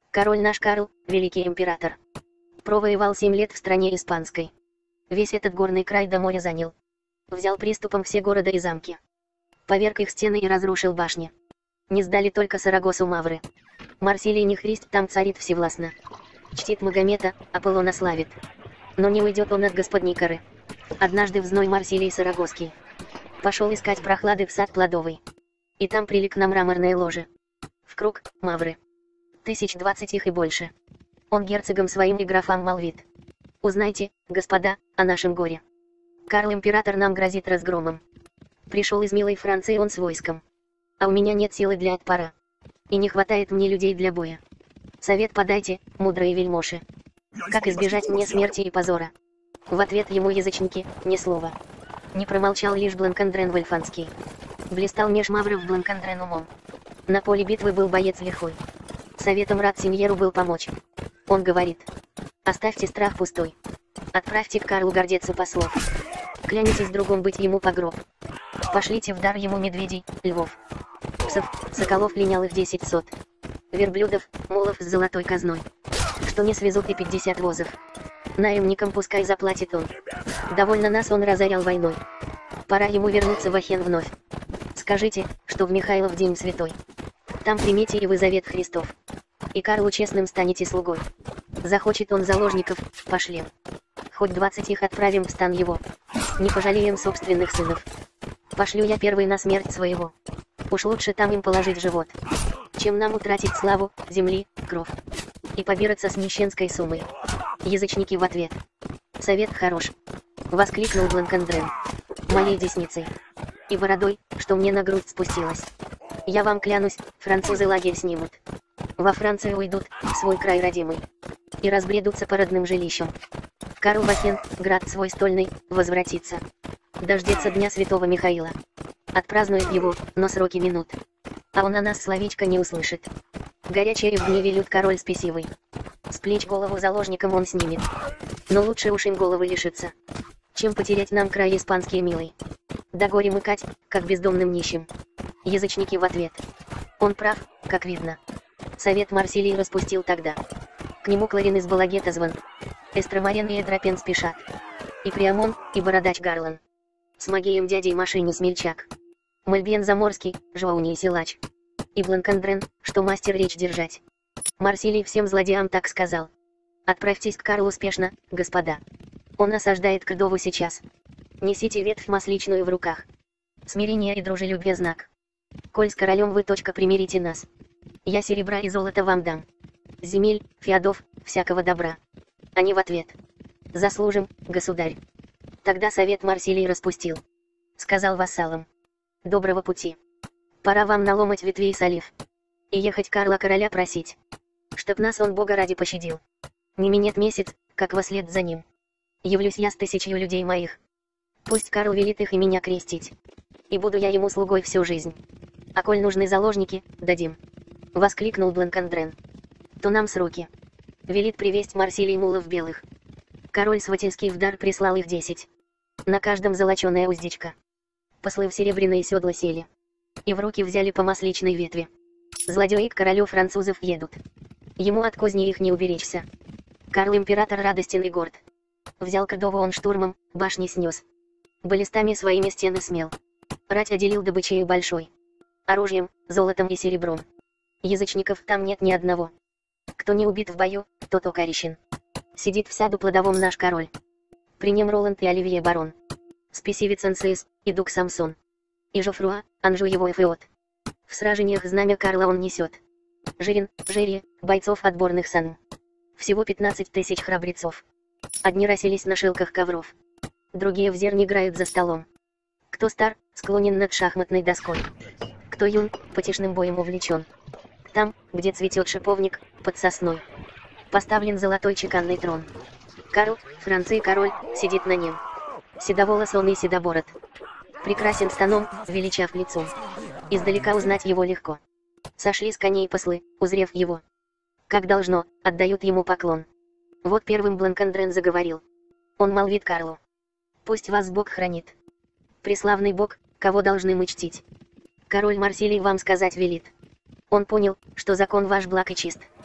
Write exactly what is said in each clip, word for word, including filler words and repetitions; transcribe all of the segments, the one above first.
Король наш Карл, великий император. Провоевал семь лет в стране испанской. Весь этот горный край до моря занял. Взял приступом все города и замки. Поверг их стены и разрушил башни. Не сдали только Сарагосу мавры. Марсилий не Христ там царит всевластно. Чтит Магомета, Аполлона славит. Но не уйдет он от господникоры. Однажды в зной Марсилий Сарагосский пошел искать прохлады в сад плодовый. И там прилег на мраморное ложе. В круг — мавры. Тысяч двадцать их и больше. Он герцогам своим и графам молвит: «Узнайте, господа, о нашем горе. Карл император нам грозит разгромом. Пришел из милой Франции он с войском. А у меня нет силы для отпора. И не хватает мне людей для боя. Совет подайте, мудрые вельмоши. Как избежать мне смерти и позора?» В ответ ему язычники, ни слова. Не промолчал лишь Бланкандрен Вольфанский. Блистал меж мавров Бланкандрен умом. На поле битвы был боец лихой. Советом рад Синьеру был помочь. Он говорит: «Оставьте страх пустой. Отправьте к Карлу гордецу послов. Клянитесь другом быть ему по гроб. Пошлите в дар ему медведей, львов, псов, соколов линялых десять сот, верблюдов, мулов с золотой казной, что не свезут и пятьдесят возов. Наемникам пускай заплатит он. Довольно нас он разорял войной. Пора ему вернуться в Ахен вновь. Скажите, что в Михайлов день святой. Там примите и вы завет Христов. И Карлу честным станете слугой. Захочет он заложников, пошлем. Хоть двадцать их отправим в стан его. Не пожалеем собственных сынов. Пошлю я первый на смерть своего. Уж лучше там им положить живот, чем нам утратить славу, земли, кров. И побираться с нищенской суммой». Язычники в ответ: «Совет хорош», — воскликнул Бланкандрен. «Моей десницей и бородой, что мне на грудь спустилась. Я вам клянусь, французы лагерь снимут. Во Францию уйдут, в свой край родимый. И разбредутся по родным жилищам. Карл в Ахен, град свой стольный, возвратится. Дождется дня святого Михаила. Отпразднует его, но сроки минут. А он о нас словечко не услышит. Горячее в гневе лют король спесивый. С плеч голову заложникам он снимет. Но лучше уж им головы лишиться, чем потерять нам край испанский милый. Да горе мыкать, как бездомным нищим». Язычники в ответ: «Он прав, как видно». Совет Марсилий распустил тогда. К нему Кларин из Балагета звон. Эстромарен и Эдропен спешат. И Приамон, и Бородач Гарлан. С Магеем дядей Машине смельчак. Мальбен Заморский, Жуауни и Силач. И Бланкандрен, что мастер речь держать. Марсилий всем злодеям так сказал: «Отправьтесь к Карлу спешно, господа. Он осаждает Кордову сейчас. Несите ветвь масличную в руках. Смирение и дружелюбие знак. Коль с королем вы точка примирите нас. Я серебра и золота вам дам. Земель, феодов, всякого добра». Они в ответ: «Заслужим, государь». Тогда совет Марсилий распустил. Сказал вассалам: «Доброго пути. Пора вам наломать ветвей солив. И ехать Карла короля просить, чтоб нас он Бога ради пощадил. Не минет месяц, как вослед за ним явлюсь я с тысячью людей моих. Пусть Карл велит их и меня крестить. И буду я ему слугой всю жизнь. А коль нужны заложники, дадим». Воскликнул Бланкандрен: «То нам сроки. Велит привесть Марсилий мулов белых. Король Сватинский в дар прислал их десять. На каждом золоченая уздечка. Послы в серебряные седла сели. И в руки взяли по масличной ветви. Злодеи к королю французов едут. Ему от козни их не уберечься. Карл император радостен и горд. Взял Кордову он штурмом, башни снес. Баллистами своими стены смел. Рать отделил добычею большой. Оружием, золотом и серебром. Язычников там нет ни одного. Кто не убит в бою, тот окорищен. Сидит в саду плодовом наш король. При нем Роланд и Оливье барон. Спесивец Ансеис, и Дук Самсон. И Жофруа, Анжу его эфиот. В сражениях знамя Карла он несет. Жирин, Жерри, бойцов отборных сан. Всего пятнадцать тысяч храбрецов. Одни расселись на шилках ковров. Другие в зерне играют за столом. Кто стар, склонен над шахматной доской. Кто юн, потешным боем увлечен. Там, где цветет шиповник, под сосной, поставлен золотой чеканный трон. Карл, Франции король, сидит на нем. Седоволос он и седобород. Прекрасен станом, величав лицом. Издалека узнать его легко. Сошли с коней послы, узрев его. Как должно, отдают ему поклон. Вот первым Бланкандрен заговорил. Он молвит Карлу: «Пусть вас Бог хранит. Преславный Бог, кого должны мы чтить. Король Марсилий вам сказать велит. Он понял, что закон ваш благ и чист.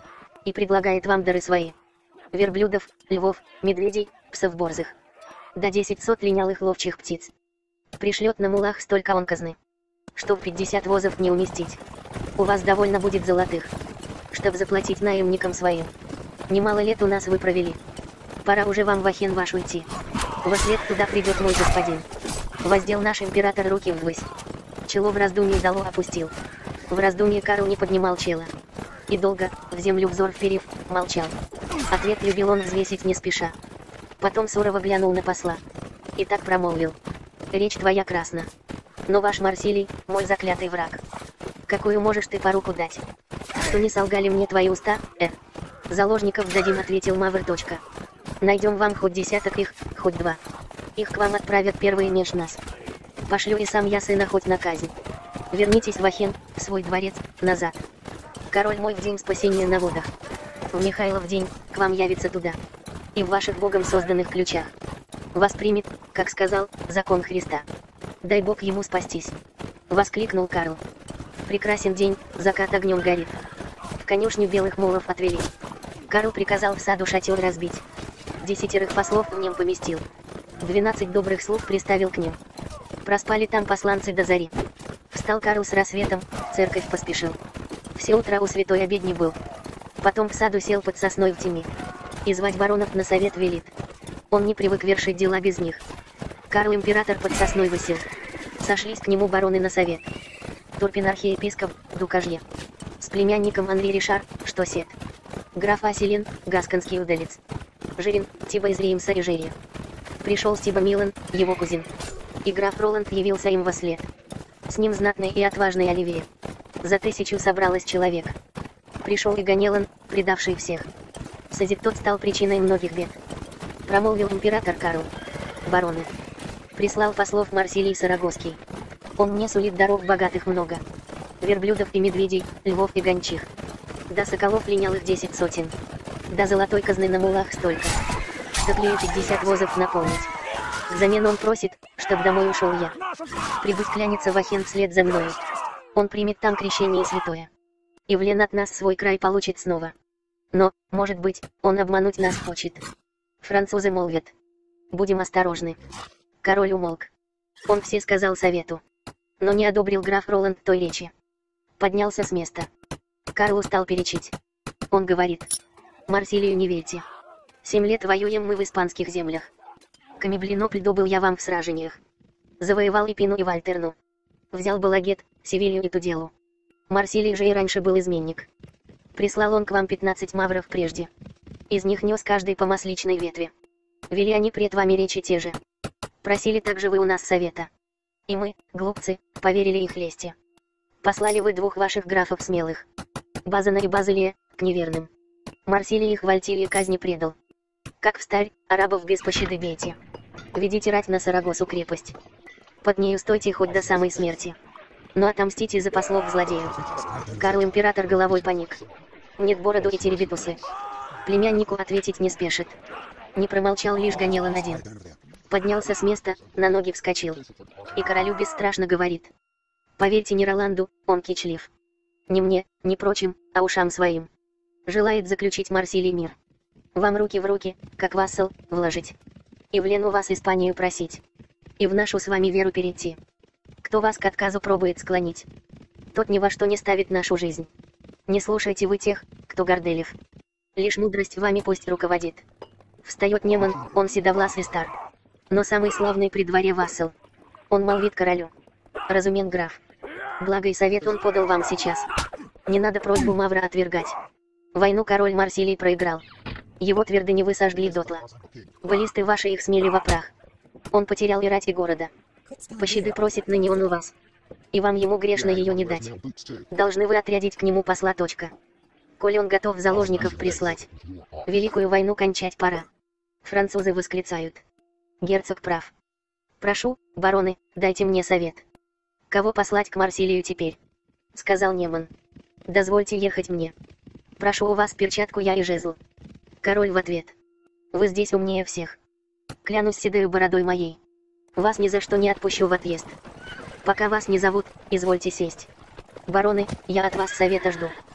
и предлагает вам дары свои. Верблюдов, львов, медведей, псов борзых. Да десять сот линялых ловчих птиц. Пришлет на мулах столько он казны, чтоб пятьдесят возов не уместить. У вас довольно будет золотых, чтоб заплатить наемникам своим. Немало лет у нас вы провели. Пора уже вам в Ахен ваш уйти. Вослед туда придет мой господин. Воздел наш император руки ввысь. Чело в раздумье дало опустил. В раздумье Карл не поднимал чела. И долго, в землю взор вперив, молчал. Ответ любил он взвесить не спеша. Потом сурово глянул на посла. И так промолвил. Речь твоя красна. Но ваш Марсилий, мой заклятый враг. Какую можешь ты поруку дать? Что не солгали мне твои уста, э? Заложников дадим, ответил Мавр. Точка. Найдем вам хоть десяток их, хоть два. Их к вам отправят первые меж нас. Пошлю и сам я сына хоть на казнь. Вернитесь в Ахен, в свой дворец, назад. Король мой в день спасения на водах. В Михайлов день, к вам явится туда. И в ваших богом созданных ключах. Вас примет, как сказал, закон Христа. Дай Бог ему спастись. Воскликнул Карл. Прекрасен день, закат огнем горит. В конюшню белых мулов отвели. Карл приказал в саду шатер разбить. Десятерых послов в нем поместил. Двенадцать добрых слуг приставил к ним. Проспали там посланцы до зари. Встал Карл с рассветом, в церковь поспешил. Все утро у святой обедни был. Потом в саду сел под сосной в тени. И звать баронов на совет велит. Он не привык вершить дела без них. Карл император под сосной высел. Сошлись к нему бароны на совет. Турпин архиепископ, Дукажье. С племянником Анри Ришар, что сет. Граф Аселин, гасконский удалец. Жирин, Тиба из Реймса и Жерия. Пришел Стиба Милан, его кузин. И граф Роланд явился им вослед. С ним знатный и отважный Оливия. За тысячу собралось человек. Пришел и Ганелан, предавший всех. Созид тот стал причиной многих бед. Промолвил император Карл. Бароны. Прислал послов Марсилий Сарагосский. Он мне сулит дорог богатых много. Верблюдов и медведей, львов и гончих. Да соколов линялых десять сотен. Да золотой казны на мулах столько. Чтоб ей пятьдесят возов наполнить. Взамен он просит, чтоб домой ушел я. Прибыть клянется в Ахен вслед за мною. Он примет там крещение святое. И в лен от нас свой край получит снова. Но, может быть, он обмануть нас хочет. Французы молвят. Будем осторожны. Король умолк. Он все сказал совету. Но не одобрил граф Роланд той речи. Поднялся с места. Карлу стал перечить. Он говорит. Марсилию не верьте. Семь лет воюем мы в испанских землях. Камеблинопль добыл я вам в сражениях. Завоевал Ипину и Вальтерну. Взял Балагет, Севилью и Туделу. Марсилий же и раньше был изменник. Прислал он к вам пятнадцать мавров прежде. Из них нес каждый по масличной ветви. Вели они пред вами речи те же. Просили также вы у нас совета. И мы, глупцы, поверили их лести. Послали вы двух ваших графов смелых. Базана и Базилия, к неверным. Марсилий их в Альтилии казни предал. Как встарь, арабов без пощады бейте. Ведите рать на Сарагосу крепость. Под нею стойте хоть до самой смерти. Но отомстите за послов злодеев. Карл император головой поник. Нет бороду и теребитусы. Племяннику ответить не спешит. Не промолчал лишь Ганелан один. Поднялся с места, на ноги вскочил. И королю бесстрашно говорит. Поверьте не Роланду, он кичлив. Не мне, не прочим, а ушам своим. Желает заключить Марсилий мир. Вам руки в руки, как вассал, вложить. И в лен у вас Испанию просить. И в нашу с вами веру перейти. Кто вас к отказу пробует склонить, тот ни во что не ставит нашу жизнь. Не слушайте вы тех, кто горделив. Лишь мудрость вами пусть руководит. Встает Неман, он седовласый стар. Но самый славный при дворе вассал. Он молвит королю. Разумен граф. Благой совет он подал вам сейчас. Не надо просьбу Мавра отвергать. Войну король Марсилий проиграл. Его твердыни вы сожгли дотла. Баллисты ваши их смели во прах. Он потерял и рать, и города. Пощады просит ныне он у вас. И вам ему грешно ее не дать. Должны вы отрядить к нему посла. Точка. Коли он готов заложников прислать. Великую войну кончать пора. Французы восклицают. Герцог прав. Прошу, бароны, дайте мне совет. Кого послать к Марсилию теперь? Сказал Неман. Дозвольте ехать мне. Прошу у вас перчатку я и жезл. Король в ответ. Вы здесь умнее всех. Клянусь седою бородой моей. Вас ни за что не отпущу в отъезд. Пока вас не зовут, извольте сесть. Бароны, я от вас совета жду.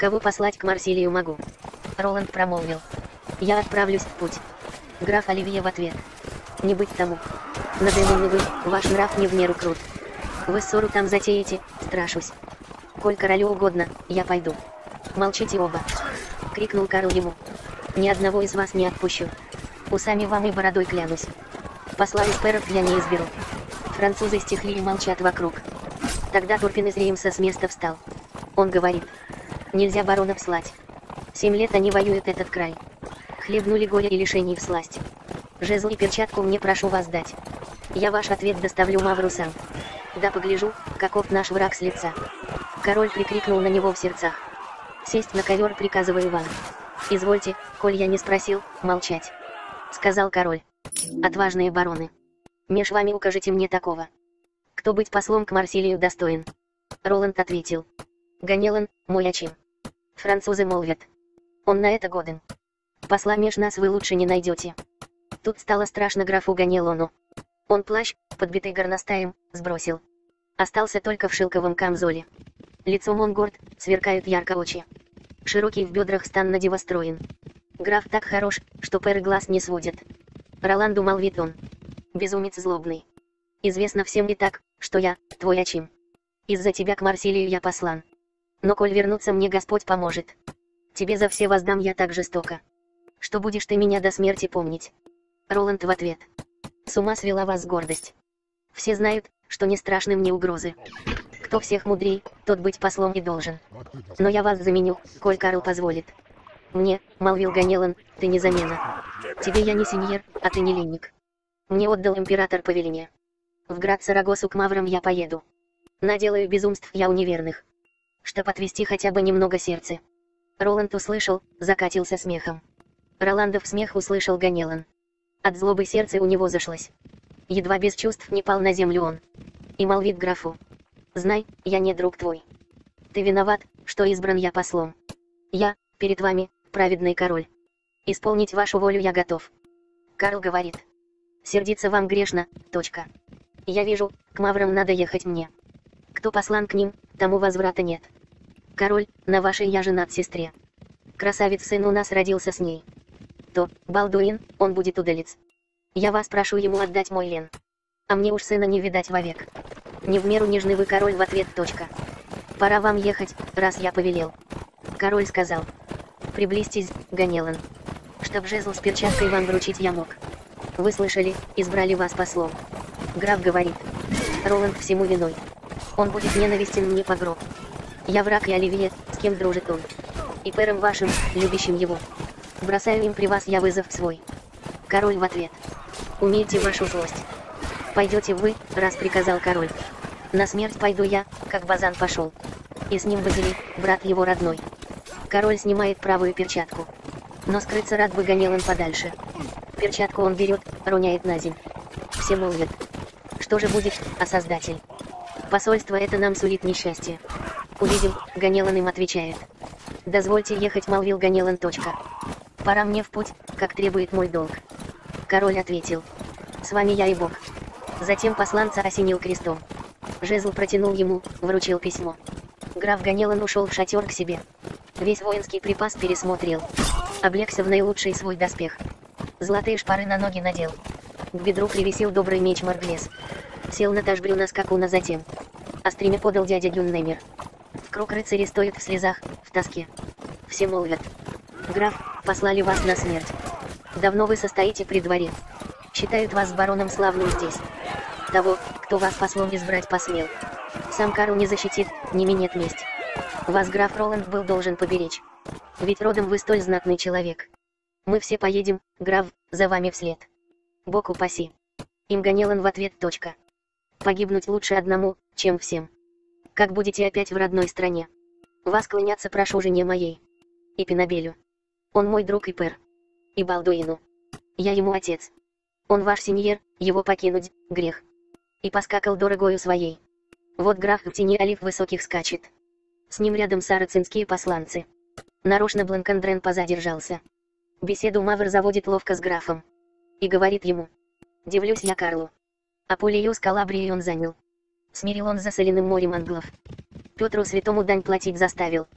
Кого послать к Марсилию могу? Роланд промолвил. Я отправлюсь в путь. Граф Оливье в ответ. Не быть тому. Надоумны вы, ваш нрав не в меру крут. Вы ссору там затеете, страшусь. Коль королю угодно, я пойду. Молчите оба. Крикнул Карл ему. Ни одного из вас не отпущу. Усами вам и бородой клянусь. Посла из перов я не изберу. Французы стихли и молчат вокруг. Тогда Турпин из Реймса с места встал. Он говорит. Нельзя баронов слать. Семь лет они воюют этот край. Хлебнули горя и лишений всласть. Жезл и перчатку мне прошу вас дать. Я ваш ответ доставлю Мавру сам. Да погляжу, каков наш враг с лица. Король прикрикнул на него в сердцах. Сесть на ковер приказываю вам. Извольте, коль я не спросил, молчать. Сказал король. Отважные бароны. Меж вами укажите мне такого. Кто быть послом к Марсилию достоин? Роланд ответил. Ганелон, мой отчим. Французы молвят. Он на это годен. Посла меж нас вы лучше не найдете. Тут стало страшно графу Ганелону. Он плащ, подбитый горностаем, сбросил. Остался только в шелковом камзоле. Лицом он горд, сверкают ярко очи. Широкий в бедрах стан надевостроен. Граф так хорош, что перы глаз не сводят. Роланду молвит он. Безумец злобный. Известно всем и так, что я, твой отчим. Из-за тебя к Марсилию я послан. Но коль вернуться мне Господь поможет. Тебе за все воздам я так жестоко. Что будешь ты меня до смерти помнить? Роланд в ответ. С ума свела вас гордость. Все знают, что не страшны мне угрозы. Кто всех мудрей, тот быть послом и должен. Но я вас заменю, коль Карл позволит. Мне, молвил Ганелон, ты не замена. Тебе я не сеньер, а ты не ленник. Мне отдал император повеление. В град Сарагосу к маврам я поеду. Наделаю безумств я у неверных. Чтоб отвести хотя бы немного сердце. Роланд услышал, закатился смехом. Роландов смех услышал Ганелон. От злобы сердце у него зашлось. Едва без чувств не пал на землю он. И молвит графу. Знай, я не друг твой. Ты виноват, что избран я послом. Я, перед вами, праведный король. Исполнить вашу волю я готов. Карл говорит. Сердиться вам грешно, точка. Я вижу, к маврам надо ехать мне. Кто послан к ним, тому возврата нет. Король, на вашей я женат сестре. Красавец сын у нас родился с ней. То, Балдуин, он будет удалец. Я вас прошу ему отдать мой лен. А мне уж сына не видать вовек. Не в меру нежный вы, король, в ответ точка. Пора вам ехать, раз я повелел. Король сказал. Приблизьтесь, Ганелон. Чтоб жезл с перчаткой вам вручить я мог. Вы слышали, избрали вас послом. Граф говорит. Роланд всему виной. Он будет ненавистен мне по гроб. Я враг и Оливье, с кем дружит он. И пером вашим, любящим его. Бросаю им при вас я вызов свой. Король в ответ. Умейте вашу злость. Пойдете вы, раз приказал король. На смерть пойду я, как Базан пошел. И с ним Базилий, брат его родной. Король снимает правую перчатку. Но скрыться рад бы Ганелон подальше. Перчатку он берет, роняет на земь. Все молвят. Что же будет, а создатель? Посольство это нам сулит несчастье. Увидел, Ганелон им отвечает. Дозвольте ехать, молвил Ганелон. Точка. Пора мне в путь, как требует мой долг. Король ответил. С вами я и Бог. Затем посланца осенил крестом. Жезл протянул ему, вручил письмо. Граф Ганелон ушел в шатер к себе. Весь воинский припас пересмотрел. Облегся в наилучший свой доспех. Золотые шпоры на ноги надел. К бедру привесил добрый меч Марглес. Сел на тажбрю на скаку, на затем. Остриме подал дядя Гюннемер. В круг рыцари стоят в слезах, в тоске. Все молвят. Граф, послали вас на смерть. Давно вы состоите при дворе. Считают вас бароном славным здесь. Того, кто вас послом избрать посмел. Сам Карл не защитит, не минет месть. Вас граф Роланд был должен поберечь. Ведь родом вы столь знатный человек. Мы все поедем, граф, за вами вслед. Бог упаси. Им Ганелон в ответ. Точка. Погибнуть лучше одному, чем всем. Как будете опять в родной стране. Вас кланяться прошу жене моей. И Пенобелю. Он мой друг и пэр. И Балдуину. Я ему отец. Он ваш сеньер, его покинуть, грех. И поскакал дорогою своей. Вот граф в тени олив высоких скачет. С ним рядом сарацинские посланцы. Нарочно Бланкандрен позадержался. Беседу Мавр заводит ловко с графом. И говорит ему. Дивлюсь я Карлу. Апулию с Калабрией он занял. Смирил он с засоленным морем англов. Петру Святому дань платить заставил.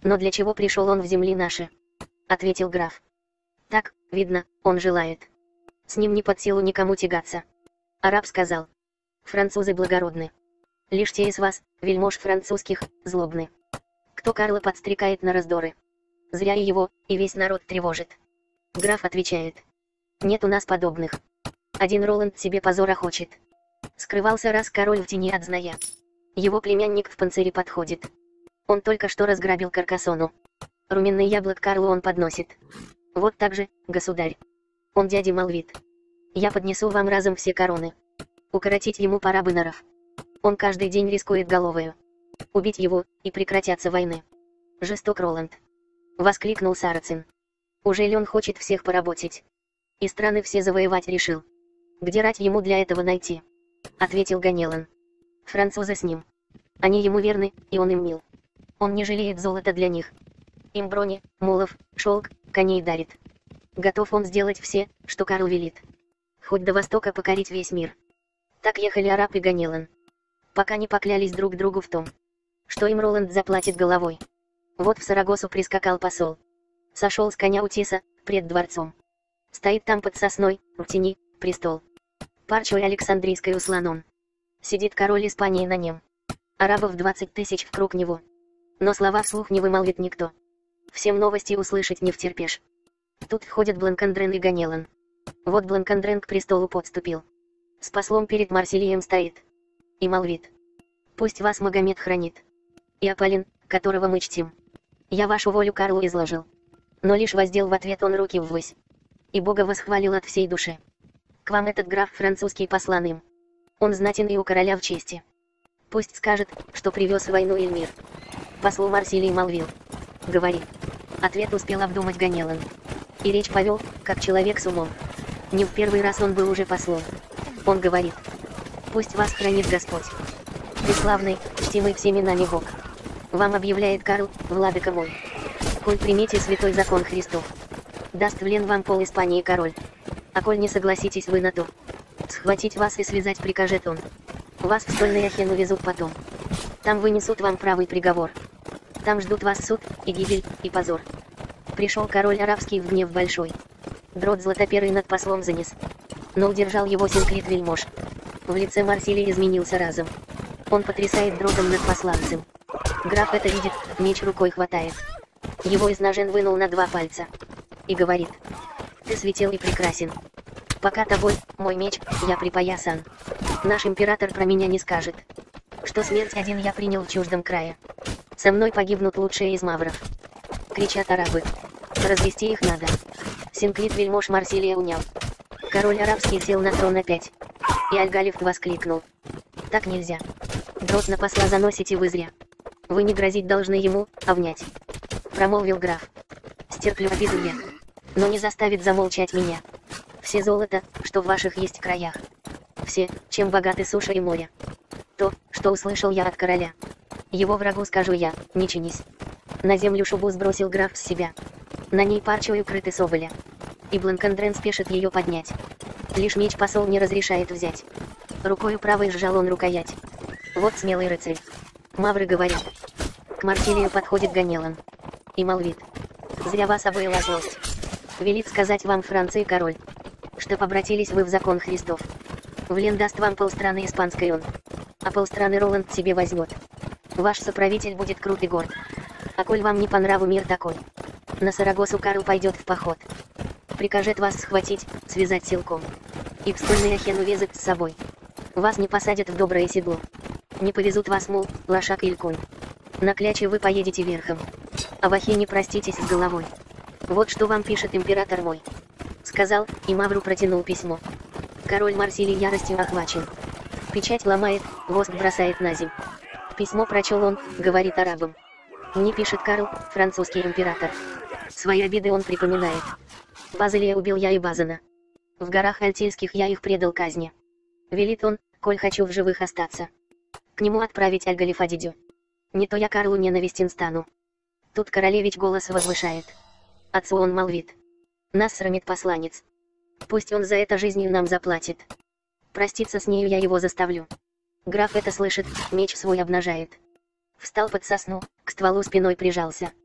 Но для чего пришел он в земли наши? Ответил граф. Так, видно, он желает. С ним не под силу никому тягаться. Араб сказал. Французы благородны. Лишь те из вас, вельмож французских, злобны. Кто Карла подстрекает на раздоры? Зря и его, и весь народ тревожит. Граф отвечает. Нет у нас подобных. Один Роланд себе позора хочет. Скрывался раз король в тени от зная. Его племянник в панцире подходит. Он только что разграбил Каркасону. Руменный яблок Карлу он подносит. Вот так же, государь. Он дяде молвит. Я поднесу вам разом все короны. Укоротить ему пора бы норов. Он каждый день рискует головою. Убить его, и прекратятся войны. Жесток Роланд. Воскликнул Сарацин. Уже ли он хочет всех поработить? И страны все завоевать решил. Где рать ему для этого найти? Ответил Ганелан. Французы с ним. Они ему верны, и он им мил. Он не жалеет золота для них. Им брони, мулов, шелк, коней дарит. Готов он сделать все, что Карл велит. Хоть до востока покорить весь мир. Так ехали араб и Ганелан. Пока не поклялись друг другу в том, что им Роланд заплатит головой. Вот в Сарагосу прискакал посол. Сошел с коня у Тиса, пред дворцом. Стоит там под сосной, в тени, престол. Парчой Александрийской услан. Сидит король Испании на нем. Арабов двадцать тысяч вкруг него. Но слова вслух не вымолвит никто. Всем новости услышать не втерпешь. Тут входят Бланкандрен и Ганелан. Вот Бланкандрен к престолу подступил. С послом перед Марсилием стоит. И молвит. Пусть вас Магомед хранит. И Аполлин, которого мы чтим. Я вашу волю Карлу изложил. Но лишь воздел в ответ он руки ввысь. И Бога восхвалил от всей души. К вам этот граф французский послан им. Он знатен и у короля в чести. Пусть скажет, что привез войну и мир. Послу Марсилий молвил. Говори. Ответ успел обдумать Ганелан. И речь повел, как человек с умом. Не в первый раз он был уже послом. Он говорит. Пусть вас хранит Господь. Преславный, чтимый всеми нами Бог. Вам объявляет Карл, владыка мой. Коль примите святой закон Христов. Даст в лен вам пол Испании король. А коль не согласитесь вы на то, схватить вас и связать прикажет он. Вас в стольный Ахен увезут потом. Там вынесут вам правый приговор. Там ждут вас суд, и гибель, и позор. Пришел король арабский в гнев большой. Дрот златоперый над послом занес. Но удержал его Синклит вельмож. В лице Марсилий изменился разом. Он потрясает дротом над посланцем. Граф это видит, меч рукой хватает. Его из ножен вынул на два пальца. И говорит. Ты светел и прекрасен. Пока тобой, мой меч, я припоясан. Наш император про меня не скажет, что смерть один я принял в чуждом крае. Со мной погибнут лучшие из мавров. Кричат арабы. Развести их надо. Синклит вельмож Марсилия унял. Король арабский сел на трон опять. И Аль-Галиф воскликнул. Так нельзя. Дрот на посла заносите вы зря. Вы не грозить должны ему, а внять. Промолвил граф. Стерплю обиду я. Но не заставит замолчать меня. Все золото, что в ваших есть краях. Все, чем богаты суша и море. То, что услышал я от короля. Его врагу скажу я, не чинись. На землю шубу сбросил граф с себя. На ней парчой укрыты соболя. И Бланкандрен спешит ее поднять. Лишь меч посол не разрешает взять. Рукою правой сжал он рукоять. Вот смелый рыцарь. Мавры говорят. К Марсилию подходит Ганелан. И молвит. Зря вас обоила злость. Велит сказать вам Франции король, что обратились вы в закон Христов. В лен даст вам полстраны испанской он, а полстраны Роланд себе возьмет. Ваш соправитель будет крут и горд. А коль вам не по нраву мир такой, на Сарагосу Карл пойдет в поход. Прикажет вас схватить, связать силком. И в стольный Ахен увезет с собой. Вас не посадят в доброе седло. Не повезут вас мул, лошак или конь. На кляче вы поедете верхом. А в Ахене проститесь с головой. Вот что вам пишет император мой. Сказал, и Мавру протянул письмо. Король Марсилий яростью охвачен. Печать ломает, воск бросает на земь. Письмо прочел он, говорит арабам. Мне пишет Карл, французский император. Свои обиды он припоминает. Базилия убил я и Базана. В горах Альтийских я их предал казни. Велит он, коль хочу в живых остаться, к нему отправить Аль-Галифа дядю. Не то я Карлу ненавистен стану. Тут королевич голос возвышает. Отцу он молвит. Нас срамит посланец. Пусть он за это жизнью нам заплатит. Проститься с нею я его заставлю. Граф это слышит, меч свой обнажает. Встал под сосну, к стволу спиной прижался.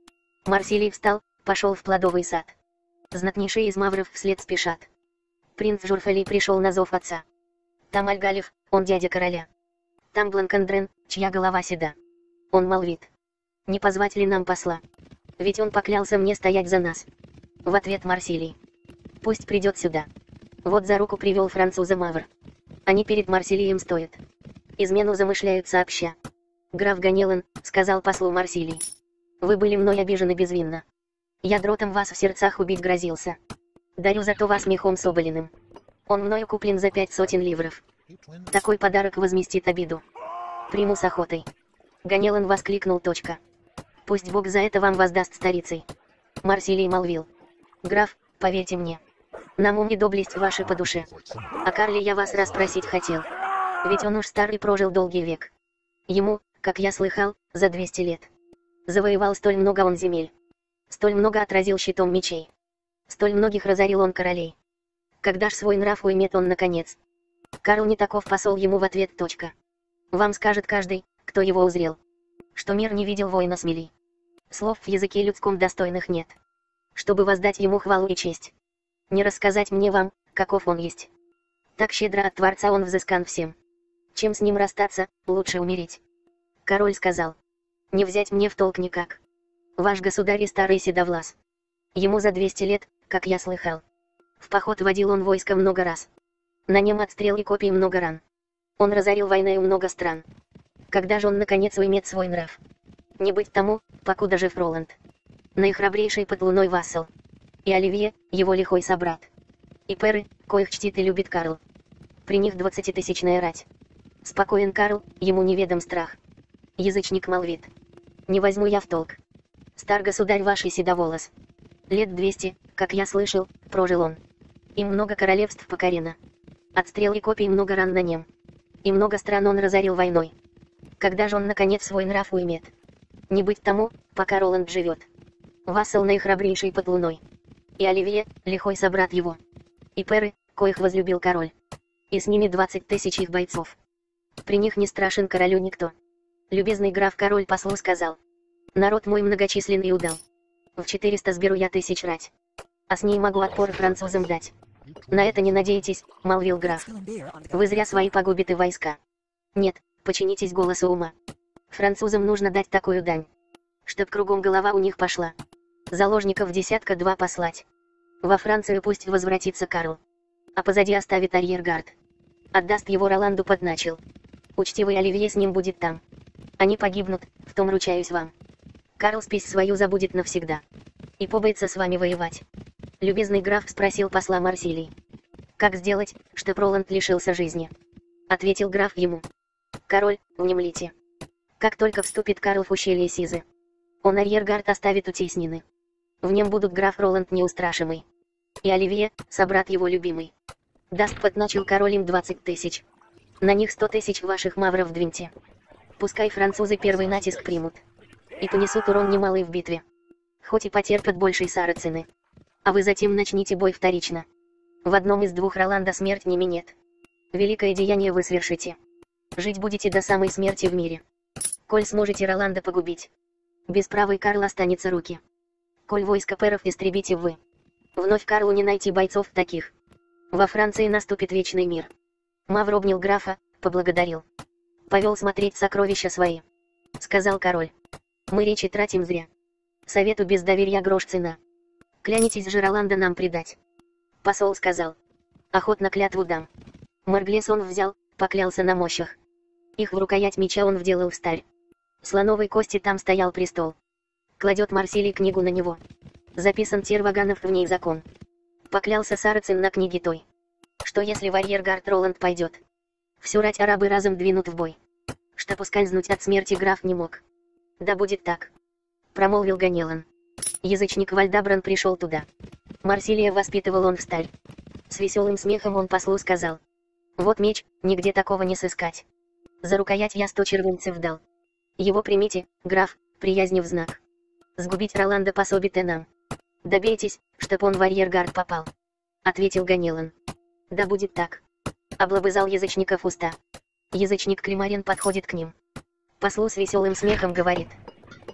Марсилий встал, пошел в плодовый сад. Знатнейшие из мавров вслед спешат. Принц Журфалий пришел на зов отца. Там Альгалев, он дядя короля. Там Бланкандрен, чья голова седа. Он молвит: не позвать ли нам посла? Ведь он поклялся мне стоять за нас. В ответ Марсилий: пусть придет сюда. Вот за руку привел француза Мавр. Они перед Марсилием стоят. Измену замышляют сообща. Граф Ганелан, сказал послу Марсилий, вы были мной обижены безвинно. Я дротом вас в сердцах убить грозился. Дарю зато вас мехом соболиным. Он мною куплен за пять сотен ливров. Такой подарок возместит обиду. Приму с охотой. Ганелан воскликнул. Точка. Пусть Бог за это вам воздаст старицей. Марсилий молвил: граф, поверьте мне, нам ум и доблесть ваши по душе. О Карле я вас расспросить хотел. Ведь он уж старый прожил долгий век. Ему, как я слыхал, за двести лет. Завоевал столь много он земель. Столь много отразил щитом мечей. Столь многих разорил он королей. Когда ж свой нрав уймет он наконец? Карл не таков посол ему в ответ. Точка. Вам скажет каждый, кто его узрел, что мир не видел воина смелей. Слов в языке людском достойных нет, чтобы воздать ему хвалу и честь. Не рассказать мне вам, каков он есть. Так щедро от Творца он взыскан всем. Чем с ним расстаться, лучше умереть. Король сказал: не взять мне в толк никак. Ваш государь и старый седовлас. Ему за двести лет, как я слыхал. В поход водил он войско много раз. На нем от стрел и копий много ран. Он разорил войною много стран. Когда же он наконец уймет свой нрав? Не быть тому, покуда жив Роланд, наихрабрейший под луной вассал. И Оливье, его лихой собрат. И перы, коих чтит и любит Карл. При них двадцатитысячная рать. Спокоен Карл, ему неведом страх. Язычник молвит: не возьму я в толк. Стар государь ваш и седоволос. Лет двести, как я слышал, прожил он. И много королевств покорено. От стрел и копий много ран на нем. И много стран он разорил войной. Когда же он наконец свой нрав уймет? Не быть тому, пока Роланд живет. Вассал наихрабрейший под луной. И Оливье, лихой собрат его. И перы, коих возлюбил король. И с ними двадцать тысяч их бойцов. При них не страшен королю никто. Любезный граф, король послу сказал: народ мой многочисленный удал. В четыреста сберу я тысяч рать. А с ней могу отпор французам дать. На это не надейтесь, молвил граф. Вы зря свои погубите войска. Нет, подчинитесь голосу ума. Французам нужно дать такую дань, чтоб кругом голова у них пошла. Заложников десятка два послать. Во Францию пусть возвратится Карл. А позади оставит арьергард. Отдаст его Роланду подначил. Учтивый Оливье с ним будет там. Они погибнут, в том ручаюсь вам. Карл спесь свою забудет навсегда. И побоится с вами воевать. Любезный граф, спросил посла Марсилий: как сделать, чтоб Роланд лишился жизни? Ответил граф ему: король, внемлите. Как только вступит Карл в ущелье Сизы, он арьергард оставит у теснины. В нем будут граф Роланд неустрашимый. И Оливье, собрат его любимый. Даст, подначил король, им двадцать тысяч. На них сто тысяч ваших мавров двиньте. Пускай французы первый натиск примут. И понесут урон немалый в битве. Хоть и потерпят большей сарацины. А вы затем начните бой вторично. В одном из двух Роланда смерть не минет. Великое деяние вы свершите. Жить будете до самой смерти в мире. Коль сможете Роланда погубить, без правой Карл останется руки. Коль войско перов истребите вы, вновь Карлу не найти бойцов таких. Во Франции наступит вечный мир. Мавр обнял графа, поблагодарил. Повел смотреть сокровища свои. Сказал король: мы речи тратим зря. Совету без доверия грош цена. Клянетесь же Роланда нам предать. Посол сказал: охотно клятву дам. Марглес он взял, поклялся на мощах. Их в рукоять меча он вделал в сталь. Слоновой кости там стоял престол. Кладет Марсилий книгу на него. Записан Терваганов в ней закон. Поклялся сарацин на книге той, что если в арьергард Роланд пойдет, всю рать арабы разом двинут в бой. Чтоб ускользнуть от смерти граф не мог. Да будет так, промолвил Ганелан. Язычник Вальдабран пришел туда. Марсилия воспитывал он в сталь. С веселым смехом он послу сказал: вот меч, нигде такого не сыскать. За рукоять я сто червонцев дал. Его примите, граф, приязнив знак. Сгубить Роланда пособите нам. Добейтесь, чтоб он в арьергард попал. Ответил Ганелан. Да будет так. Облобызал язычников уста. Язычник Климарин подходит к ним. Послу с веселым смехом говорит: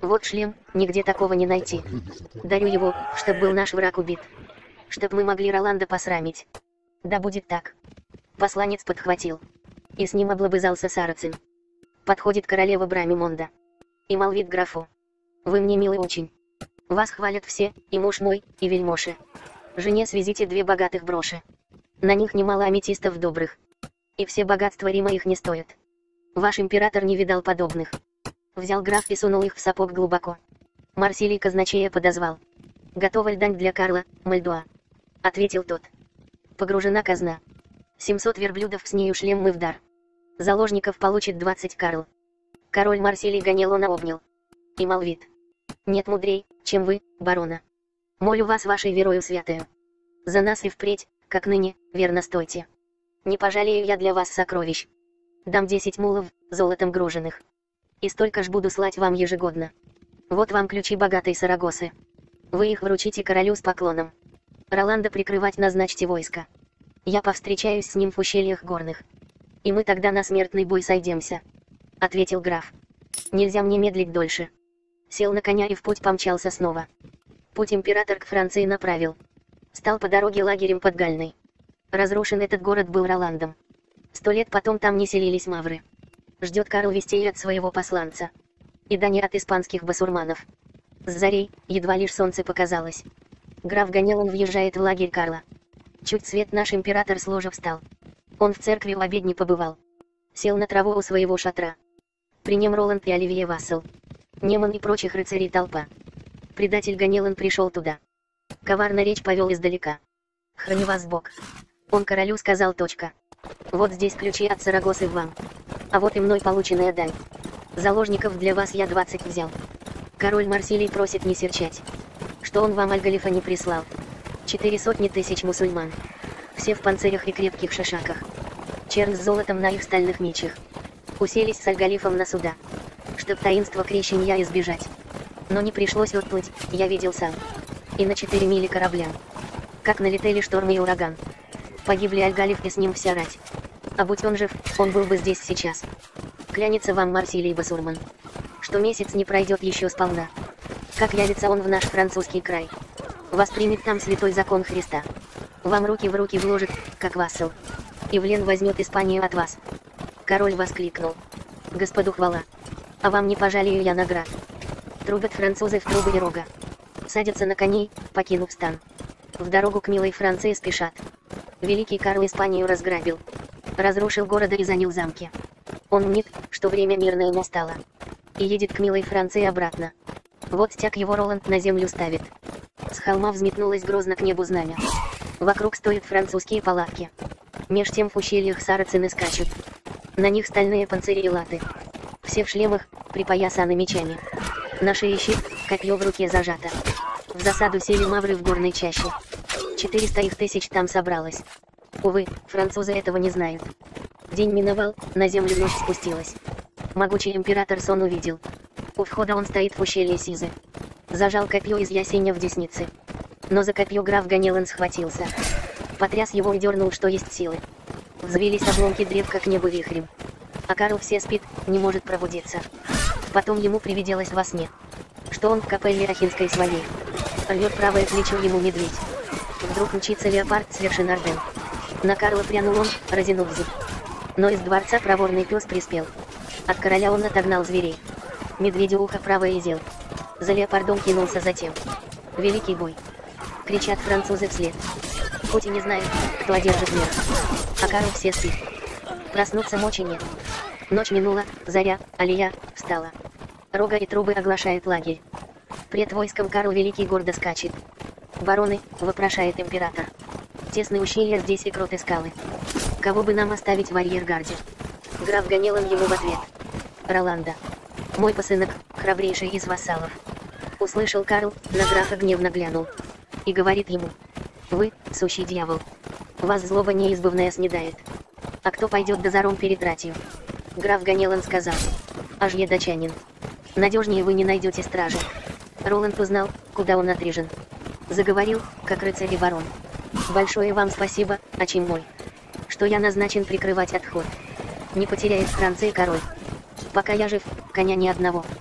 Вот шлем, нигде такого не найти. Дарю его, чтоб был наш враг убит. Чтоб мы могли Роланда посрамить. Да будет так. Посланец подхватил. И с ним облобызался сарацин. Подходит королева Брамимонда. И молвит графу. Вы мне милы очень. Вас хвалят все, и муж мой, и вельмоши. Жене свезите две богатых броши. На них немало аметистов добрых. И все богатства Рима их не стоят. Ваш император не видал подобных. Взял граф и сунул их в сапог глубоко. Марсилий казначея подозвал. Готова ли дань для Карла, Мальдуа? Ответил тот. Погружена казна. семьсот верблюдов с нею шлем мы в дар. Заложников получит двадцать Карл. Король Марсилий Ганелона обнял. И молвит. Нет мудрей, чем вы, барона. Молю вас вашей верою святою. За нас и впредь, как ныне, верно стойте. Не пожалею я для вас сокровищ. Дам десять мулов, золотом груженных. И столько ж буду слать вам ежегодно. Вот вам ключи богатой Сарагосы. Вы их вручите королю с поклоном. Роланда прикрывать назначьте войско. Я повстречаюсь с ним в ущельях горных. И мы тогда на смертный бой сойдемся. Ответил граф. Нельзя мне медлить дольше. Сел на коня и в путь помчался снова. Путь император к Франции направил. Стал по дороге лагерем под Гальной. Разрушен этот город был Роландом. Сто лет потом там не селились мавры. Ждет Карл вестей от своего посланца. И дани от испанских басурманов. С зарей, едва лишь солнце показалось. Граф Ганелон въезжает в лагерь Карла. Чуть свет наш император с ложа встал. Он в церкви в обедне побывал. Сел на траву у своего шатра. При нем Роланд и Оливье Вассел. Неман и прочих рыцарей толпа. Предатель Ганелон пришел туда. Коварно речь повел издалека. Храни вас Бог. Он королю сказал точка. Вот здесь ключи от Сарагосы вам. А вот и мной полученная дань. Заложников для вас я двадцать взял. Король Марсилий просит не серчать. Что он вам Аль-Галифа не прислал. Четыре сотни тысяч мусульман. Все в панцирях и крепких шишаках. Черн с золотом на их стальных мечах. Уселись с Аль-Галифом на суда. Чтоб таинства крещения избежать. Но не пришлось отплыть, я видел сам. И на четыре мили кораблям. Как налетели шторм и ураган. Погибли Аль-Галиф и с ним вся рать. А будь он жив, он был бы здесь сейчас. Клянется вам Марсилий Басурман, что месяц не пройдет еще сполна. Как явится он в наш французский край. Воспримет там святой закон Христа. Вам руки в руки вложит, как вассал. И в плен возьмет Испанию от вас. Король воскликнул. Господу хвала. А вам не пожалею я наград. Трубят французы в трубы и рога. Садятся на коней, покинув стан. В дорогу к милой Франции спешат. Великий Карл Испанию разграбил. Разрушил города и занял замки. Он мнит, что время мирное настало. И едет к милой Франции обратно. Вот стяг его Роланд на землю ставит. С холма взметнулось грозно к небу знамя. Вокруг стоят французские палатки. Меж тем в ущельях сарацины скачут. На них стальные панцири и латы. Все в шлемах, припоясаны мечами. На шее щит, копье в руке зажато. В засаду сели мавры в горной чаще. Четыреста их тысяч там собралось. Увы, французы этого не знают. День миновал, на землю ночь спустилась. Могучий император сон увидел. У входа он стоит в ущелье Сизы. Зажал копье из ясеня в деснице. Но за копье граф Ганелон схватился. Потряс его и дернул, что есть силы. Взвились обломки древка к небу вихрем. А Карл все спит, не может пробудиться. Потом ему привиделось во сне, что он в капелле Ахинской своей. Рвет правое плечо ему медведь. Вдруг мчится леопард с вершин Орден. На Карла прянул он, разинув зуб. Но из дворца проворный пес приспел. От короля он отогнал зверей. Медведю ухо правое изъел. За леопардом кинулся затем. Великий бой. Кричат французы вслед. Хоть и не знают, кто одержит верх. А Карл все спит. Проснуться мочи нет. Ночь минула, заря, Алия, встала. Рога и трубы оглашает лагерь. Пред войском Карл Великий гордо скачет. Бароны, вопрошает император. Тесные ущелья здесь и крутые скалы. Кого бы нам оставить в арьергарде? Граф Ганелон ему в ответ. Роланда. Мой посынок, храбрейший из вассалов. Услышал Карл, на графа гневно глянул. И говорит ему. Вы, сущий дьявол. Вас злоба неизбывная снедает. А кто пойдет дозором перед ратью? Граф Ганелон сказал. Аж я датчанин. Надежнее вы не найдете стражи. Роланд узнал, куда он отрежен. Заговорил, как рыцарь и барон. Большое вам спасибо, отчим мой, что я назначен прикрывать отход. Не потеряет Франции король. Пока я жив, коня ни одного.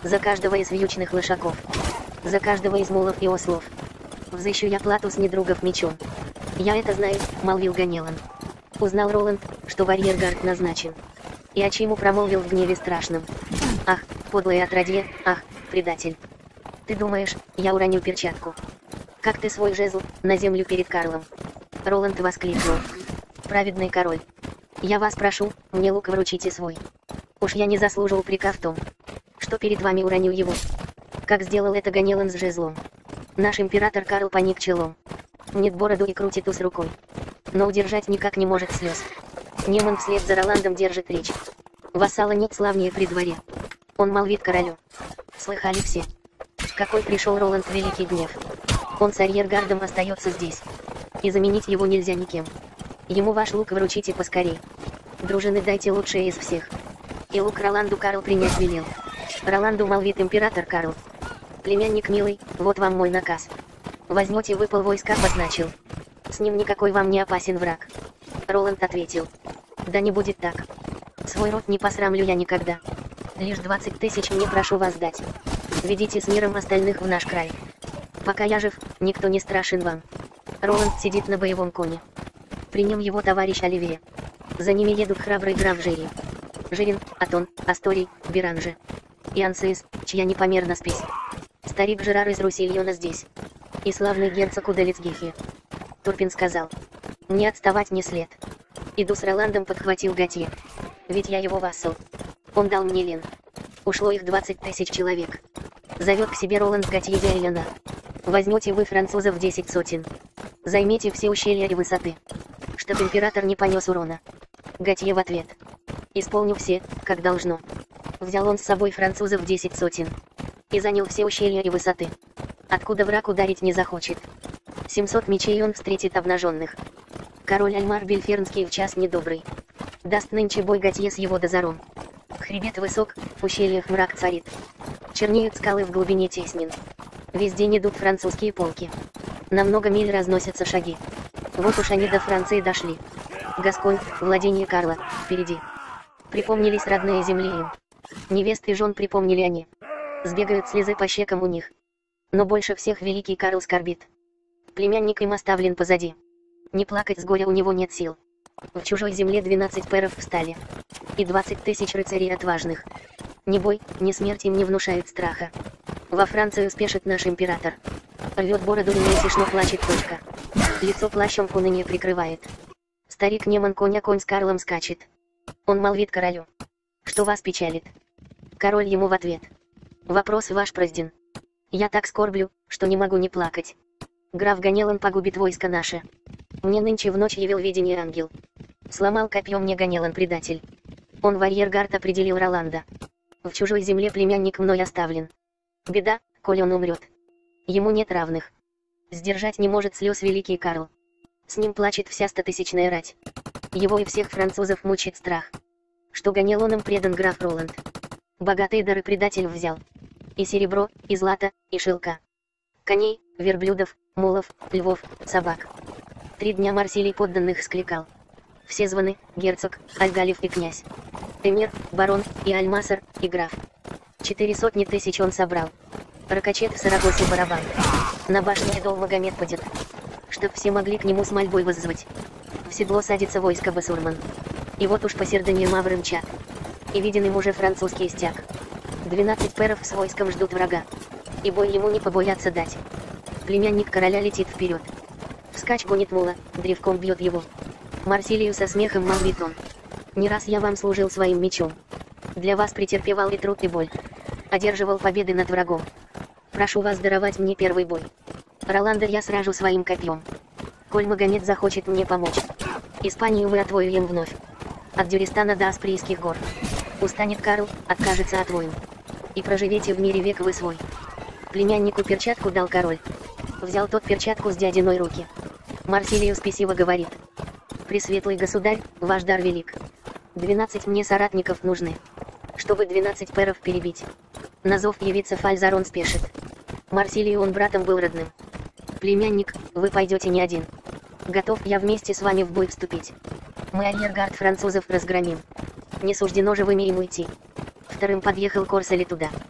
За каждого из вьючных лошаков. За каждого из мулов и ослов. Взыщу я плату с недругов мечом. Я это знаю, молвил Ганелан. Узнал Роланд, что в арьергард назначен. И Ачиму промолвил в гневе страшном. Ах, подлое отродье, ах, предатель. Ты думаешь, я уроню перчатку? Как ты свой жезл, на землю перед Карлом? Роланд воскликнул. Праведный король. Я вас прошу, мне лук вручите свой. Уж я не заслужил упрека в том, что перед вами уроню его. Как сделал это Ганелан с жезлом. Наш император Карл поник челом. Нет бороду и крутит ус рукой. Но удержать никак не может слез. Неман вслед за Роландом держит речь. Вассала нет славнее при дворе. Он молвит королю. Слыхали все. Какой пришел Роланд в великий гнев. Он с арьергардом остается здесь. И заменить его нельзя никем. Ему ваш лук вручите поскорей. Дружины дайте лучшее из всех. И лук Роланду Карл принять велел. Роланду молвит император Карл. Племянник милый, вот вам мой наказ. Возьмете вы полвойска позначил. С ним никакой вам не опасен враг. Роланд ответил. Да не будет так. Свой род не посрамлю я никогда. Лишь двадцать тысяч мне прошу вас дать. Ведите с миром остальных в наш край. Пока я жив, никто не страшен вам. Роланд сидит на боевом коне. При нем его товарищ Оливье. За ними едут храбрый граф Жерри. Жирин, Атон, Асторий, Биранже. И Ансис, чья непомерна спесь. Старик Жерар из Русильона здесь. И славный герцог Удалицгихи. Турпин сказал. Не отставать не след. Иду с Роландом, подхватил Готье. Ведь я его вассал. Он дал мне лен. Ушло их двадцать тысяч человек. Зовет к себе Роланд Готье Виолена. Возьмете вы французов десять сотен. Займите все ущелья и высоты. Чтоб император не понес урона. Готье в ответ. Исполню все, как должно. Взял он с собой французов десять сотен. И занял все ущелья и высоты. Откуда враг ударить не захочет. семьсот мечей он встретит обнаженных. Король Альмар Бельфернский в час недобрый. Даст нынче бой Готье с его дозором. Хребет высок, в ущельях мрак царит. Чернеют скалы в глубине теснин. Везде идут французские полки. На много миль разносятся шаги. Вот уж они до Франции дошли. Гасконь, владение Карла, впереди. Припомнились родные земли им. Невест и жен припомнили они. Сбегают слезы по щекам у них. Но больше всех великий Карл скорбит. Племянник им оставлен позади. Не плакать с горя у него нет сил. В чужой земле двенадцать пэров встали. И двадцать тысяч рыцарей отважных. Ни бой, ни смерть им не внушают страха. Во Францию спешит наш император. Рвет бороду и неутешно плачет точка. Лицо плащом к унынию прикрывает. Старик Неман коня конь с Карлом скачет. Он молвит королю. Что вас печалит? Король ему в ответ. Вопрос ваш празден. Я так скорблю, что не могу не плакать. Граф Ганелан погубит войско наше. Мне нынче в ночь явил видение ангел. Сломал копьем мне Ганелан предатель. Он в арьергард определил Роланда. В чужой земле племянник мной оставлен. Беда, коль он умрет. Ему нет равных. Сдержать не может слез великий Карл. С ним плачет вся стотысячная рать. Его и всех французов мучит страх. Что Ганелоном предан граф Роланд. Богатые дары предатель взял. И серебро, и злато, и шелка. Коней, верблюдов, мулов, львов, собак. Три дня Марсилий подданных скликал. Все званы, герцог, Альгалев и князь. Эмир, барон, и альмасар, и граф. Четыре сотни тысяч он собрал. Ракочет в Сарагосе барабан. На башне идол Магомед падет. Чтоб все могли к нему с мольбой воззвать. В седло садится войско басурман. И вот уж по Серденье мавры мчат. И виден им уже французский стяг. Двенадцать пэров с войском ждут врага. И бой ему не побоятся дать. Племянник короля летит вперед. Вскачь гонит мула, древком бьет его. Марсилию со смехом молвит он. Не раз я вам служил своим мечом. Для вас претерпевал и труд, и боль. Одерживал победы над врагом. Прошу вас даровать мне первый бой. Роланда я сражу своим копьем. Коль Магомед захочет мне помочь. Испанию мы отвоюем вновь. От Дюристана до Асприйских гор. Устанет Карл, откажется от войн. И проживете в мире век вы свой. Племяннику перчатку дал король. Взял тот перчатку с дядиной руки. Марсилию спесиво говорит. Пресветлый государь, ваш дар велик. Двенадцать мне соратников нужны. Чтобы двенадцать пэров перебить. На зов явиться Фальзарон спешит. Марсилию он братом был родным. Племянник, вы пойдете не один. Готов я вместе с вами в бой вступить. Мы арьергард французов разгромим. Не суждено живыми им уйти. Вторым подъехал Корсали туда.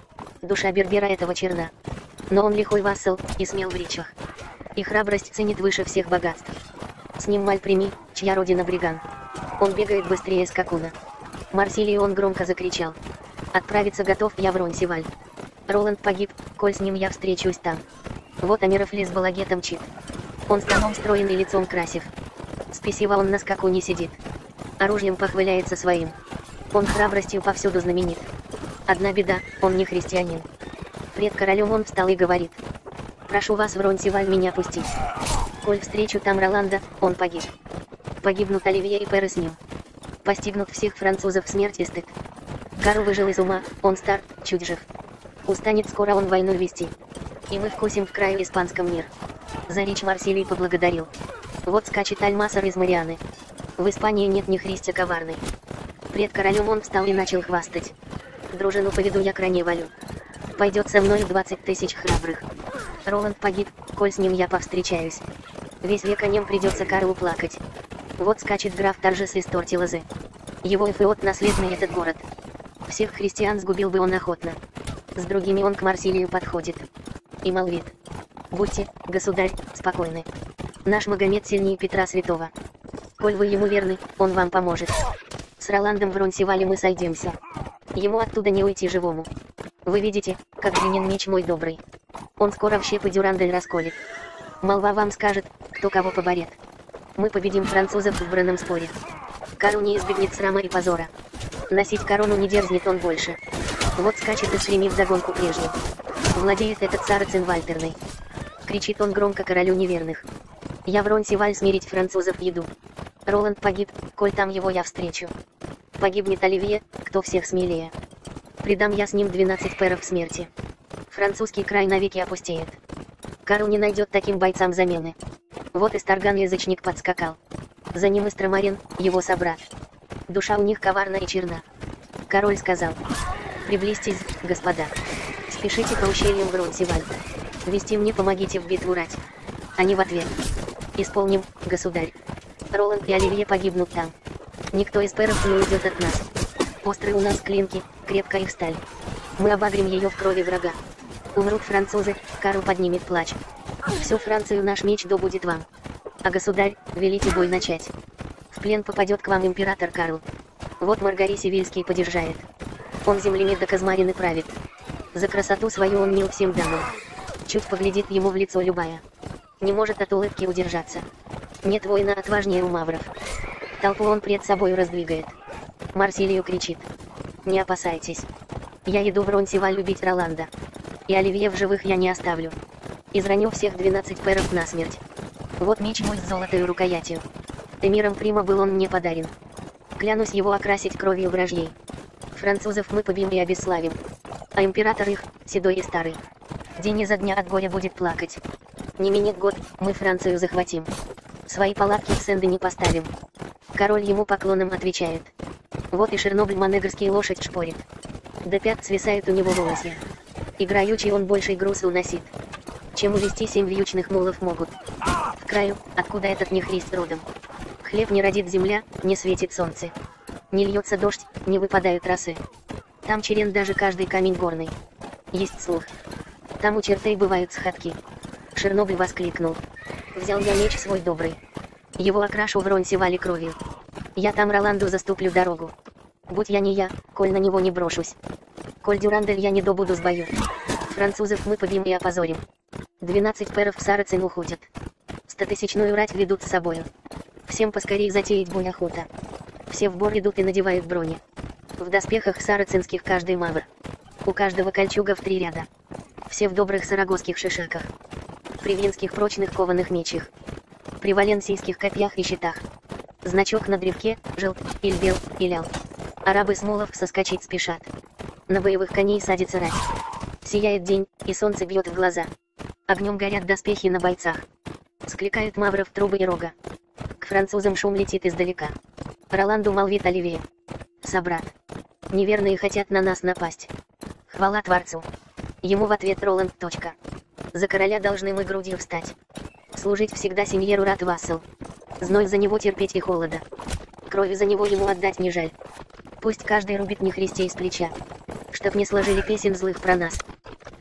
душа Бербера этого черна. Но он лихой вассал, и смел в речах. И храбрость ценит выше всех богатств. С ним Мальпреми, чья родина Бриган. Он бегает быстрее скакуна. Марсилию он громко закричал. Отправиться готов я в Ронсеваль. Роланд погиб, коль с ним я встречусь там. Вот Амирафле с Балагетом мчит. Он станом строен и лицом красив. Спесиво он на скаку не сидит. Оружием похваляется своим. Он храбростью повсюду знаменит. Одна беда, он не христианин. Пред королем он встал и говорит: прошу вас в Ронсеваль меня пустить. Коль встречу там Роланда, он погиб. Погибнут Оливье и Перы с ним. Постигнут всех французов смерть и стыд. Карл выжил из ума, он стар, чуть жив. Устанет скоро он войну вести. И мы вкусим в краю испанском мир. За речь Марсилий поблагодарил. Вот скачет Альмасар из Марианы. В Испании нет ни христя коварной. Пред королем он встал и начал хвастать. Дружину поведу я к ране валю. Пойдет со мной двадцать тысяч храбрых. Роланд погиб, коль с ним я повстречаюсь. Весь век о нем придется Карлу плакать. Вот скачет граф Торжес из Тортилозы. Его эфиот наследный этот город. Всех христиан сгубил бы он охотно. С другими он к Марсилию подходит. И молвит: будьте, государь, спокойны. Наш Магомед сильнее Петра Святого. Коль вы ему верны, он вам поможет. С Роландом в Ронсевале мы сойдемся. Ему оттуда не уйти живому. Вы видите, как длинен меч мой добрый. Он скоро в щепы Дюрандель расколет. Молва вам скажет, кто кого поборет. Мы победим французов в бранном споре. Карл не избегнет срама и позора. Носить корону не дерзнет он больше. Вот скачет и стремит вдогонку прежним. Владеет этот сарацин Вальтерной. Кричит он громко королю неверных: я в Ронсеваль смирить французов еду. Роланд погиб, коль там его я встречу. Погибнет Оливье, кто всех смелее. Предам я с ним двенадцать перов смерти. Французский край навеки опустеет. Карл не найдет таким бойцам замены. Вот и Старган язычник подскакал. За ним Истромарин, его собрат. Душа у них коварна и черна. Король сказал: приблизьтесь, господа. Спешите по ущельям в Ронсеваль. Вести мне помогите в битву рать. Они в ответ: исполним, государь. Роланд и Оливье погибнут там. Никто из перов не уйдет от нас. Острые у нас клинки, крепка их сталь. Мы обагрим ее в крови врага. Умрут французы, Карл поднимет плач. Всю Францию наш меч добудет вам. А государь, велите бой начать. В плен попадет к вам император Карл. Вот Маргари Севильский подержает. Он землями до Казмарины правит. За красоту свою он мил всем дамам. Чуть поглядит ему в лицо любая. Не может от улыбки удержаться. Нет воина отважнее у мавров. Толпу он пред собой раздвигает. Марсилию кричит: не опасайтесь. Я иду в Ронсеваль любить Роланда. И Оливье в живых я не оставлю. Израню всех двенадцать перов насмерть. Вот меч мой с золотой рукоятью. Эмиром Прима был он мне подарен. Клянусь его окрасить кровью вражьей. Французов мы побьем и обесславим. А император их, седой и старый, день изо дня от горя будет плакать. Не минет год, мы Францию захватим. Свои палатки в Сен-Дени поставим. Король ему поклоном отвечает. Вот и Шернобль-Манегрский лошадь шпорит. До пят свисают у него волосья. Играючий он больший груз уносит, чем увести семь вьючных мулов могут. В краю, откуда этот нехрист родом, хлеб не родит земля, не светит солнце. Не льется дождь, не выпадают росы. Там черен даже каждый камень горный. Есть слух. Там у чертей бывают схватки. Шернобль воскликнул: взял я меч свой добрый. Его окрашу в Ронсевале кровью. Я там Роланду заступлю дорогу. Будь я не я, коль на него не брошусь. Коль Дюрандель я не добуду с бою. Французов мы побьем и опозорим. Двенадцать перов в Сарацин уходят. Стотысячную рать ведут с собою. Всем поскорей затеять бой охота. Все в бор идут и надевают брони. В доспехах сарацинских каждый мавр. У каждого кольчуга в три ряда. Все в добрых сарагосских шишаках. При венских прочных кованых мечах. При валенсийских копьях и щитах. Значок на древке, желт, иль бел, илял. Арабы с мулов соскочить спешат. На боевых коней садится рать. Сияет день, и солнце бьет в глаза. Огнем горят доспехи на бойцах. Скликают мавров трубы и рога. К французам шум летит издалека. Роланду молвит Оливье: собрат, неверные хотят на нас напасть. Хвала Творцу. Ему в ответ Роланд: точка. За короля должны мы грудью встать. Служить всегда сеньеру рад вассал. Зной за него терпеть и холода. Крови за него ему отдать не жаль. Пусть каждый рубит нехристей с плеча, чтоб не сложили песен злых про нас.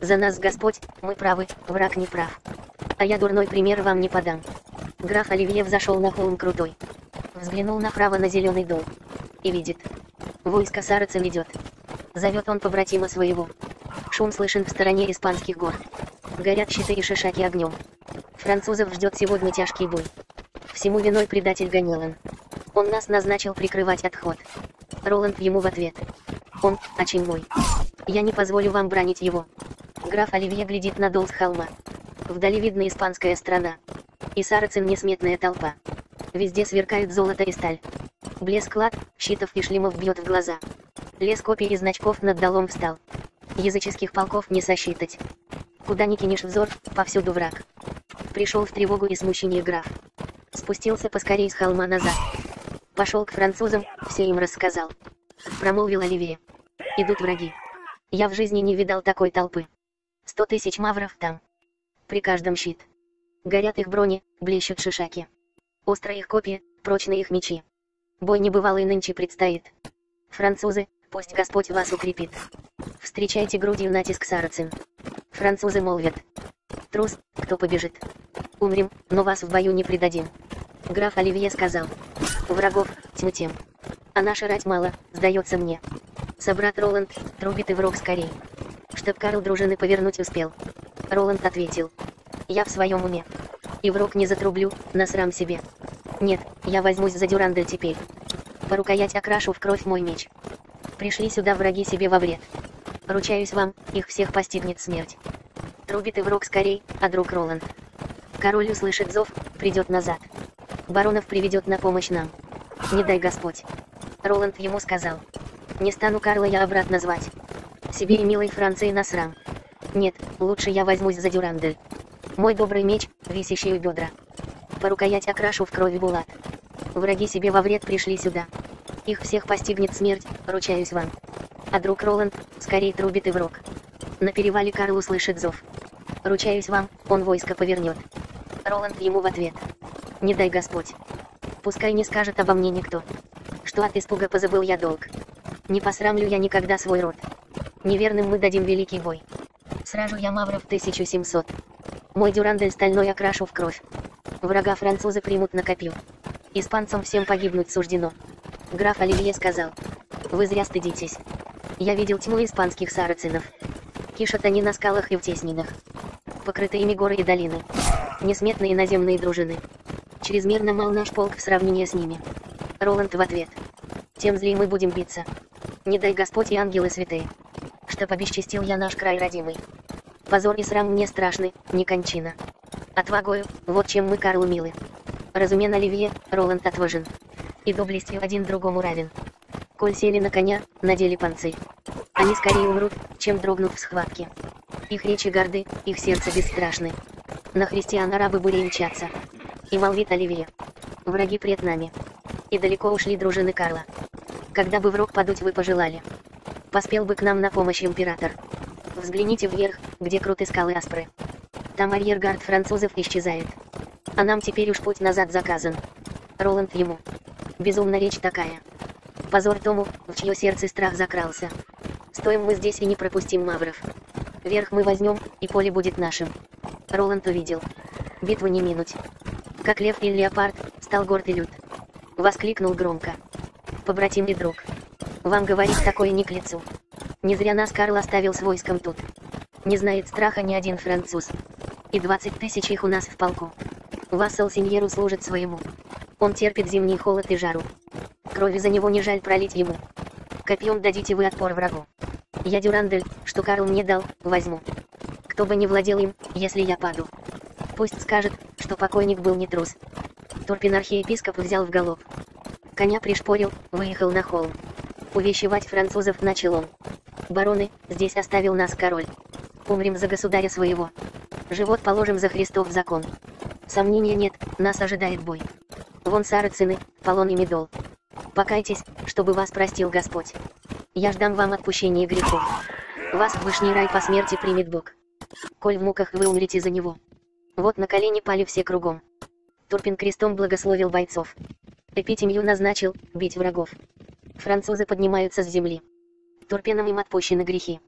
За нас Господь, мы правы, враг не прав. А я дурной пример вам не подам. Граф Оливье взошел на холм крутой. Взглянул направо на зеленый дол. И видит. Войско сарацин идет. Зовет он побратима своего. Шум слышен в стороне испанских гор. Горят щиты и шишаки огнем. Французов ждет сегодня тяжкий бой. Всему виной предатель Ганелан. Он нас назначил прикрывать отход. Роланд ему в ответ. Он, очень мой. Я не позволю вам бранить его. Граф Оливье глядит на дол с холма. Вдали видна испанская страна. И сарацин несметная толпа. Везде сверкают золото и сталь. Блеск лад, щитов и шлемов бьет в глаза. Лес копий и значков над долом встал. Языческих полков не сосчитать. Куда ни кинешь взор, повсюду враг. Пришел в тревогу и смущение граф. Спустился поскорей с холма назад. Пошел к французам, все им рассказал. Промолвил Оливье. Идут враги. Я в жизни не видал такой толпы. Сто тысяч мавров там. При каждом щит. Горят их брони, блещут шишаки. Острые их копья, прочные их мечи. Бой небывалый нынче предстоит. Французы, пусть Господь вас укрепит. Встречайте грудью натиск сарацин. Французы молвят. Трус, кто побежит. Умрем, но вас в бою не предадим. Граф Оливье сказал. Врагов, тьму тем. А наша рать мало, сдается мне. Собрат Роланд, трубит и в рог скорей. Чтоб Карл дружины повернуть успел. Роланд ответил. Я в своем уме. И в рог не затрублю, на срам себе. Нет, я возьмусь за дюрандель теперь. По рукоять окрашу в кровь мой меч. Пришли сюда враги себе во вред. Ручаюсь вам, их всех постигнет смерть. Трубит и в рог скорей, а друг Роланд. Король услышит зов, придет назад. Баронов приведет на помощь нам. Не дай Господь. Роланд ему сказал. Не стану Карла я обратно звать. Себе и милой Франции на срам. Нет, лучше я возьмусь за дюрандель. Мой добрый меч, висящий у бедра. По рукоять окрашу в крови булат. Враги себе во вред пришли сюда. Их всех постигнет смерть, ручаюсь вам. А друг Роланд, скорей трубит и в рог. На перевале Карл услышит зов. Ручаюсь вам, он войско повернет. Роланд ему в ответ. Не дай Господь. Пускай не скажет обо мне никто. Что от испуга позабыл я долг. Не посрамлю я никогда свой род. Неверным мы дадим великий бой. Сражу я мавров тысячу семьсот. Мой дюрандель стальной окрашу в кровь. Врага французы примут на копью. Испанцам всем погибнуть суждено. Граф Оливье сказал. Вы зря стыдитесь. Я видел тьму испанских сарацинов. Кишат они на скалах и в теснинах. Покрыты ими горы и долины. Несметные наземные дружины. Чрезмерно мал наш полк в сравнении с ними. Роланд в ответ. Тем злей мы будем биться. Не дай Господь и ангелы святые. Чтоб обесчестил я наш край родимый. Позор и срам мне страшны, не кончина. Отвагою, вот чем мы Карлу милы. Разумен Оливье, Роланд отважен. И доблестью один другому равен. Коль сели на коня, надели панцирь. Они скорее умрут, чем дрогнут в схватке. Их речи горды, их сердце бесстрашны. На христиан арабы бурей мчатся. И молвит Оливье. Враги пред нами. И далеко ушли дружины Карла. Когда бы в рог падуть вы пожелали. Поспел бы к нам на помощь император. Взгляните вверх, где круты скалы Аспры. Там арьергард французов исчезает. А нам теперь уж путь назад заказан. Роланд ему. Безумна речь такая. Позор тому, в чье сердце страх закрался. Стоим мы здесь и не пропустим мавров. Верх мы возьмем, и поле будет нашим. Роланд увидел. Битву не минуть. Как лев или леопард, стал горд и лют. Воскликнул громко. Побратим и друг. Вам говорить такое не к лицу. Не зря нас Карл оставил с войском тут. Не знает страха ни один француз. И двадцать тысяч их у нас в полку. Вассал сеньеру служит своему. Он терпит зимний холод и жару. Крови за него не жаль пролить ему. Копьем дадите вы отпор врагу. Я дюрандель, что Карл мне дал, возьму. Кто бы не владел им, если я паду. Пусть скажет, что покойник был не трус. Турпин архиепископ взял в галоп. Коня пришпорил, выехал на холм. Увещевать французов начал он. Бароны, здесь оставил нас король. Умрем за государя своего. Живот положим за Христов закон. Сомнения нет, нас ожидает бой. Вон сарацины, полон и медол. Покайтесь, чтобы вас простил Господь. Я ждам вам отпущения грехов. Вас в вышний рай по смерти примет Бог. Коль в муках вы умрете за него. Вот на колени пали все кругом. Турпин крестом благословил бойцов. Эпитемью назначил, бить врагов. Французы поднимаются с земли. Турпином им отпущены грехи.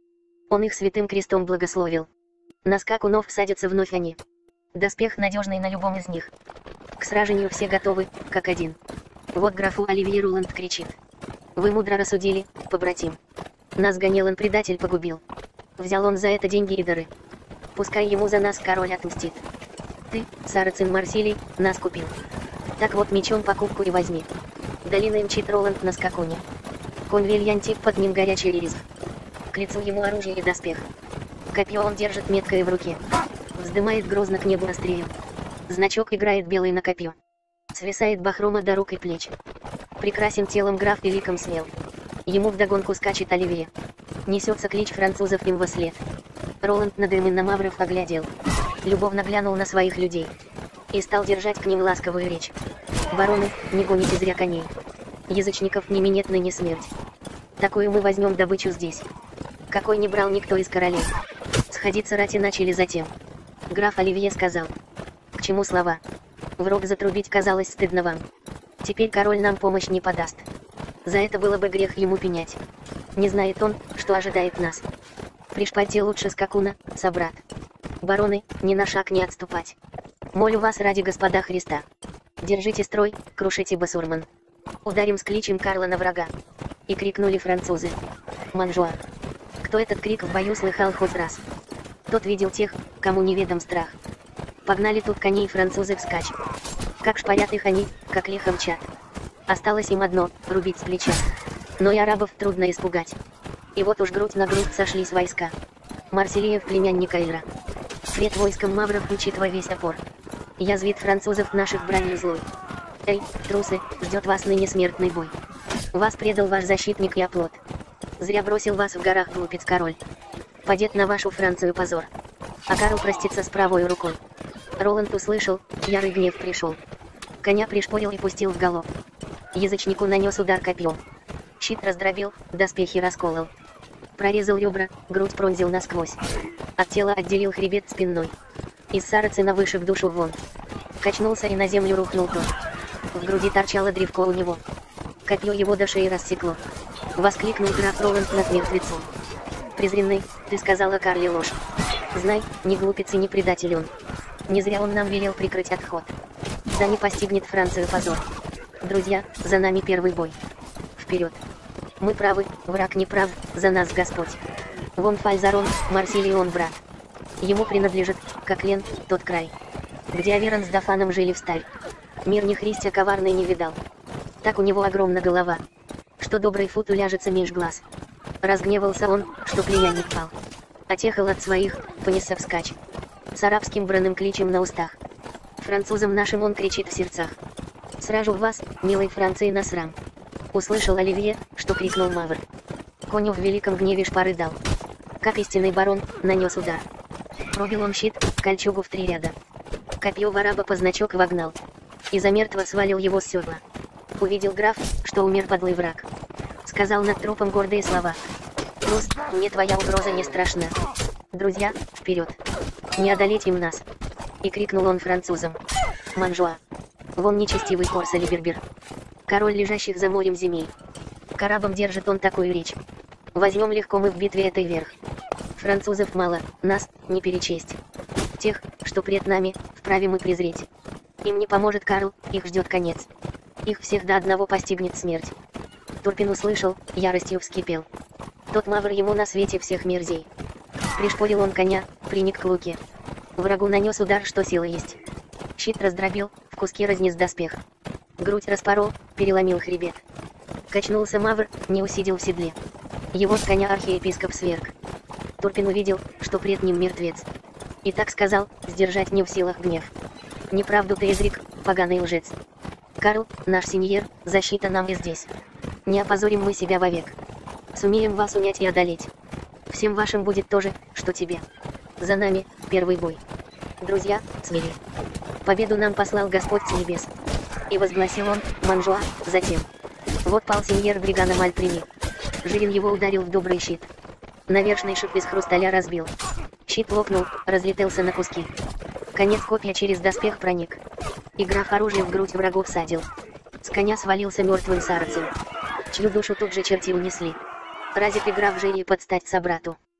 Он их святым крестом благословил. На скакунов садятся вновь они. Доспех надежный на любом из них. К сражению все готовы, как один. Вот графу Оливье Роланд кричит: «Вы мудро рассудили, побратим. Нас Ганелан предатель погубил. Взял он за это деньги и дары. Пускай ему за нас король отмстит. Ты, сарацин Марсилий, нас купил. Так вот мечом покупку и возьми». Долиной мчит Роланд на скакуне. Конь Вильянтип под ним горячий риск. К лицу ему оружие и доспех. Копье он держит меткое в руке. Вздымает грозно к небу острие. Значок играет белый на копье. Свисает бахрома до рук и плеч. Прекрасен телом граф и ликом смел. Ему вдогонку скачет Оливье. Несется клич французов им вослед. Роланд на дым и на мавров оглядел. Любовно глянул на своих людей. И стал держать к ним ласковую речь. «Бароны, не гоните зря коней. Язычников не минет ныне смерть. Такую мы возьмем добычу здесь. Какой не брал никто из королей». Сходиться рати начали затем. Граф Оливье сказал: «К чему слова? В рог затрубить казалось стыдно вам. Теперь король нам помощь не подаст. За это было бы грех ему пенять. Не знает он, что ожидает нас. При шпаге лучше скакуна, собрат. Бароны, ни на шаг не отступать. Молю вас ради господа Христа. Держите строй, крушите басурман. Ударим с кличем Карла на врага». И крикнули французы: «Манжуа!» Кто этот крик в бою слыхал хоть раз? Тот видел тех, кому неведом страх. Погнали тут коней французы вскачь. Как шпарят их они, как лихо мчат. Осталось им одно — рубить с плеча. Но и арабов трудно испугать. И вот уж грудь на грудь сошлись войска. Марсилиев племянник Эйра. Пред войском мавров мчит во весь опор. Язвит французов наших бранью злой. «Эй, трусы, ждет вас ныне смертный бой. Вас предал ваш защитник и оплот. Зря бросил вас в горах глупец король. Падет на вашу Францию позор. А Карл простится с правой рукой». Роланд услышал, ярый гнев пришел. Коня пришпорил и пустил в галоп. Язычнику нанес удар копьем. Щит раздробил, доспехи расколол. Прорезал ребра, грудь пронзил насквозь. От тела отделил хребет спинной. Из сарацина вышиб душу вон. Качнулся и на землю рухнул тот. В груди торчало древко у него. Копье его до шеи рассекло. Воскликнул граф Роланд над мертвецом: «Презренный, ты сказала Карле ложь. Знай, не глупец и не предатель он. Не зря он нам велел прикрыть отход. Да не постигнет Францию позор. Друзья, за нами первый бой. Вперед! Мы правы, враг не прав, за нас Господь. Вон Фальзарон, Марсилий он брат. Ему принадлежит, как Лен, тот край, где Аверон с Дафаном жили встарь. Мир ни Христя коварный не видал. Так у него огромна голова, что добрый фут уляжется меж глаз. Разгневался он, что племянник пал. Отехал от своих, понесся вскачь. С арабским бранным кличем на устах. Французам нашим он кричит в сердцах: «Сражу вас, милой Франции, на срам». Услышал Оливье, что крикнул мавр. Коню в великом гневе шпары дал. Как истинный барон, нанес удар. Пробил он щит, кольчугу в три ряда. Копье в араба по значок вогнал. И замертво свалил его с седла. Увидел граф, что умер подлый враг. Сказал над трупом гордые слова: «Трус, мне твоя угроза не страшна. Друзья, вперед! Не одолеть им нас!» И крикнул он французам: «Манжуа! Вон нечестивый Корса Либербер, король лежащих за морем земель. К арабам держит он такую речь: возьмем легко мы в битве этой верх. Французов мало, нас не перечесть. Тех, что пред нами, вправе мы презреть. Им не поможет Карл, их ждет конец. Их всех до одного постигнет смерть». Турпин услышал, яростью вскипел. Тот мавр ему на свете всех мерзей. Пришпорил он коня, приник к луке. Врагу нанес удар, что силы есть. Щит раздробил, в куски разнес доспех. Грудь распорол, переломил хребет. Качнулся мавр, не усидел в седле. Его с коня архиепископ сверг. Турпин увидел, что пред ним мертвец. И так сказал, сдержать не в силах гнев: «Неправду ты изрек, поганый лжец. Карл, наш сеньер, защита нам и здесь. Не опозорим мы себя вовек. Сумеем вас унять и одолеть. Всем вашим будет то же, что тебе. За нами, первый бой. Друзья, смели. Победу нам послал Господь с небес». И возгласил он: «Манжуа», затем. Вот пал сеньер Бригана Мальприни. Живин его ударил в добрый щит. Навершный шип из хрусталя разбил. Щит лопнул, разлетелся на куски. Конец копья через доспех проник. И граф оружие в грудь врагов садил. С коня свалился мертвым сарацин, чью душу тут же черти унесли. Разик и граф жили под стать собрату.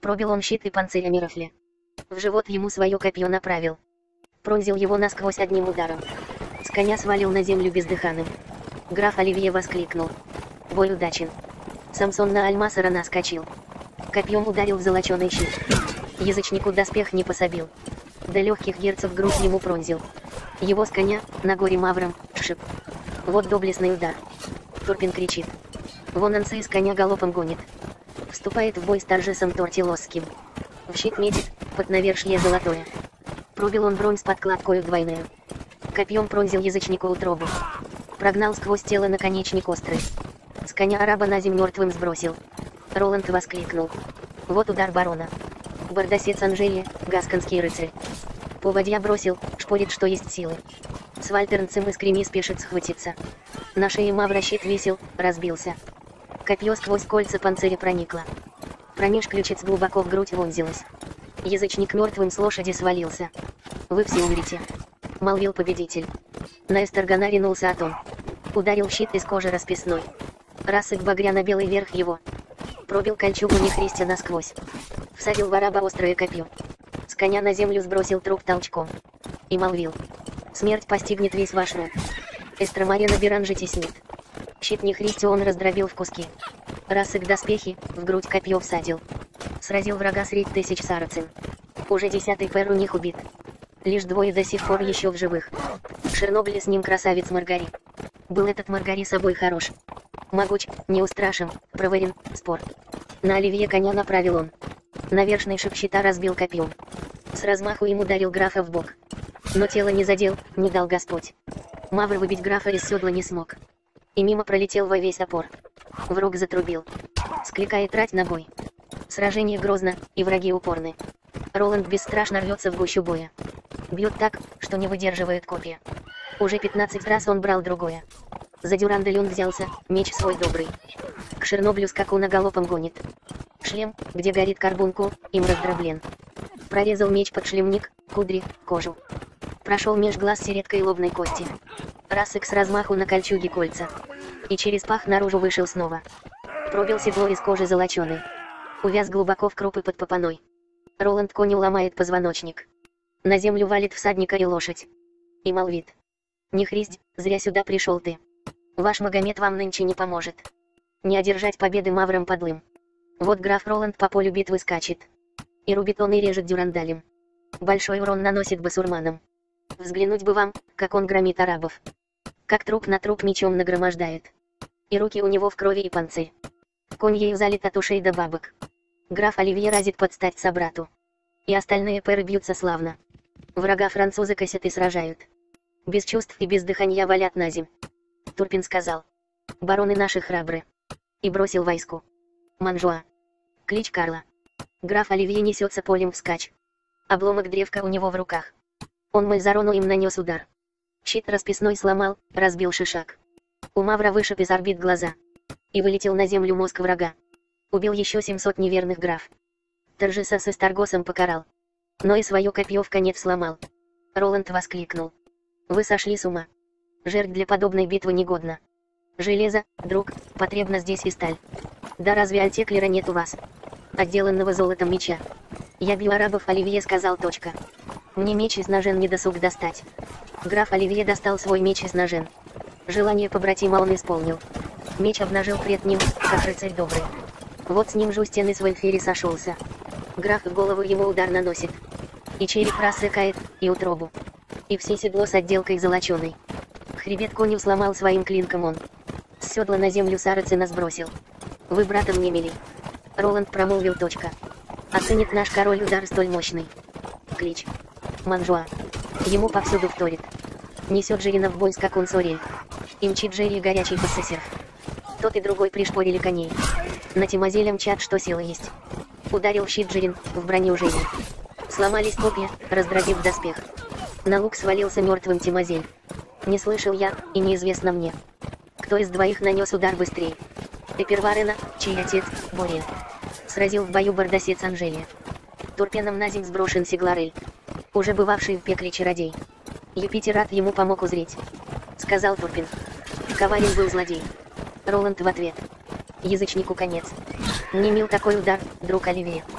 Пробил он щит и панцирь Амирафля. В живот ему свое копье направил. Пронзил его насквозь одним ударом. С коня свалил на землю бездыханным. Граф Оливье воскликнул: «Бой удачен!» Самсон на Альмасара наскочил. Копьем ударил в золоченый щит. Язычнику доспех не пособил. До легких герцог грудь ему пронзил. Его с коня, на горе мавром, шип. Вот доблестный удар. Турпин кричит. Вон Ансы из коня галопом гонит. Вступает в бой с Торжесом Тортилосским. В щит метит, под навершье золотое. Пробил он бронь с подкладкою двойную. Копьем пронзил язычнику утробу. Прогнал сквозь тело наконечник острый. С коня араба на земь мертвым сбросил. Роланд воскликнул: «Вот удар барона!» Бардасец Анжели, гасконский рыцарь. Поводья бросил, шпорит, что есть силы. С вальтернцем из креми спешит схватиться. На шее мавра щит висел, разбился. Копье сквозь кольца панциря проникло. Промеж ключиц глубоко в грудь вонзилось. Язычник мертвым с лошади свалился. «Вы все умрете», — молвил победитель. На эстергана ринулся Атон. Ударил щит из кожи расписной. Рассык багря на белый верх его. Пробил кольчугу нехристя насквозь. Всадил в араба острое копье. С коня на землю сбросил труп толчком. И молвил: «Смерть постигнет весь ваш род. Эстромарена Беранжи теснит». Щит нехристя он раздробил в куски. Рассык доспехи, в грудь копье всадил. Сразил врага средь тысяч сарацин. Уже десятый пэр у них убит. Лишь двое до сих пор еще в живых. В Шернобыле с ним красавец Маргари. Был этот Маргари собой хорош. Могуч, неустрашим, проворен, спор. На Оливье коня направил он. Навершный шип щита разбил копьем. С размаху им ударил графа в бок. Но тело не задел, не дал Господь. Мавр выбить графа из седла не смог. И мимо пролетел во весь опор. В рог затрубил. Скликает рать на бой. Сражение грозно, и враги упорны. Роланд бесстрашно рвется в гущу боя. Бьет так, что не выдерживает копья. Уже пятнадцать раз он брал другое. За дюрандель он взялся, меч свой добрый. К Шерноблю скакуна галопом гонит. Шлем, где горит карбункул, им раздроблен. Прорезал меч под шлемник, кудри, кожу. Прошел меж глаз середкой лобной кости. Рассык с размаху на кольчуге кольца. И через пах наружу вышел снова. Пробил седло из кожи золоченой. Увяз глубоко в крупы под попаной. Роланд коню ломает позвоночник. На землю валит всадника и лошадь. И молвит: «Нехристь, зря сюда пришел ты. Ваш Магомед вам нынче не поможет. Не одержать победы мавром подлым. Вот граф Роланд по полю битвы скачет. И рубит он и режет дюрандалем. Большой урон наносит басурманам. Взглянуть бы вам, как он громит арабов. Как труп на труп мечом нагромождает. И руки у него в крови и панцирь. Конь ею залит от ушей до бабок. Граф Оливье разит под стать собрату. И остальные пэры бьются славно. Врага французы косят и сражают. Без чувств и без дыхания валят на земь». Турпин сказал: «Бароны наши храбры». И бросил войску. Манжуа. Клич Карла. Граф Оливье несется полем вскачь. Обломок древка у него в руках. Он Мальзарону им нанес удар. Щит расписной сломал, разбил шишак. У мавра вышиб из орбит глаза. И вылетел на землю мозг врага. Убил еще семьсот неверных граф. Торжеса с Эстаргосом покарал. Но и свое копье в конец сломал. Роланд воскликнул: «Вы сошли с ума. Жертв для подобной битвы негодно. Железо, друг, потребно здесь и сталь. Да разве альтеклера нет у вас? Отделанного золотом меча. Я бью арабов, Оливье сказал. Точка. Мне меч из ножен не досуг достать». Граф Оливье достал свой меч из ножен. Желание побратима он исполнил. Меч обнажил пред ним, как рыцарь добрый. Вот с ним же у стены с Вольфери сошелся. Граф в голову ему удар наносит. И череп рассыкает, и утробу. И все седло с отделкой золоченой. Хребет коню сломал своим клинком он. С седла на землю сарацина сбросил. «Вы братом не мили». Роланд промолвил. Точка. «Оценит наш король удар столь мощный». Клич. Манжуа. Ему повсюду вторит. Несет Жирина в бой скакун Сорель. И мчит Жерри горячий пассесерв. Тот и другой пришпорили коней. На Тимазеле мчат, что силы есть. Ударил щит Жирин, в броню Жерри. Сломались копья, раздробив доспех. На лук свалился мертвым Тимазель. Не слышал я, и неизвестно мне, кто из двоих нанес удар быстрее. Эперварена, чей отец, Бория, сразил в бою бардасец Анжелия. Турпеном на земь сброшен Сигларель, уже бывавший в пекле чародей. Юпитер рад ему помог узреть. Сказал Турпин: «Коварен был злодей». Роланд в ответ: «Язычнику конец. Не мил такой удар, друг Оливье.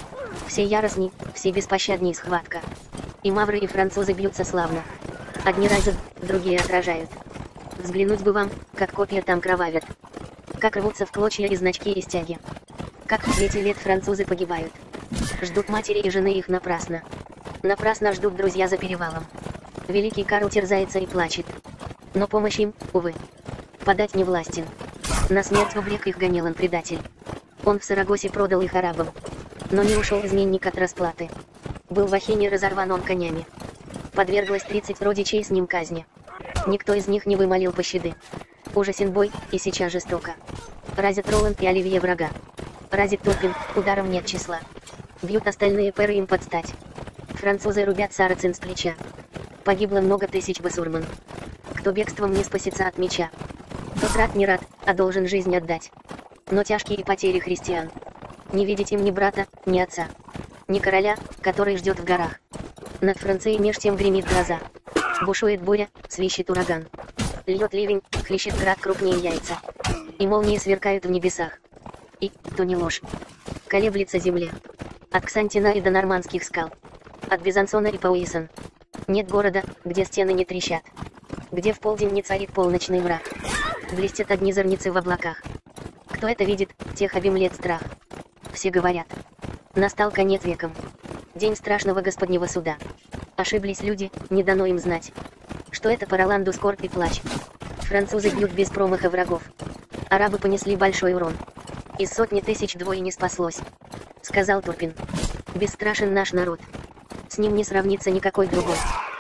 Все яростней, все беспощадней схватка. И мавры, и французы бьются славно. Одни разят, другие отражают. Взглянуть бы вам, как копья там кровавят. Как рвутся в клочья и значки и стяги. Как в свете лет французы погибают. Ждут матери и жены их напрасно. Напрасно ждут друзья за перевалом. Великий Карл терзается и плачет. Но помощь им, увы, подать не властен. На смерть вовлек их Ганилон-предатель. Он в Сарагосе продал их арабам. Но не ушел изменник от расплаты. Был в Ахене разорван он конями. Подверглось тридцать родичей с ним казни. Никто из них не вымолил пощады. Ужасен бой, и сейчас жестоко. Разят Роланд и Оливье врага. Разит Турпин, ударом нет числа. Бьют остальные перы им подстать. Французы рубят сарацин с плеча. Погибло много тысяч басурман. Кто бегством не спасется от меча. Тот рад не рад, а должен жизнь отдать. Но тяжкие потери христиан. Не видеть им ни брата, ни отца. Ни короля, который ждет в горах. Над Францией меж тем гремит гроза. Бушует буря, свищет ураган. Льет ливень, хлещет град крупнее яйца. И молнии сверкают в небесах. И, то не ложь, колеблется земля. От Ксантина и до нормандских скал. От Безансона и Пауисон. Нет города, где стены не трещат. Где в полдень не царит полночный мрак. Блестят одни зорницы в облаках. Кто это видит, тех обемлет страх. Все говорят. Настал конец веком. День страшного Господнего суда. Ошиблись люди, не дано им знать, что это по Роланду скорбь и плач. Французы бьют без промаха врагов. Арабы понесли большой урон. Из сотни тысяч двое не спаслось. Сказал Турпин. Бесстрашен наш народ. С ним не сравнится никакой другой.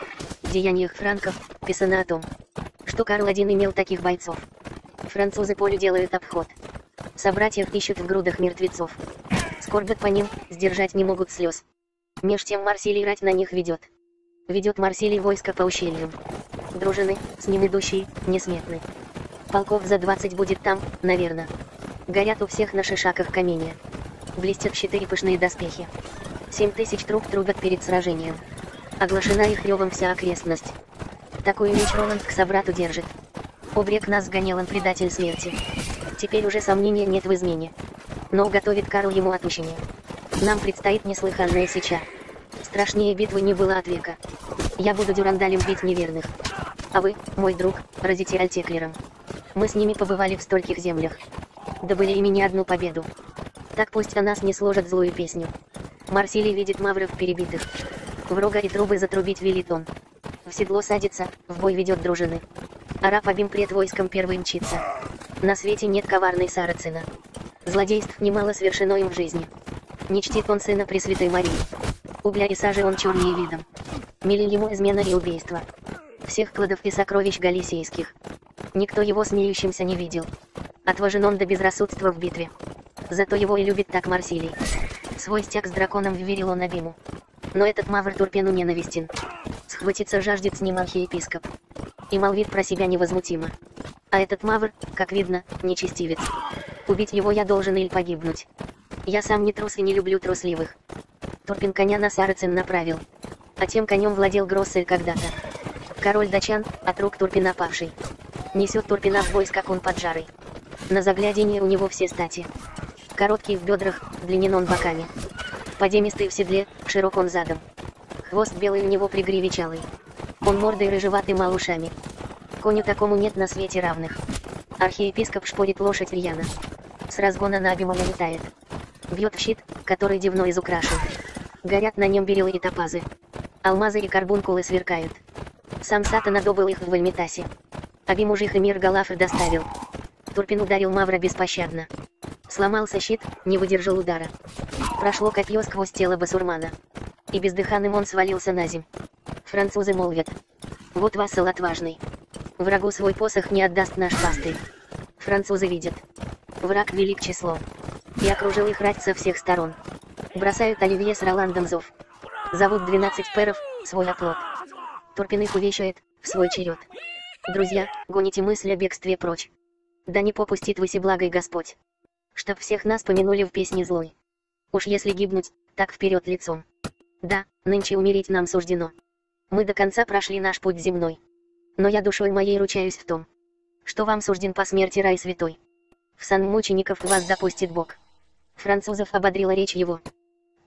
В деяниях франков писано о том, что Карл один имел таких бойцов. Французы полю делают обход. Собратьев ищут в грудах мертвецов. Скорбят по ним, сдержать не могут слез. Меж тем Марсилий рать на них ведет. Ведет Марсилий войско по ущельям. Дружины, с ним идущие, несметны. Полков за двадцать будет там, наверно. Горят у всех на шишаках каменья. Блестят щиты и пышные доспехи. Семь тысяч труб трубят перед сражением. Оглашена их ревом вся окрестность. Такую меч Роланд к собрату держит. Обрек нас с Ганилон предатель смерти. Теперь уже сомнения нет в измене. Но готовит Карл ему отмщение. Нам предстоит неслыханная сеча. Страшнее битвы не было от века. Я буду дюрандалем бить неверных. А вы, мой друг, разите альтеклером. Мы с ними побывали в стольких землях. Добыли ими не одну победу. Так пусть о нас не сложат злую песню. Марсилий видит мавров перебитых. В рога и трубы затрубить велит он. В седло садится, в бой ведет дружины. Араб Абим пред войском первый мчится. На свете нет коварной сарацина. Злодейств немало совершено им в жизни. Не чтит он сына Пресвятой Марии. Угля и сажи он чернее видом. Мили ему измена и убийство. Всех кладов и сокровищ галисийских. Никто его смеющимся не видел. Отважен он до безрассудства в битве. Зато его и любит так Марсилий. Свой стяг с драконом вверил он Абиму. Но этот мавр Турпену ненавистен. Схватиться жаждет с ним архиепископ. И молвит про себя невозмутимо. А этот мавр, как видно, нечестивец. Убить его я должен или погибнуть. Я сам не трус и не люблю трусливых. Турпин коня на сарацин направил. А тем конем владел Гроссель когда-то. Король датчан, от рук Турпина павший. Несет Турпина в бой скакун поджарый. На загляденье у него все стати. Короткий в бедрах, длинен он боками. Подемистый в седле, широк он задом. Хвост белый у него при гриве чалый. Он мордой рыжеватый мал ушами. Коню такому нет на свете равных. Архиепископ шпорит лошадь рьяно. С разгона на Абима налетает. Бьет в щит, который дивно изукрашен. Горят на нем берилы и топазы. Алмазы и карбункулы сверкают. Сам Сатана добыл их в Вальметасе. Абим уж их и мир Галафр доставил. Турпин ударил мавра беспощадно. Сломался щит, не выдержал удара. Прошло копье сквозь тело басурмана. И бездыханным он свалился на земь. Французы молвят. Вот вассал отважный. Врагу свой посох не отдаст наш пастырь. Французы видят. Враг велик числом. И окружил их рать со всех сторон. Бросают Оливье с Роландом зов. Зовут двенадцать перов, свой оплот. Турпин их увещает, в свой черед. Друзья, гоните мысль о бегстве прочь. Да не попустит вы себлагой Господь. Чтоб всех нас помянули в песне злой. Уж если гибнуть, так вперед лицом. Да, нынче умереть нам суждено. Мы до конца прошли наш путь земной. Но я душой моей ручаюсь в том, что вам сужден по смерти рай святой. В сан мучеников вас допустит Бог. Французов ободрила речь его. Клич,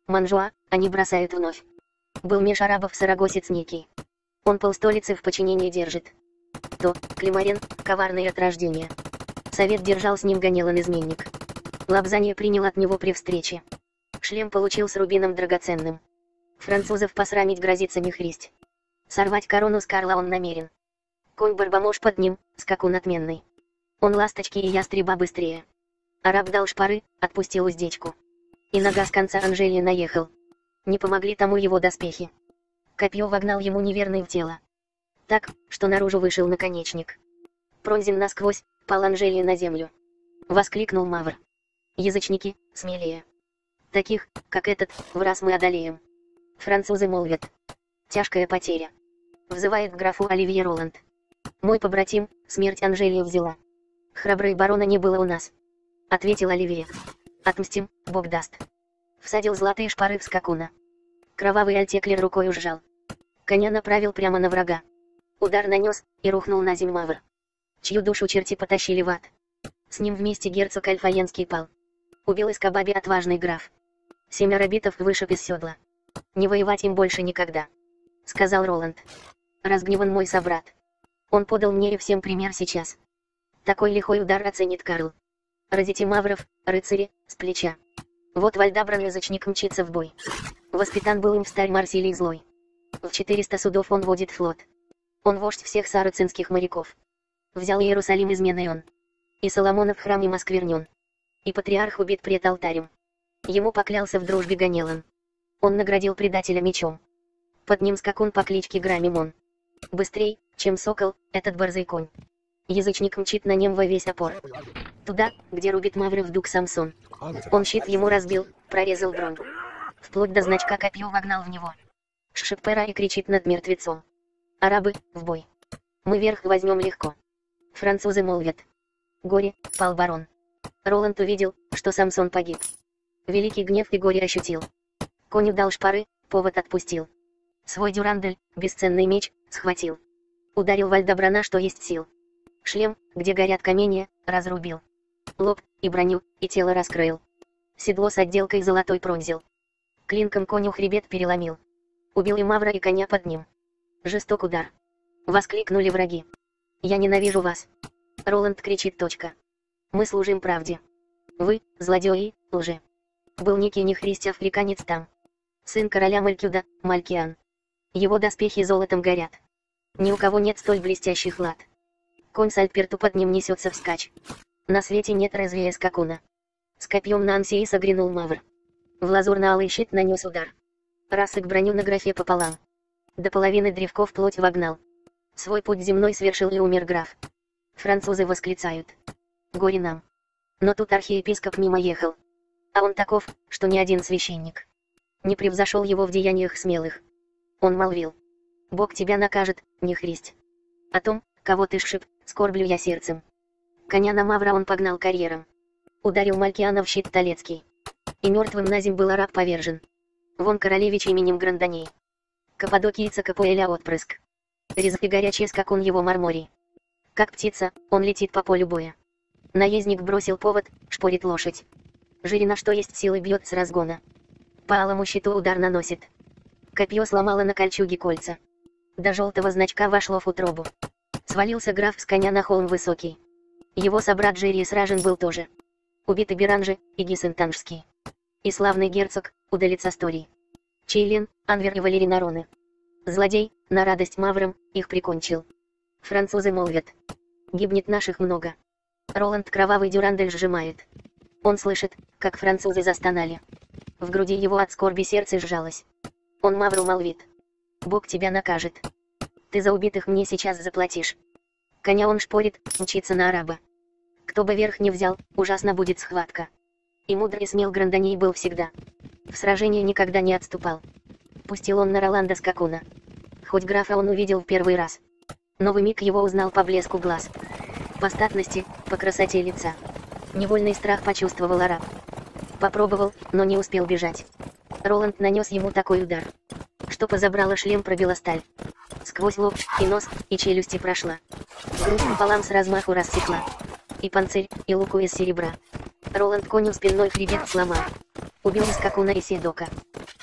Манжуа, они бросают вновь. Был меж арабов сарагосец некий. Он полстолицы в подчинении держит. То, Климарен, коварный от рождения. Совет держал с ним Ганелан-изменник. Лобзание принял от него при встрече. Шлем получил с рубином драгоценным. Французов посрамить грозится нехристь. Сорвать корону с Карла он намерен. Конь Барбамош под ним, скакун отменный. Он ласточки и ястреба быстрее. Араб дал шпоры, отпустил уздечку. И нога с конца Анжелии наехал. Не помогли тому его доспехи. Копье вогнал ему неверный в тело. Так, что наружу вышел наконечник. Пронзен насквозь, пал Анжелии на землю. Воскликнул Мавр. Язычники, смелее. Таких, как этот, в раз мы одолеем. Французы молвят. Тяжкая потеря. Взывает к графу Оливье Роланд. Мой побратим, смерть Анжелии взяла. Храброй барона не было у нас. Ответил Оливье. Отмстим, Бог даст. Всадил золотые шпоры в скакуна. Кровавый альтеклер рукой сжал. Коня направил прямо на врага. Удар нанес, и рухнул на земь Мавр. Чью душу черти потащили в ад. С ним вместе герцог Альфаенский пал. Убил из Кабаби отважный граф. Семь арабитов вышиб из седла. Не воевать им больше никогда. Сказал Роланд. Разгневан мой собрат. Он подал мне и всем пример сейчас. Такой лихой удар оценит Карл. Разите мавров, рыцари, с плеча. Вот Вальдабран язычник мчится в бой. Воспитан был им в сталь Марсилий злой. В четыреста судов он водит флот. Он вождь всех сарацинских моряков. Взял Иерусалим изменой он. И Соломонов храм им осквернен. И патриарх убит пред алтарем. Ему поклялся в дружбе Ганелан. Он наградил предателя мечом. Под ним скакун по кличке Грамимон. Быстрей, чем сокол, этот борзый конь. Язычник мчит на нем во весь опор. Туда, где рубит мавров дух Самсон. Он щит ему разбил, прорезал бронь. Вплоть до значка копье вогнал в него. Шиппера и кричит над мертвецом. Арабы, в бой. Мы верх возьмем легко. Французы молвят. Горе, пал барон. Роланд увидел, что Самсон погиб. Великий гнев и горе ощутил. Коню дал шпоры, повод отпустил. Свой дюрандель, бесценный меч, схватил. Ударил Вальдабрана, что есть сил. Шлем, где горят каменья, разрубил. Лоб, и броню, и тело раскрыл. Седло с отделкой золотой пронзил. Клинком коню хребет переломил. Убил и мавра, и коня под ним. Жесток удар. Воскликнули враги. Я ненавижу вас. Роланд кричит точка. Мы служим правде. Вы, злодеи, лже. Был некий нехрист африканец там. Сын короля Малькюда, Малькиан. Его доспехи золотом горят. Ни у кого нет столь блестящих лад. Конь с Альперту под ним несется вскачь. На свете нет развея скакуна. С копьем на Ансии согрянул мавр. В лазурно-алый щит нанес удар. Рассык броню на графе пополам. До половины древков плоть вогнал. Свой путь земной свершил и умер граф. Французы восклицают. Горе нам. Но тут архиепископ мимо ехал. А он таков, что ни один священник не превзошел его в деяниях смелых. Он молвил. Бог тебя накажет, нехристь. О том, кого ты сшиб, скорблю я сердцем. Коня на мавра он погнал карьером. Ударил Малькиана в щит Толецкий. И мертвым на земь был араб повержен. Вон королевич именем Гранданей. Каппадокийца Капуэля отпрыск. Резав и горячий скакун его марморий. Как птица, он летит по полю боя. Наездник бросил повод, шпорит лошадь. Жирина, что есть силы, бьет с разгона. По алому щиту удар наносит. Копье сломало на кольчуге кольца. До желтого значка вошло в утробу. Свалился граф с коня на холм высокий. Его собрат Жерри сражен был тоже. Убиты Беранжи и Гиссентанжский. И славный герцог, удалец Асторий. Чейлин, Анвер и Валеринароны. Злодей, на радость маврам, их прикончил. Французы молвят. Гибнет наших много. Роланд кровавый дюрандель сжимает. Он слышит, как французы застонали. В груди его от скорби сердце сжалось. Он мавру молвит. Бог тебя накажет. Ты за убитых мне сейчас заплатишь. Коня он шпорит, мчится на араба. Кто бы верх не взял, ужасно будет схватка. И мудрый и смел Гранданей был всегда. В сражении никогда не отступал. Пустил он на Роланда скакуна. Хоть графа он увидел в первый раз. Новый миг его узнал по блеску глаз. По статности, по красоте лица. Невольный страх почувствовал араб. Попробовал, но не успел бежать. Роланд нанес ему такой удар, что позабрала шлем, пробила сталь. Сквозь лоб, и нос, и челюсти прошла. Грудь пополам с размаху рассекла. И панцирь, и луку из серебра. Роланд коню спинной хребет сломал. Убил и скакуна и седока.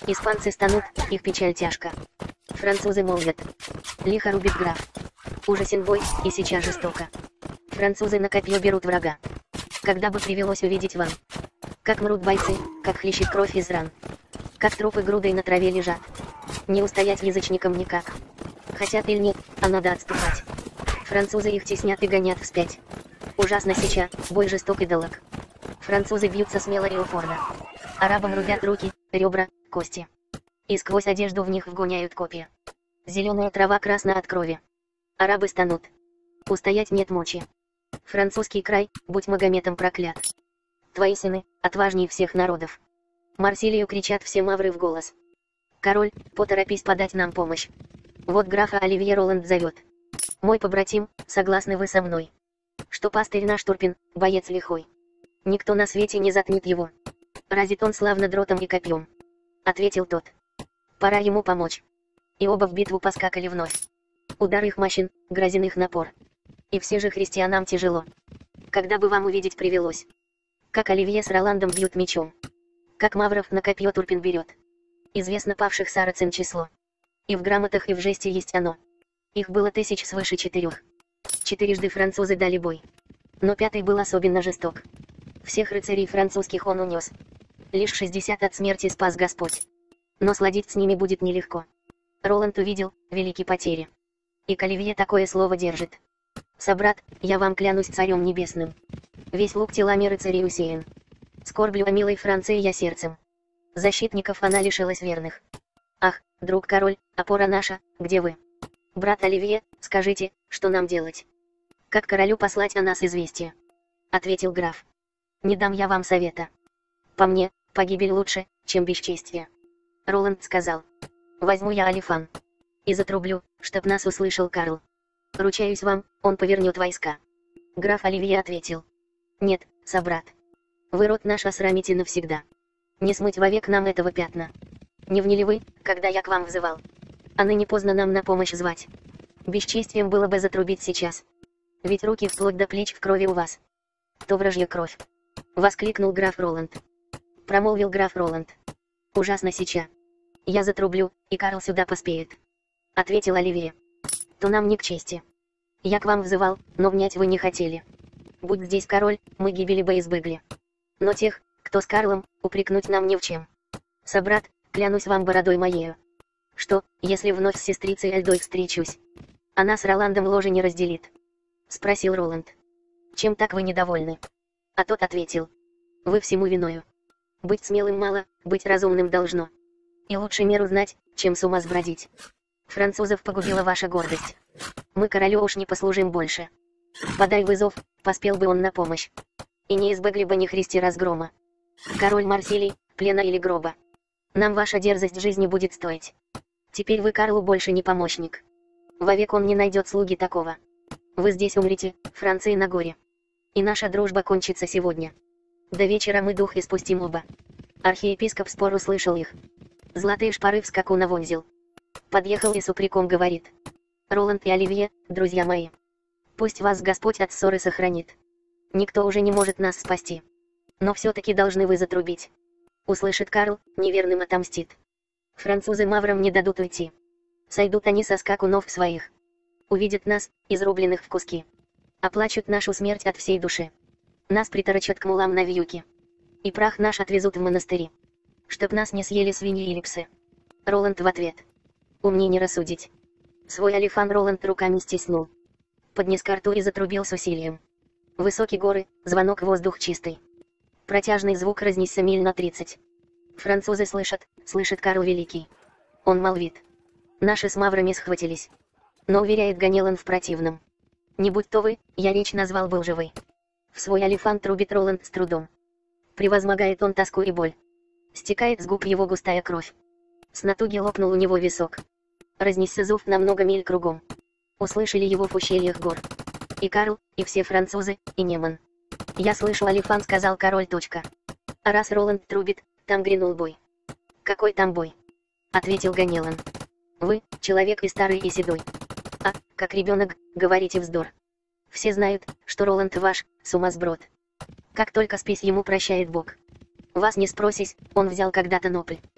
Испанцы станут, их печаль тяжка. Французы молвят. Лихо рубит граф. Ужасен бой, и сейчас жестоко. Французы на копье берут врага. Когда бы привелось увидеть вам, как мрут бойцы, как хлещет кровь из ран, как трупы грудой на траве лежат. Не устоять язычникам никак. Хотят или нет, а надо отступать. Французы их теснят и гонят вспять. Ужасно сеча, бой жесток и долог. Французы бьются смело и упорно. Арабам рубят руки, ребра, кости. И сквозь одежду в них вгоняют копья. Зеленая трава красна от крови. Арабы станут. Устоять нет мочи. Французский край, будь Магометом проклят. Твои сыны, отважней всех народов. Марсилию кричат все мавры в голос. Король, поторопись подать нам помощь. Вот графа Оливье Роланд зовет. Мой побратим, согласны вы со мной, что пастырь наш Турпин, боец лихой. Никто на свете не затмит его. Разит он славно дротом и копьем. Ответил тот. Пора ему помочь. И оба в битву поскакали вновь. Удар их мощен, грозен их напор. И все же христианам тяжело. Когда бы вам увидеть привелось, как Оливье с Роландом бьют мечом, как мавров на копье Турпин берет. Известно павших сарацин число. И в грамотах, и в жесте есть оно. Их было тысяч свыше четырех. Четырежды французы дали бой. Но пятый был особенно жесток. Всех рыцарей французских он унес. Лишь шестьдесят от смерти спас Господь. Но сладить с ними будет нелегко. Роланд увидел великие потери. И к Оливье такое слово держит. Собрат, я вам клянусь царем небесным. Весь лук телами рыцарей усеян. Скорблю о милой Франции я сердцем. Защитников она лишилась верных. Ах, друг король, опора наша, где вы? Брат Оливье, скажите, что нам делать? Как королю послать о нас известие? Ответил граф. Не дам я вам совета. По мне, погибель лучше, чем бесчестие. Роланд сказал. Возьму я Алифан. И затрублю, чтоб нас услышал Карл. Ручаюсь вам, он повернет войска. Граф Оливье ответил. Нет, собрат. Вы род наш осрамите навсегда. Не смыть вовек нам этого пятна. Не вняли вы, когда я к вам взывал. А ныне поздно нам на помощь звать. Бесчестием было бы затрубить сейчас. Ведь руки вплоть до плеч в крови у вас. То вражья кровь. Воскликнул граф Роланд. Промолвил граф Роланд. Ужасно сеча. Я затрублю, и Карл сюда поспеет. Ответил Оливье. То нам не к чести. Я к вам взывал, но внять вы не хотели. Будь здесь король, мы гибели бы избегли. Но тех, кто с Карлом, упрекнуть нам ни в чем. Собрат, клянусь вам бородой моею, что, если вновь с сестрицей Эльдой встречусь, она с Роландом ложе не разделит. Спросил Роланд. Чем так вы недовольны? А тот ответил. Вы всему виною. Быть смелым мало, быть разумным должно. И лучше меру знать, чем с ума сбродить. Французов погубила ваша гордость. Мы королю уж не послужим больше. Подай вызов, поспел бы он на помощь. И не избегли бы ни христи разгрома. Король Марсилий, плена или гроба. Нам ваша дерзость жизни будет стоить. Теперь вы Карлу больше не помощник. Вовек он не найдет слуги такого. Вы здесь умрете, Франции на горе. И наша дружба кончится сегодня. До вечера мы дух испустим оба. Архиепископ спор услышал их. Золотые шпоры в скаку навонзил. Подъехал и с упреком говорит. Роланд и Оливье, друзья мои. Пусть вас Господь от ссоры сохранит. Никто уже не может нас спасти. Но все-таки должны вы затрубить. Услышит Карл, неверным отомстит. Французы маврам не дадут уйти. Сойдут они со скакунов своих. Увидят нас, изрубленных в куски. Оплачут нашу смерть от всей души. Нас приторочат к мулам на вьюки. И прах наш отвезут в монастыри. Чтоб нас не съели свиньи или псы. Роланд в ответ. Умней не рассудить. Свой Алифан Роланд руками стиснул. Поднес ко рту и затрубил с усилием. Высокие горы, звонок, воздух чистый. Протяжный звук разнесся миль на тридцать. Французы слышат, слышит Карл Великий. Он молвит. Наши с маврами схватились. Но уверяет Ганелан в противном. Не будь то вы, я речь назвал был живой. В свой Алифан трубит Роланд с трудом. Превозмогает он тоску и боль. Стекает с губ его густая кровь. С натуги лопнул у него висок. Разнесся зов на много миль кругом. Услышали его в ущельях гор. И Карл, и все французы, и Неман. Я слышу, Алифан, сказал король. Точка. А раз Роланд трубит, там грянул бой. Какой там бой? Ответил Ганелан. Вы, человек и старый, и седой. А, как ребенок, говорите вздор. Все знают, что Роланд ваш, сумасброд. Как только спесь ему прощает Бог. Вас не спросись, он взял когда-то Нопль.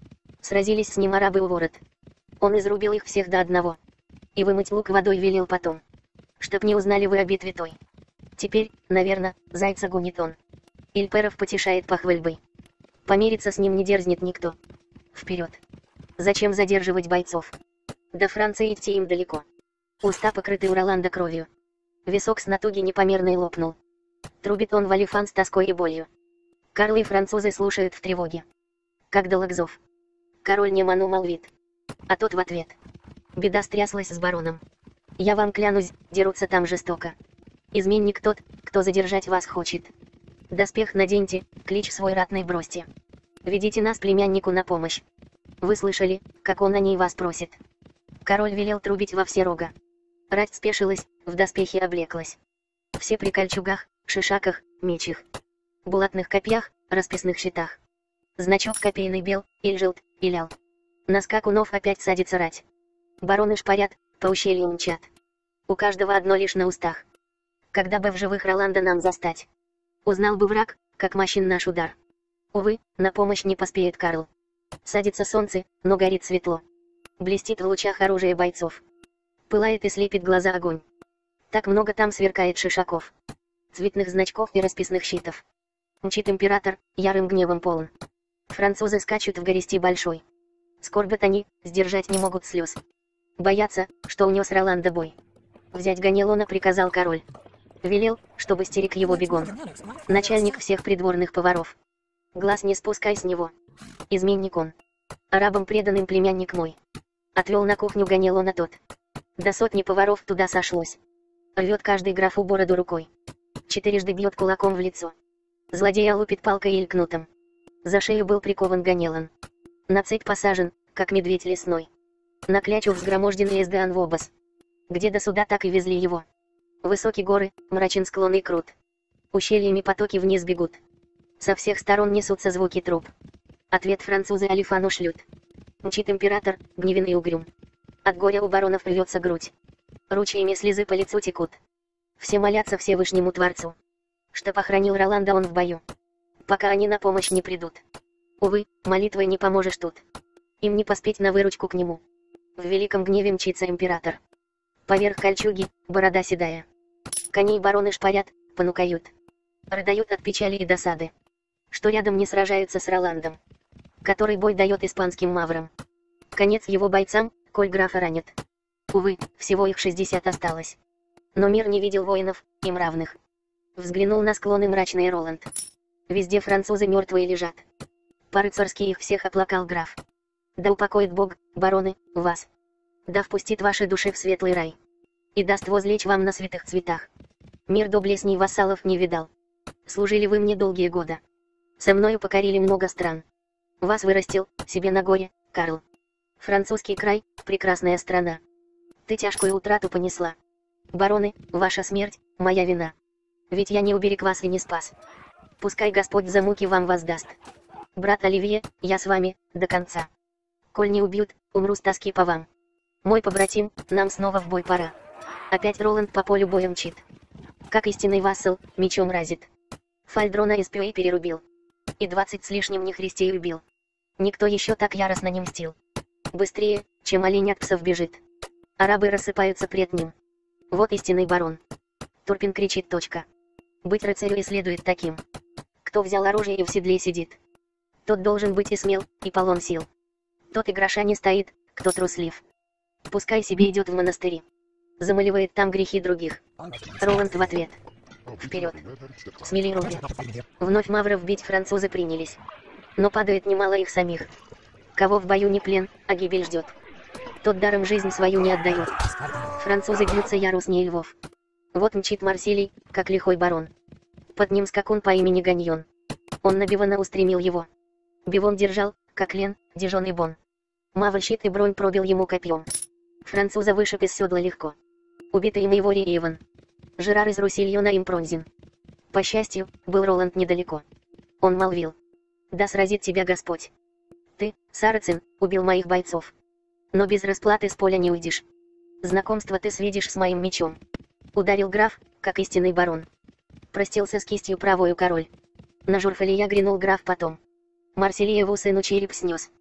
Сразились с ним арабы у ворот. Он изрубил их всех до одного. И вымыть лук водой велел потом. Чтоб не узнали вы о битве той. Теперь, наверно, зайца гонит он. Ильперов потешает похвальбой. Помириться с ним не дерзнет никто. Вперед. Зачем задерживать бойцов? До Франции идти им далеко. Уста покрыты у Роланда кровью. Висок с натуги непомерной лопнул. Трубит он в алифан с тоской и болью. Карлы и французы слушают в тревоге. Как до Лагзов. Король Неману молвит. А тот в ответ. Беда стряслась с бароном. Я вам клянусь, дерутся там жестоко. Изменник тот, кто задержать вас хочет. Доспех наденьте, клич свой ратный бросьте. Ведите нас племяннику на помощь. Вы слышали, как он о ней вас просит. Король велел трубить во все рога. Рать спешилась, в доспехи облеклась. Все при кольчугах, шишаках, мечах, булатных копьях, расписных щитах. Значок копейный бел, иль желт, илял. На скакунов опять садится рать. Бароны шпарят, по ущелью мчат. У каждого одно лишь на устах. Когда бы в живых Роланда нам застать. Узнал бы враг, как мощен наш удар. Увы, на помощь не поспеет Карл. Садится солнце, но горит светло. Блестит в лучах оружие бойцов. Пылает и слепит глаза огонь. Так много там сверкает шишаков. Цветных значков и расписных щитов. Мчит император, ярым гневом полон. Французы скачут в горести большой. Скорбят они, сдержать не могут слез. Боятся, что унес Роланда бой. Взять Ганелона приказал король. Велел, чтобы стерег его бегом. Начальник всех придворных поваров. Глаз не спускай с него. Изменник он. Арабам преданным племянник мой. Отвел на кухню Ганелона тот. До сотни поваров туда сошлось. Рвет каждый графу бороду рукой. Четырежды бьет кулаком в лицо. Злодея лупит палкой или кнутом. За шею был прикован Ганелон. На цепь посажен, как медведь лесной. На клячу взгроможденный Эсдеан в обоз. Где до суда так и везли его. Высокие горы, мрачен склон и крут. Ущельями потоки вниз бегут. Со всех сторон несутся звуки труп. Ответ французы алифану шлют. Мчит император, гневен и угрюм. От горя у баронов рвется грудь. Ручьями слезы по лицу текут. Все молятся Всевышнему Творцу, чтоб охранил Роланда он в бою. Пока они на помощь не придут. Увы, молитвой не поможешь тут. Им не поспеть на выручку к нему. В великом гневе мчится император. Поверх кольчуги, борода седая. Коней бароны шпарят, понукают. Рыдают от печали и досады. Что рядом не сражаются с Роландом. Который бой дает испанским маврам. Конец его бойцам, коль графа ранят. Увы, всего их шестьдесят осталось. Но мир не видел воинов, им равных. Взглянул на склоны мрачный Роланд. Везде французы мертвые лежат. По-рыцарски их всех оплакал граф. Да упокоит Бог, бароны, вас. Да впустит ваши души в светлый рай. И даст возлечь вам на святых цветах. Мир доблестней вассалов не видал. Служили вы мне долгие года. Со мною покорили много стран. Вас вырастил, себе на горе, Карл. Французский край, прекрасная страна. Ты тяжкую утрату понесла. Бароны, ваша смерть, моя вина. Ведь я не уберег вас и не спас. Пускай Господь за муки вам воздаст. Брат Оливье, я с вами, до конца. Коль не убьют, умру с тоски по вам. Мой побратим, нам снова в бой пора. Опять Роланд по полю боя мчит. Как истинный вассал, мечом разит. Фальдрона из Пюи перерубил. И двадцать с лишним нехристей убил. Никто еще так яростно не мстил. Быстрее, чем олень от псов бежит. Арабы рассыпаются пред ним. Вот истинный барон. Турпин кричит точка. Быть рыцарю и следует таким. Кто взял оружие и в седле сидит. Тот должен быть и смел, и полон сил. Тот и гроша не стоит, кто труслив. Пускай себе идет в монастыри. Замаливает там грехи других. Роланд в ответ. Вперед. Смели руки. Вновь мавров бить французы принялись. Но падает немало их самих. Кого в бою не плен, а гибель ждет. Тот даром жизнь свою не отдает. Французы бьются яростнее львов. Вот мчит Марсилий, как лихой барон. Под ним скакун по имени Ганьон. Он на Бивона устремил его. Бивон держал, как лен, Дижон и Бон. Мавр щит и бронь пробил ему копьем. Француза вышиб из седла легко. Убитый им его Риван. Жерар из Руссильона им пронзен. По счастью, был Роланд недалеко. Он молвил. Да сразит тебя Господь. Ты, Сарацин, убил моих бойцов. Но без расплаты с поля не уйдешь. Знакомство ты свидишь с моим мечом. Ударил граф, как истинный барон. Простился с кистью правою король. На Журфалия грянул граф потом. Марсилиеву сыну череп снес.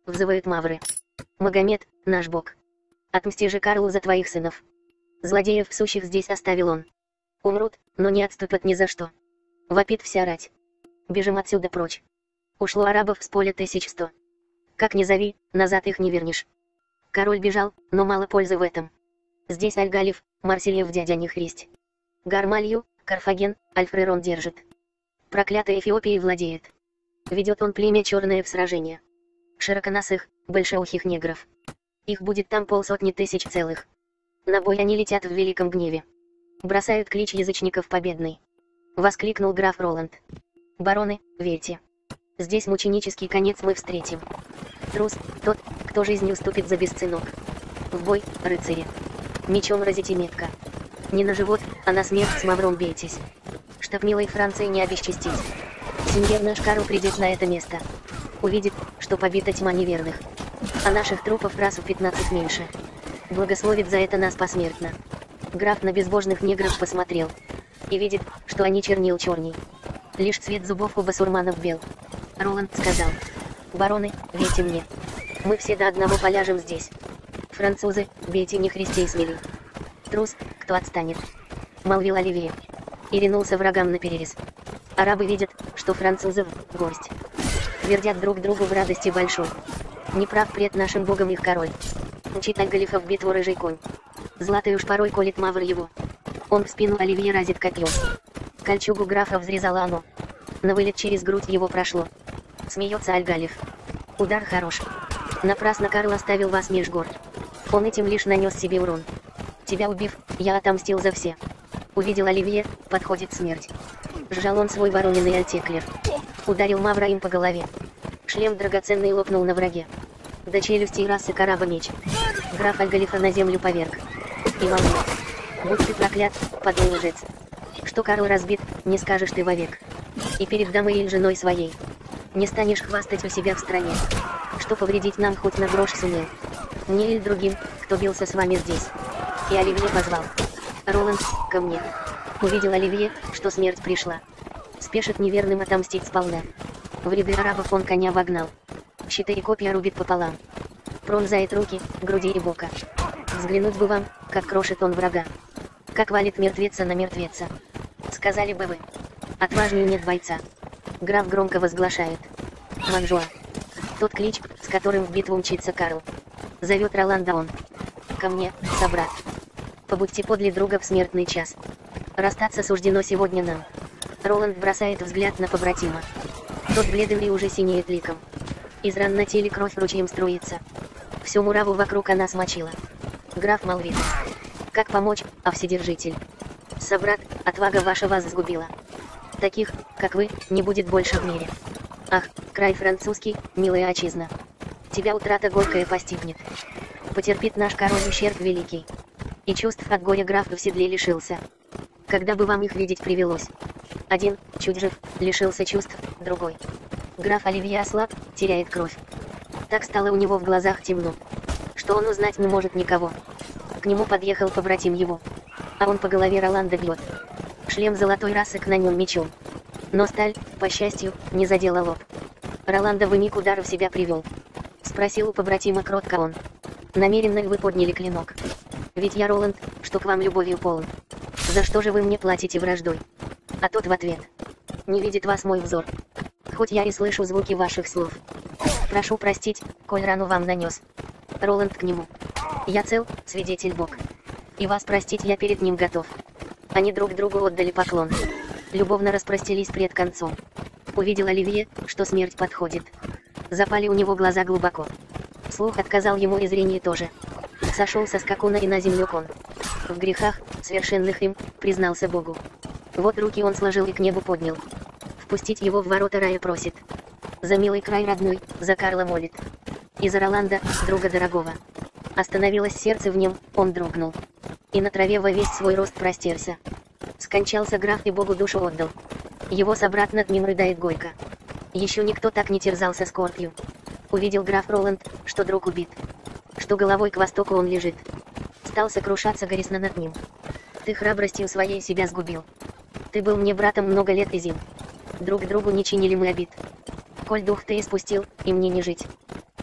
— взывают мавры. «Магомед, наш бог! Отмсти же Карлу за твоих сынов! Злодеев сущих здесь оставил он. Умрут, но не отступят ни за что!» Вопит вся рать. «Бежим отсюда прочь! Ушло арабов с поля тысяч сто. Как ни зови, назад их не вернешь!» Король бежал, но мало пользы в этом. Здесь Аль-Галиф, Марсельев дядя не христь. Гармалью, Карфаген, Альфрерон держит. Проклятой Эфиопией владеет. Ведет он племя черное в сражение. Широконосых, большеухих негров. Их будет там полсотни тысяч целых. На бой они летят в великом гневе. Бросают клич язычников победный. Воскликнул граф Роланд. «Бароны, верьте. Здесь мученический конец мы встретим. Трус, тот, кто жизнь уступит за бесценок. В бой, рыцари. Мечом разите метко. Не на живот, а на смерть с мавром бейтесь. Чтоб милой Франции не обесчестить. Сеньор наш Карл придет на это место. Увидит, что побита тьма неверных. А наших трупов раз в пятнадцать меньше. Благословит за это нас посмертно». Граф на безбожных негров посмотрел. И видит, что они чернил черней. Лишь цвет зубов у басурманов бел. Роланд сказал: «Бароны, верьте мне. Мы все до одного поляжем здесь. Французы, бейте не христей смели. Трус, кто отстанет», — молвил Оливье. И ринулся врагам наперерез. Арабы видят, что французов — горсть. Твердят друг другу в радости большой. Неправ пред нашим богом их король. Мчит Аль-Галифа в битву рыжий конь. Златой уж порой колет мавр его. Он в спину Оливье разит копьем. Кольчугу графа взрезало оно. На вылет через грудь его прошло. Смеется Аль-Галиф. Удар хорош. Напрасно Карл оставил вас меж гор. Он этим лишь нанес себе урон. Тебя убив, я отомстил за все. Увидел Оливье, подходит смерть. Сжал он свой вороненый альтеклер. Ударил мавра им по голове. Шлем драгоценный лопнул на враге. До челюстей расы кораба меч. Граф Аль-Галифа на землю поверг. И молвил: «Будь ты проклят, подлый лжец. Что Карл разбит, не скажешь ты вовек. И перед дамой или женой своей не станешь хвастать у себя в стране, что повредить нам хоть на грош сумел. Мне или другим, кто бился с вами здесь». И Оливье позвал: «Роланд, ко мне». Увидел Оливье, что смерть пришла. Спешит неверным отомстить сполна. В ряды арабов он коня вогнал. Щиты и копья рубит пополам. Пронзает руки, груди и бока. Взглянуть бы вам, как крошит он врага. Как валит мертвеца на мертвеца. Сказали бы вы: отважнее нет бойца. Граф громко возглашает: «Манжуа». Тот клич, с которым в битву мчится Карл. Зовет Роланда он: «Ко мне, собрат. Побудьте подле друга в смертный час. Расстаться суждено сегодня нам». Роланд бросает взгляд на побратима. Тот бледен и уже синеет ликом. Из ран на теле кровь ручьем струится. Всю мураву вокруг она смочила. Граф молвит: «Как помочь, а вседержитель? Собрат, отвага ваша вас сгубила. Таких, как вы, не будет больше в мире. Ах, край французский, милая отчизна. Тебя утрата горькая постигнет. Потерпит наш король ущерб великий. И чувств от горя граф в седле лишился. Когда бы вам их видеть привелось? Один, чуть жив, лишился чувств, другой». Граф Оливье ослаб, теряет кровь. Так стало у него в глазах темно, что он узнать не может никого. К нему подъехал побратим его. А он по голове Роланда бьет. Шлем золотой расок на нем мечом. Но сталь, по счастью, не задела лоб. Роланда в миг удар в себя привел. Спросил у побратима кротко он: «Намеренно ли вы подняли клинок? Ведь я Роланд, что к вам любовью полон. За что же вы мне платите враждой?» А тот в ответ: «Не видит вас мой взор. Хоть я и слышу звуки ваших слов. Прошу простить, коль рану вам нанес». Роланд к нему: «Я цел, свидетель Бог. И вас простить я перед ним готов». Они друг другу отдали поклон. Любовно распростились пред концом. Увидел Оливье, что смерть подходит. Запали у него глаза глубоко. Слух отказал ему и зрение тоже. Сошел со скакуна и на землю кон. В грехах, совершенных им, признался Богу. Вот руки он сложил и к небу поднял. Впустить его в ворота рая просит. За милый край родной, за Карла молит. И за Роланда, друга дорогого. Остановилось сердце в нем, он дрогнул. И на траве во весь свой рост простерся. Скончался граф и Богу душу отдал. Его собрат над ним рыдает горько. Еще никто так не терзался скорбью. Увидел граф Роланд, что друг убит. Что головой к востоку он лежит. Стал сокрушаться горестно над ним. «Ты храбростью своей себя сгубил. Ты был мне братом много лет и зим. Друг другу не чинили мы обид. Коль дух ты испустил, и мне не жить.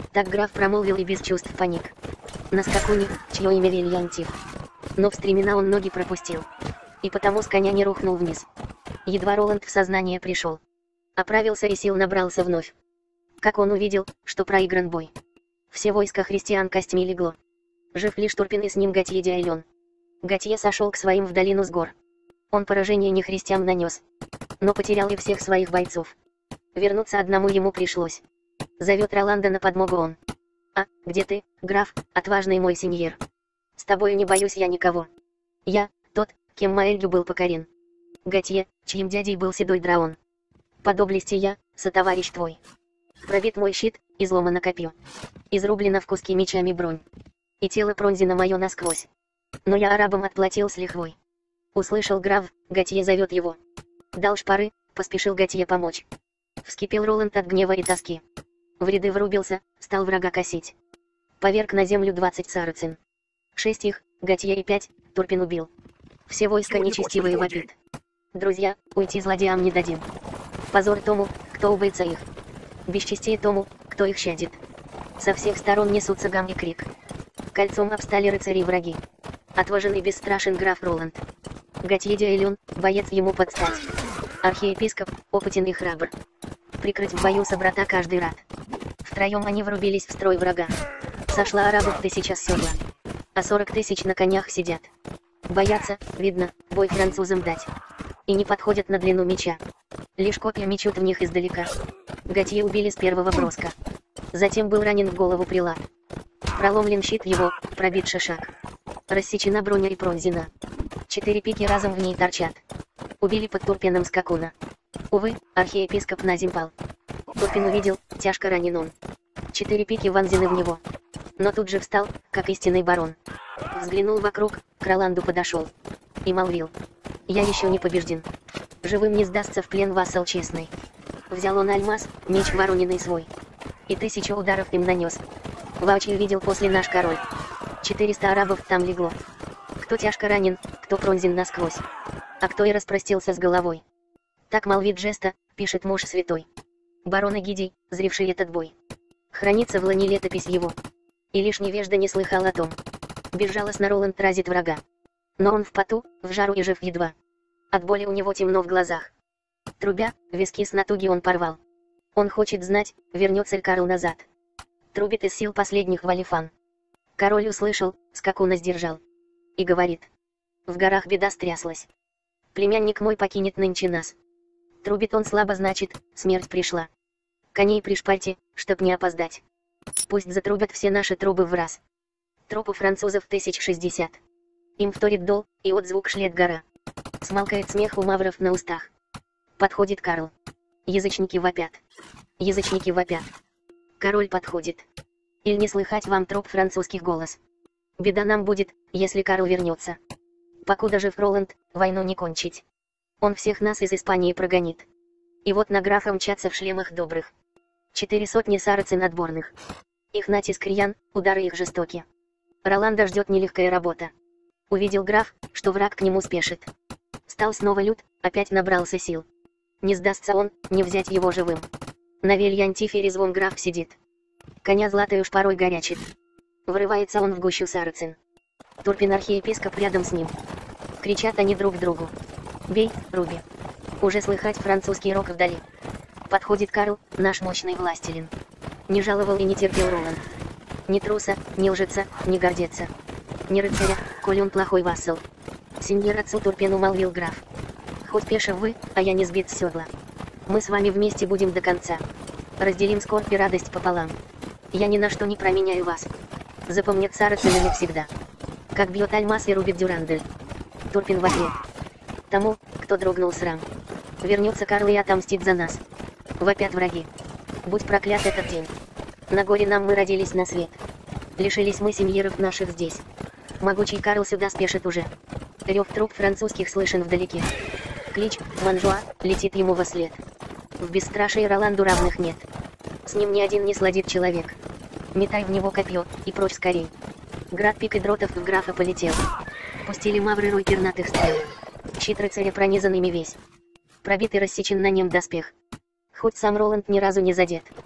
Так граф промолвил и без чувств паник. На скакуне, чье имя Вильянтив. Но в стремена он ноги пропустил. И потому с коня не рухнул вниз. Едва Роланд в сознание пришел. Оправился и сил набрался вновь. Как он увидел, что проигран бой. Все войско христиан костьми легло. Жив лишь Турпин и с ним Готье де Айлен. Готье сошел к своим в долину с гор. Он поражение не христиан нанес. Но потерял и всех своих бойцов. Вернуться одному ему пришлось. Зовет Роланда на подмогу он. «А, где ты, граф, отважный мой сеньер? С тобою не боюсь я никого. Я, тот, кем Маэльдю был покорен. Готье, чьим дядей был седой дракон. По доблести я, сотоварищ твой. Пробит мой щит, изломано копье. Изрублено в куски мечами бронь. И тело пронзено мое насквозь. Но я арабам отплатил с лихвой». Услышал граф, Готье зовет его. Дал шпоры, поспешил Готье помочь. Вскипел Роланд от гнева и тоски. В ряды врубился, стал врага косить. Поверг на землю двадцать сарацин. Шесть их, Готье и пять, Турпин убил. Все войска нечестивые вопит. Друзья, уйти злодеям не дадим. Позор тому, кто убийца их. Бесчестие тому, кто их щадит. Со всех сторон несутся гам и крик. Кольцом обстали рыцари враги. Отважен и бесстрашен граф Роланд. Готье де Айлен, боец ему подстать. Архиепископ, опытен и храбр. Прикрыть в бою собрата каждый рад. Втроем они врубились в строй врага. Сошла арабов тысяча с седла. А сорок тысяч на конях сидят. Боятся, видно, бой французам дать. И не подходят на длину меча. Лишь копья мечут в них издалека. Готье убили с первого броска. Затем был ранен в голову прилад. Проломлен щит его, пробит шишак. Рассечена броня и пронзена. Четыре пики разом в ней торчат. Убили под Турпином скакуна. Увы, архиепископ назим пал. Турпин увидел, тяжко ранен он. Четыре пики вонзены в него. Но тут же встал, как истинный барон. Взглянул вокруг, к Роланду подошел. И молвил. «Я еще не побежден. Живым не сдастся в плен вассал честный». Взял он алмаз, меч вороненный свой. И тысячу ударов им нанес. Воочию видел после наш король. Четыреста арабов там легло. Кто тяжко ранен, кто пронзен насквозь. А кто и распростился с головой. Так молвит жеста, пишет муж святой. Барон Эгидий, зревший этот бой. Хранится в лане летопись его. И лишь невежда не слыхал о том. Безжалостно Роланд разит врага. Но он в поту, в жару и жив едва. От боли у него темно в глазах. Трубя, виски с натуги он порвал. Он хочет знать, вернется ли Карл назад. Трубит из сил последних Валифан. Король услышал, скакуна сдержал. И говорит. В горах беда стряслась. Племянник мой покинет нынче нас. Трубит он слабо, значит, смерть пришла. Коней пришпальте, чтоб не опоздать. Пусть затрубят все наши трубы в раз. Труп у французов тысяч шестьдесят. Им вторит дол, и отзвук шлет гора. Смолкает смех у мавров на устах. Подходит Карл. Язычники вопят. Язычники вопят. Король подходит. Иль не слыхать вам труп французских голос. Беда нам будет, если Карл вернется. Покуда жив Роланд, войну не кончить. Он всех нас из Испании прогонит. И вот на графа мчатся в шлемах добрых. Четыре сотни сарацин отборных. Их натиск рьян, удары их жестоки. Роланда ждет нелегкая работа. Увидел граф, что враг к нему спешит. Стал снова лют, опять набрался сил. Не сдастся он, не взять его живым. На Вильянтифе резвом граф сидит. Коня златою шпорой горячит. Врывается он в гущу сарацин. Турпин архиепископ рядом с ним. Кричат они друг другу. «Бей, руби!» Уже слыхать французский рог вдали. Подходит Карл, наш мощный властелин. Не жаловал и не терпел Роланд. Ни труса, ни лжеца, ни гордеца. Ни рыцаря, коль он плохой вассал. Сеньор отцу Турпину молвил граф. Хоть пеше вы, а я не сбит с седла. Мы с вами вместе будем до конца. Разделим скорбь и радость пополам. Я ни на что не променяю вас. Запомнят сарацины навсегда. Как бьет алмаз и рубит дюрандель. Турпин в ответ. Тому, кто дрогнул срам. Вернется Карл и отомстит за нас. Вопят враги. Будь проклят этот день. На горе нам мы родились на свет. Лишились мы сеньеров наших здесь. Могучий Карл сюда спешит уже. Рев труп французских слышен вдалеке. Клич «Манжуа» летит ему во след. В бесстрашии Роланду равных нет. С ним ни один не сладит человек. Метай в него копье, и прочь скорей. Град пик и дротов в графа полетел. Пустили мавры рой пернатых стрел. Щит рыцаря пронизан ими весь. Пробит и рассечен на нем доспех. Хоть сам Роланд ни разу не задет.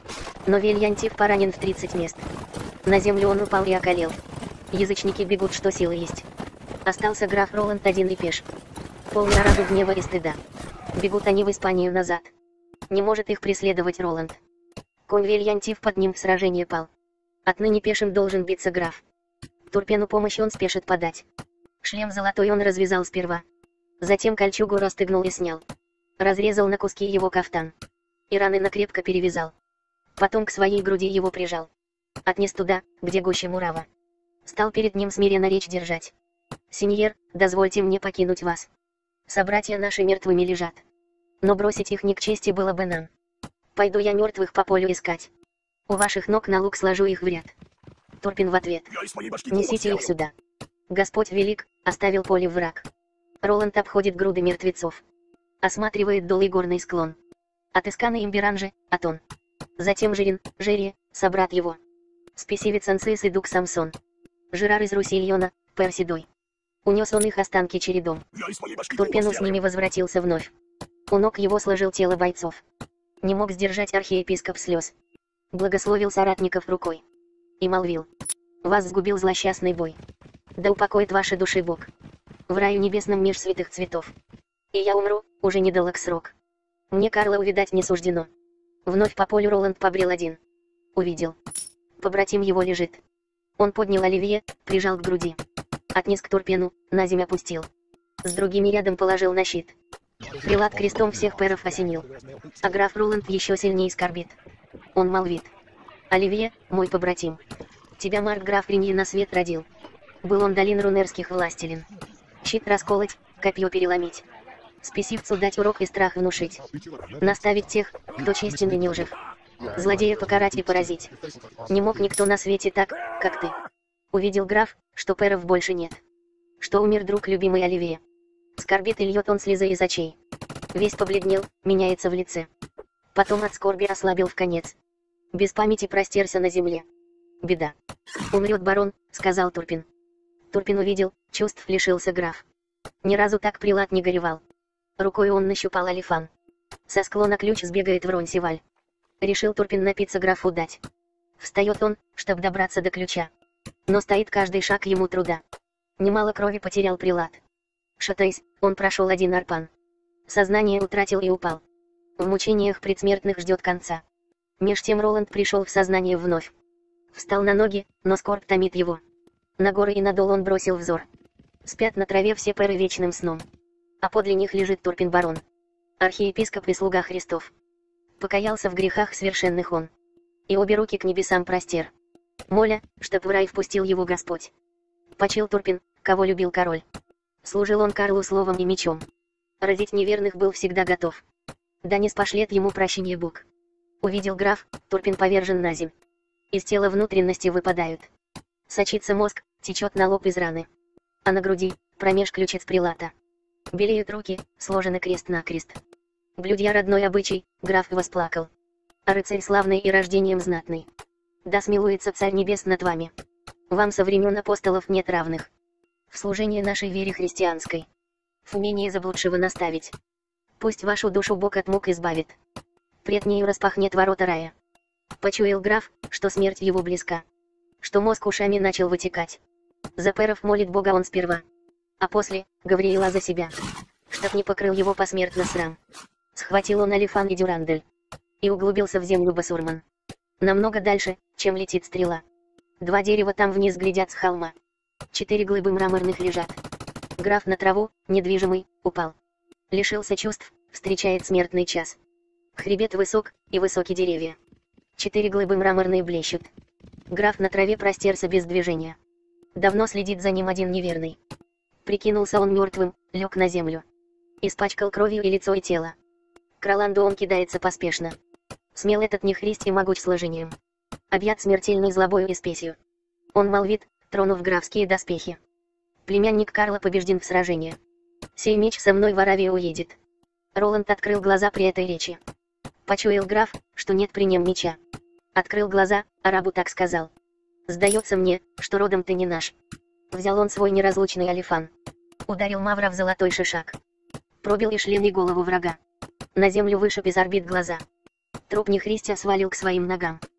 Но Вельянтив поранен в тридцать мест. На землю он упал и околел. Язычники бегут, что силы есть. Остался граф Роланд один и пеш. Полный арабы гнева и стыда. Бегут они в Испанию назад. Не может их преследовать Роланд. Конь Вельянтив под ним в сражении пал. Отныне пешим должен биться граф. Турпену помощь он спешит подать. Шлем золотой он развязал сперва. Затем кольчугу расстегнул и снял. Разрезал на куски его кафтан. И раны накрепко перевязал. Потом к своей груди его прижал. Отнес туда, где гуще мурава. Стал перед ним смиренно речь держать. «Сеньер, дозвольте мне покинуть вас. Собратья наши мертвыми лежат. Но бросить их не к чести было бы нам. Пойду я мертвых по полю искать. У ваших ног на лук сложу их в ряд». Турпин в ответ: «Несите их сюда. Господь велик, оставил поле враг». Роланд обходит груды мертвецов. Осматривает долый горный склон. Отысканный имбиран же, Атон. Затем Жирин, Жерия, собрат его. Спесивец Ансис и Дук Самсон. Жирар из Русильона, Персидой. Унес он их останки чередом. К Турпену с ними возвратился вновь. У ног его сложил тело бойцов. Не мог сдержать архиепископ слез. Благословил соратников рукой. И молвил: «Вас сгубил злосчастный бой. Да упокоит ваши души Бог в раю небесном меж святых цветов. И я умру, уже недалек срок. Мне Карла увидать не суждено». Вновь по полю Роланд побрел один. Увидел. Побратим его лежит. Он поднял Оливье, прижал к груди. Отнес к Турпену, на землю опустил. С другими рядом положил на щит. Прилад крестом всех перов осенил. А граф Роланд еще сильнее скорбит. Он молвит: «Оливье, мой побратим, тебя маркграф Риньи на свет родил. Был он долин рунерских властелин. Щит расколоть, копье переломить. Спесивцу дать урок и страх внушить. Наставить тех, кто честен и неужив. Злодея покарать и поразить. Не мог никто на свете так, как ты». Увидел граф, что перов больше нет. Что умер друг любимый Оливье. Скорбит и льет он слезы из очей. Весь побледнел, меняется в лице. Потом от скорби ослабел вконец. Без памяти простерся на земле. «Беда. Умрет барон», — сказал Турпин. Турпин увидел, чувств лишился граф. Ни разу так прилад не горевал. Рукой он нащупал алифан. Со склона ключ сбегает в Ронсеваль. Решил Турпин напиться графу дать. Встает он, чтоб добраться до ключа. Но стоит каждый шаг ему труда. Немало крови потерял прилад. Шатаясь, он прошел один арпан. Сознание утратил и упал. В мучениях предсмертных ждет конца. Меж тем Роланд пришел в сознание вновь. Встал на ноги, но скорбь томит его. На горы и на дол он бросил взор. Спят на траве все перы вечным сном. А подле них лежит Турпин барон. Архиепископ и слуга Христов. Покаялся в грехах совершенных он. И обе руки к небесам простер, моля, чтоб в рай впустил его Господь. Почил Турпин, кого любил король. Служил он Карлу словом и мечом. Родить неверных был всегда готов. Да не спошлет ему прощение Бог. Увидел граф, Турпин повержен на земь. Из тела внутренности выпадают. Сочится мозг, течет на лоб из раны. А на груди, промеж ключиц прилата. Белеют руки, сложены крест-накрест. Блюдья родной обычай, граф восплакал. А рыцарь славный и рождением знатный. Да смилуется Царь Небес над вами. Вам со времен апостолов нет равных. В служении нашей вере христианской. В умении заблудшего наставить. Пусть вашу душу Бог от мук избавит. Пред нею распахнет ворота рая. Почуял граф, что смерть его близка. Что мозг ушами начал вытекать. За перов молит Бога он сперва. А после, Гавриила за себя. Чтоб не покрыл его посмертно срам. Схватил он алифан и дюрандель. И углубился в землю басурман. Намного дальше, чем летит стрела. Два дерева там вниз глядят с холма. Четыре глыбы мраморных лежат. Граф на траву, недвижимый, упал. Лишился чувств, встречает смертный час. Хребет высок, и высокие деревья. Четыре глыбы мраморные блещут. Граф на траве простерся без движения. Давно следит за ним один неверный. Прикинулся он мертвым, лег на землю. Испачкал кровью и лицо, и тело. К Роланду он кидается поспешно. Смел этот нехрист и могуч сложением. Объят смертельной злобою и спесью. Он молвит, тронув графские доспехи: «Племянник Карла побежден в сражении. Сей меч со мной в Аравию уедет». Роланд открыл глаза при этой речи. Почуял граф, что нет при нем меча. Открыл глаза, арабу так сказал: «Сдается мне, что родом ты не наш». Взял он свой неразлучный алифан. Ударил Мавра в золотой шишак. Пробил и шлем и голову врага. На землю вышиб из орбит глаза. Труп нехристя свалил к своим ногам.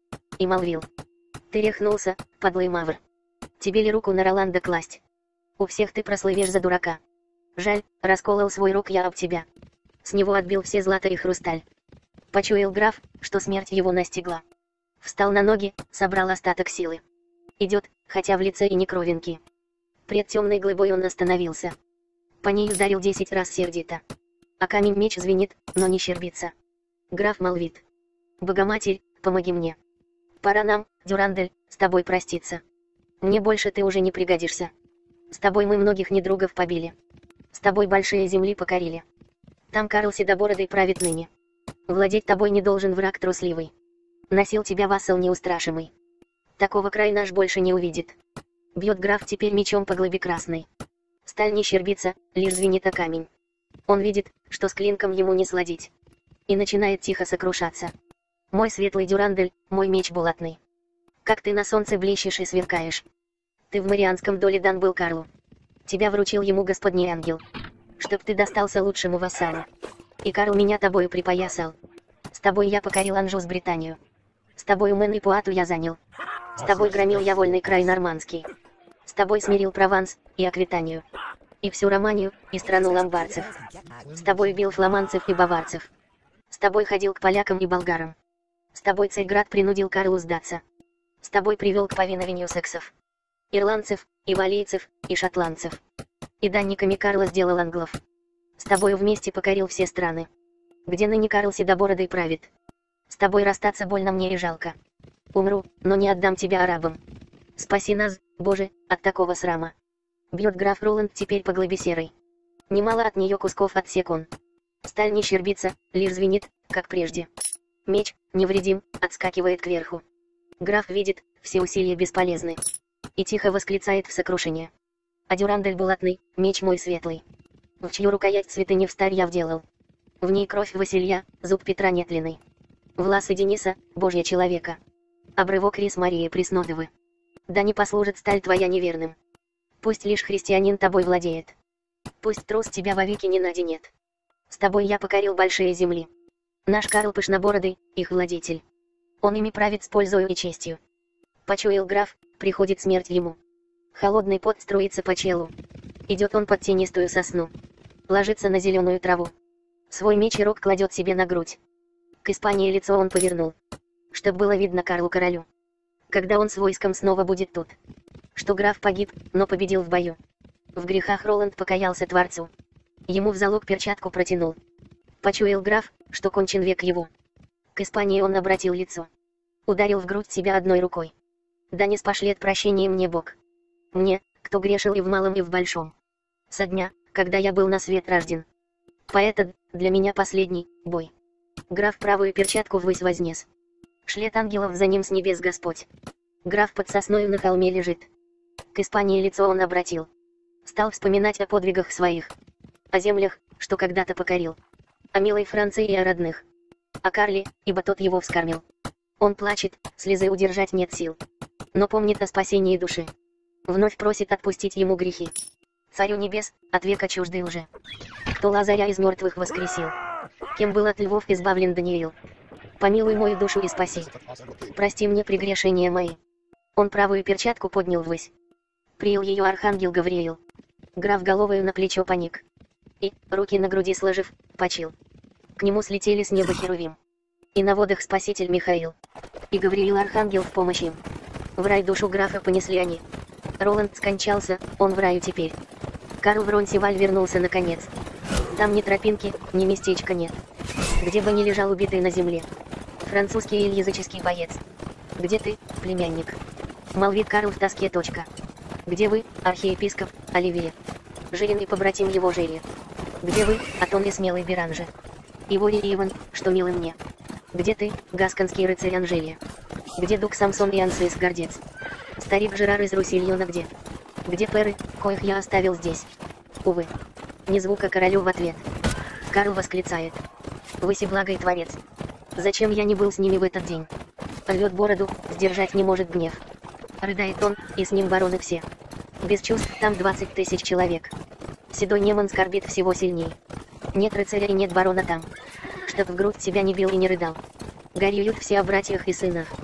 и молвил: «Ты рехнулся, подлый мавр. Тебе ли руку на Роланда класть? У всех ты прослывешь за дурака. Жаль, расколол свой рог я об тебя». С него отбил все злато и хрусталь. Почуял граф, что смерть его настигла. Встал на ноги, собрал остаток силы. Идет, хотя в лице и не кровинки. Пред темной глыбой он остановился. По ней ударил десять раз сердито. А камень меч звенит, но не щербится. Граф молвит: «Богоматерь, помоги мне. Пора нам, Дюрандель, с тобой проститься. Мне больше ты уже не пригодишься. С тобой мы многих недругов побили. С тобой большие земли покорили. Там Карл Седобородый правит ныне. Владеть тобой не должен враг трусливый. Носил тебя вассал неустрашимый. Такого край наш больше не увидит». Бьет граф теперь мечом по глыбе красной. Сталь не щербится, лишь звенит о камень. Он видит, что с клинком ему не сладить. И начинает тихо сокрушаться. «Мой светлый Дюрандель, мой меч булатный. Как ты на солнце блещешь и сверкаешь. Ты в марианском доле дан был Карлу. Тебя вручил ему господний ангел. Чтоб ты достался лучшему вассалу. И Карл меня тобою припоясал. С тобой я покорил Анжу Британию. С тобою Мэн и Пуату я занял. С тобой громил я вольный край нормандский. С тобой смирил Прованс и Аквитанию. И всю Романию, и страну ломбардцев. С тобой бил фламандцев и баварцев. С тобой ходил к полякам и болгарам. С тобой Царьград принудил Карлу сдаться. С тобой привел к повиновению саксов, ирландцев, и валийцев, и шотландцев. И данниками Карла сделал англов. С тобою вместе покорил все страны, где ныне Карл Седобородый правит. С тобой расстаться больно мне и жалко. Умру, но не отдам тебя арабам. Спаси нас, Боже, от такого срама». Бьет граф Роланд теперь по глыбе серой. Немало от нее кусков отсек он. Сталь не щербится, лишь звенит, как прежде. Меч, невредим, отскакивает кверху. Граф видит, все усилия бесполезны. И тихо восклицает в сокрушение: «А Дюрандель булатный, меч мой светлый, в чью рукоять цветы не встарь я вделал. В ней кровь Василья, зуб Петра Нетлиной. Власы Дениса, Божья человека. Обрывок рис Марии Преснодовы. Да не послужит сталь твоя неверным. Пусть лишь христианин тобой владеет. Пусть трус тебя вовеки не наденет. С тобой я покорил большие земли. Наш Карл Пышнобородый, их владетель. Он ими правит с пользою и честью». Почуял граф, приходит смерть ему. Холодный пот струится по челу. Идет он под тенистую сосну. Ложится на зеленую траву. Свой меч и рог кладет себе на грудь. К Испании лицо он повернул, чтоб было видно Карлу королю, когда он с войском снова будет тут. Что граф погиб, но победил в бою. В грехах Роланд покаялся Творцу. Ему в залог перчатку протянул. Почуял граф, что кончен век его. К Испании он обратил лицо. Ударил в грудь себя одной рукой. «Да не спошлет прощение мне Бог. Мне, кто грешил и в малом, и в большом. Со дня, когда я был на свет рожден. Поэт для меня последний бой». Граф правую перчатку ввысь вознес. Шлет ангелов за ним с небес Господь. Граф под сосною на холме лежит. К Испании лицо он обратил. Стал вспоминать о подвигах своих. О землях, что когда-то покорил. О милой Франции и о родных. О Карле, ибо тот его вскормил. Он плачет, слезы удержать нет сил. Но помнит о спасении души. Вновь просит отпустить ему грехи. Царю небес, от века чужды лжи. Кто Лазаря из мертвых воскресил. Кем был от львов избавлен Даниил. Помилуй мою душу и спаси. Прости мне прегрешения мои. Он правую перчатку поднял ввысь. Принял ее архангел Гавриил. Граф головою на плечо поник. И, руки на груди сложив, почил. К нему слетели с неба херувим. И на водах спаситель Михаил. И Гавриил архангел в помощь им. В рай душу графа понесли они. Роланд скончался, он в раю теперь. Карл в Ронсеваль вернулся наконец. Там ни тропинки, ни местечка нет. Где бы ни лежал убитый на земле французский или языческий боец. Где ты, племянник? Молвит Карл в тоске. Точка. Где вы, архиепископ Оливье? Жилин и побратим его Жили. Где вы, Атон и смелый Беранже? И Вори и Иван, что милы мне? Где ты, гасконский рыцарь Анжелия? Где дух Самсон и Ансис гордец? Старик Жерар из Русильона где? Где перы, коих я оставил здесь? Увы. Ни звука королю в ответ. Карл восклицает: «Выси благой Творец! Зачем я не был с ними в этот день?» Рвет бороду, сдержать не может гнев. Рыдает он, и с ним бароны все. Без чувств там двадцать тысяч человек. Седой Неман скорбит всего сильней. Нет рыцаря и нет барона там, чтоб в грудь себя не бил и не рыдал. Горюют все о братьях и сынах.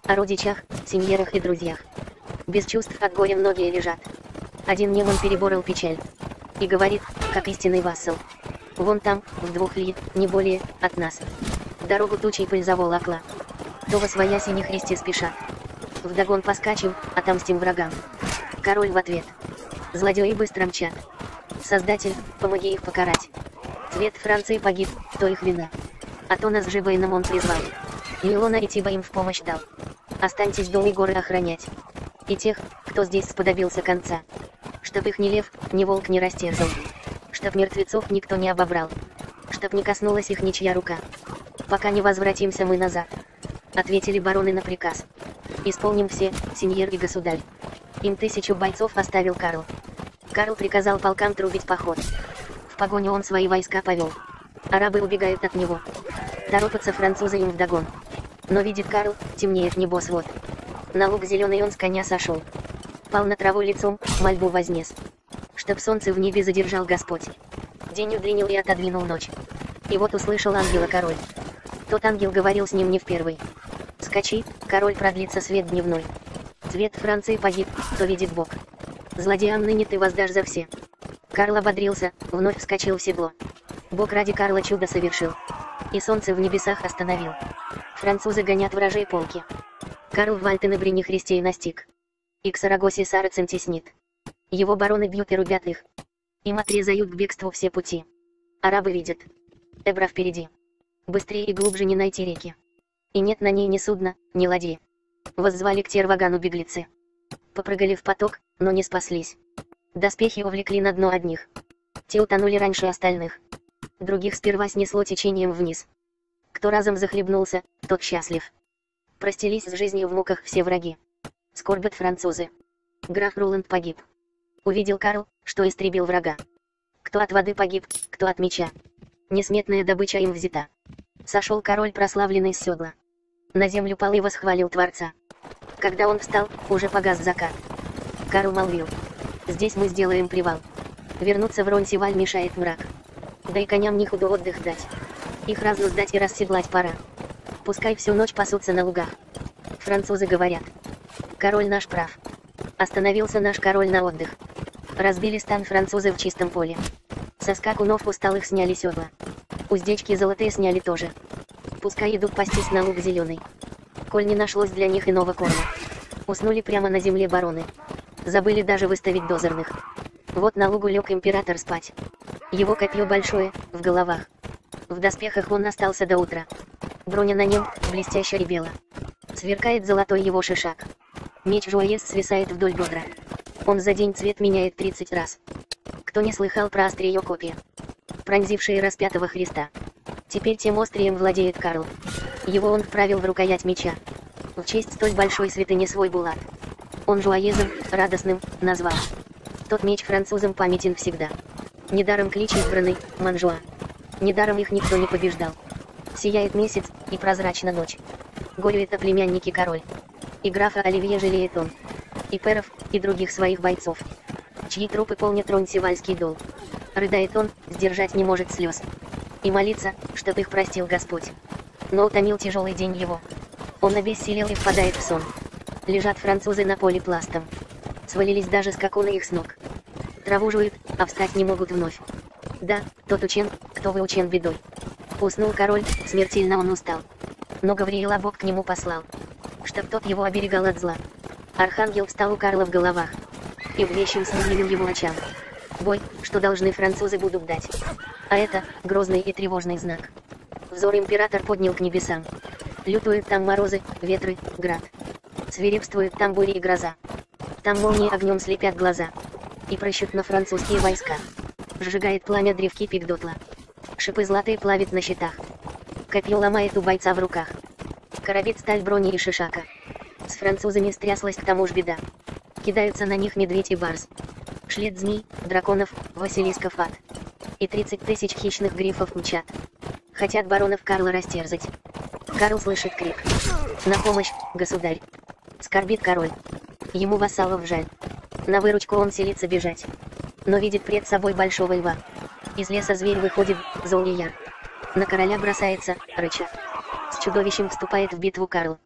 О родичах, сеньерах и друзьях. Без чувств от горя многие лежат. Один немон переборол печаль. И говорит, как истинный вассал. Вон там, в двух ли, не более, от нас. Дорогу тучей пыль заволокла. То восвояси не христи спешат. Вдогон поскачем, отомстим врагам. Король в ответ. Злодеи быстро мчат. Создатель, помоги их покарать. Цвет Франции погиб, то их вина. А то нас живоином он призвал. Милона и Тиба им в помощь дал. Останьтесь дом и горы охранять. И тех, кто здесь сподобился конца. Чтоб их ни лев, ни волк не растерзал. Чтоб мертвецов никто не обобрал. Чтоб не коснулась их ничья рука. Пока не возвратимся мы назад. Ответили бароны на приказ. Исполним все, сеньер и государь. Им тысячу бойцов оставил Карл. Карл приказал полкам трубить поход. В погоню он свои войска повел. Арабы убегают от него. Торопятся французы им вдогон. Но видит Карл, темнеет небосвод. На луг зеленый он с коня сошел. Пал на траву лицом, мольбу вознес. Чтоб солнце в небе задержал Господь. День удлинил и отодвинул ночь. И вот услышал ангела король. Тот ангел говорил с ним не в первый. Скачи, король, продлится свет дневной. Цвет Франции погиб, то видит Бог. Злодеям ныне ты воздашь за все. Карл ободрился, вновь вскочил в седло. Бог ради Карла чудо совершил. И солнце в небесах остановил. Французы гонят вражей полки. Карл в Вальтенебрине христей настиг. И к Сарагосе сарацин теснит. Его бароны бьют и рубят их. Им отрезают к бегству все пути. Арабы видят. Эбра впереди. Быстрее и глубже не найти реки. И нет на ней ни судна, ни ладьи. Воззвали к Тервагану беглецы. Попрыгали в поток, но не спаслись. Доспехи увлекли на дно одних. Те утонули раньше остальных. Других сперва снесло течением вниз. Кто разом захлебнулся, тот счастлив. Простились с жизнью в муках все враги. Скорбят французы. Граф Роланд погиб. Увидел Карл, что истребил врага. Кто от воды погиб, кто от меча. Несметная добыча им взята. Сошел король прославленный с седла. На землю пал и восхвалил Творца. Когда он встал, уже погас закат. Карл молвил. Здесь мы сделаем привал. Вернуться в Ронсеваль мешает мрак. Да и коням не худо отдых дать. Их разнуздать и расседлать пора. Пускай всю ночь пасутся на лугах. Французы говорят. Король наш прав. Остановился наш король на отдых. Разбили стан французы в чистом поле. Со скакунов усталых сняли седла. Уздечки золотые сняли тоже. Пускай идут пастись на луг зеленый. Коль не нашлось для них иного корма. Уснули прямо на земле бароны. Забыли даже выставить дозорных. Вот на лугу лег император спать. Его копье большое, в головах. В доспехах он остался до утра. Броня на нем, блестяще рябела. Сверкает золотой его шишак. Меч Жуаес свисает вдоль бедра. Он за день цвет меняет тридцать раз. Кто не слыхал про острие копья, пронзившие распятого Христа? Теперь тем острием владеет Карл. Его он вправил в рукоять меча. В честь столь большой святыни свой булат. Он Жуаезом, радостным, назвал. Тот меч французам памятен всегда. Недаром клич избранный, Манжуа. Недаром их никто не побеждал. Сияет месяц, и прозрачна ночь. Горюет о племяннике король. И графа Оливье жалеет он. И перов, и других своих бойцов. Чьи трупы полнят Ронсевальский дол. Рыдает он, сдержать не может слез. И молится, чтоб их простил Господь. Но утомил тяжелый день его. Он обессилел и впадает в сон. Лежат французы на поле пластом. Свалились даже скакуны их с ног. Траву жуют, а встать не могут вновь. Да, тот учен, кто выучен бедой. Уснул король, смертельно он устал. Но Гавриила Бог к нему послал, чтоб тот его оберегал от зла. Архангел встал у Карла в головах. И в вещем сне явил его очам. Бой, что должны французы будут дать. А это, грозный и тревожный знак. Взор император поднял к небесам. Лютуют там морозы, ветры, град. Свирепствуют там бури и гроза. Там молнии огнем слепят глаза. И прыщут на французские войска. Сжигает пламя древки пикдотла. Шипы золотые плавит на щитах. Копье ломает у бойца в руках. Коробит сталь брони и шишака. С французами стряслась к тому ж беда. Кидаются на них медведь и барс. Шлет змей, драконов, василисков ад. И тридцать тысяч хищных грифов мчат. Хотят баронов Карла растерзать. Карл слышит крик. На помощь, государь. Скорбит король. Ему вассалов жаль. На выручку он селится бежать. Но видит пред собой большого льва. Из леса зверь выходит, зол и яр. На короля бросается, рыча. С чудовищем вступает в битву Карл.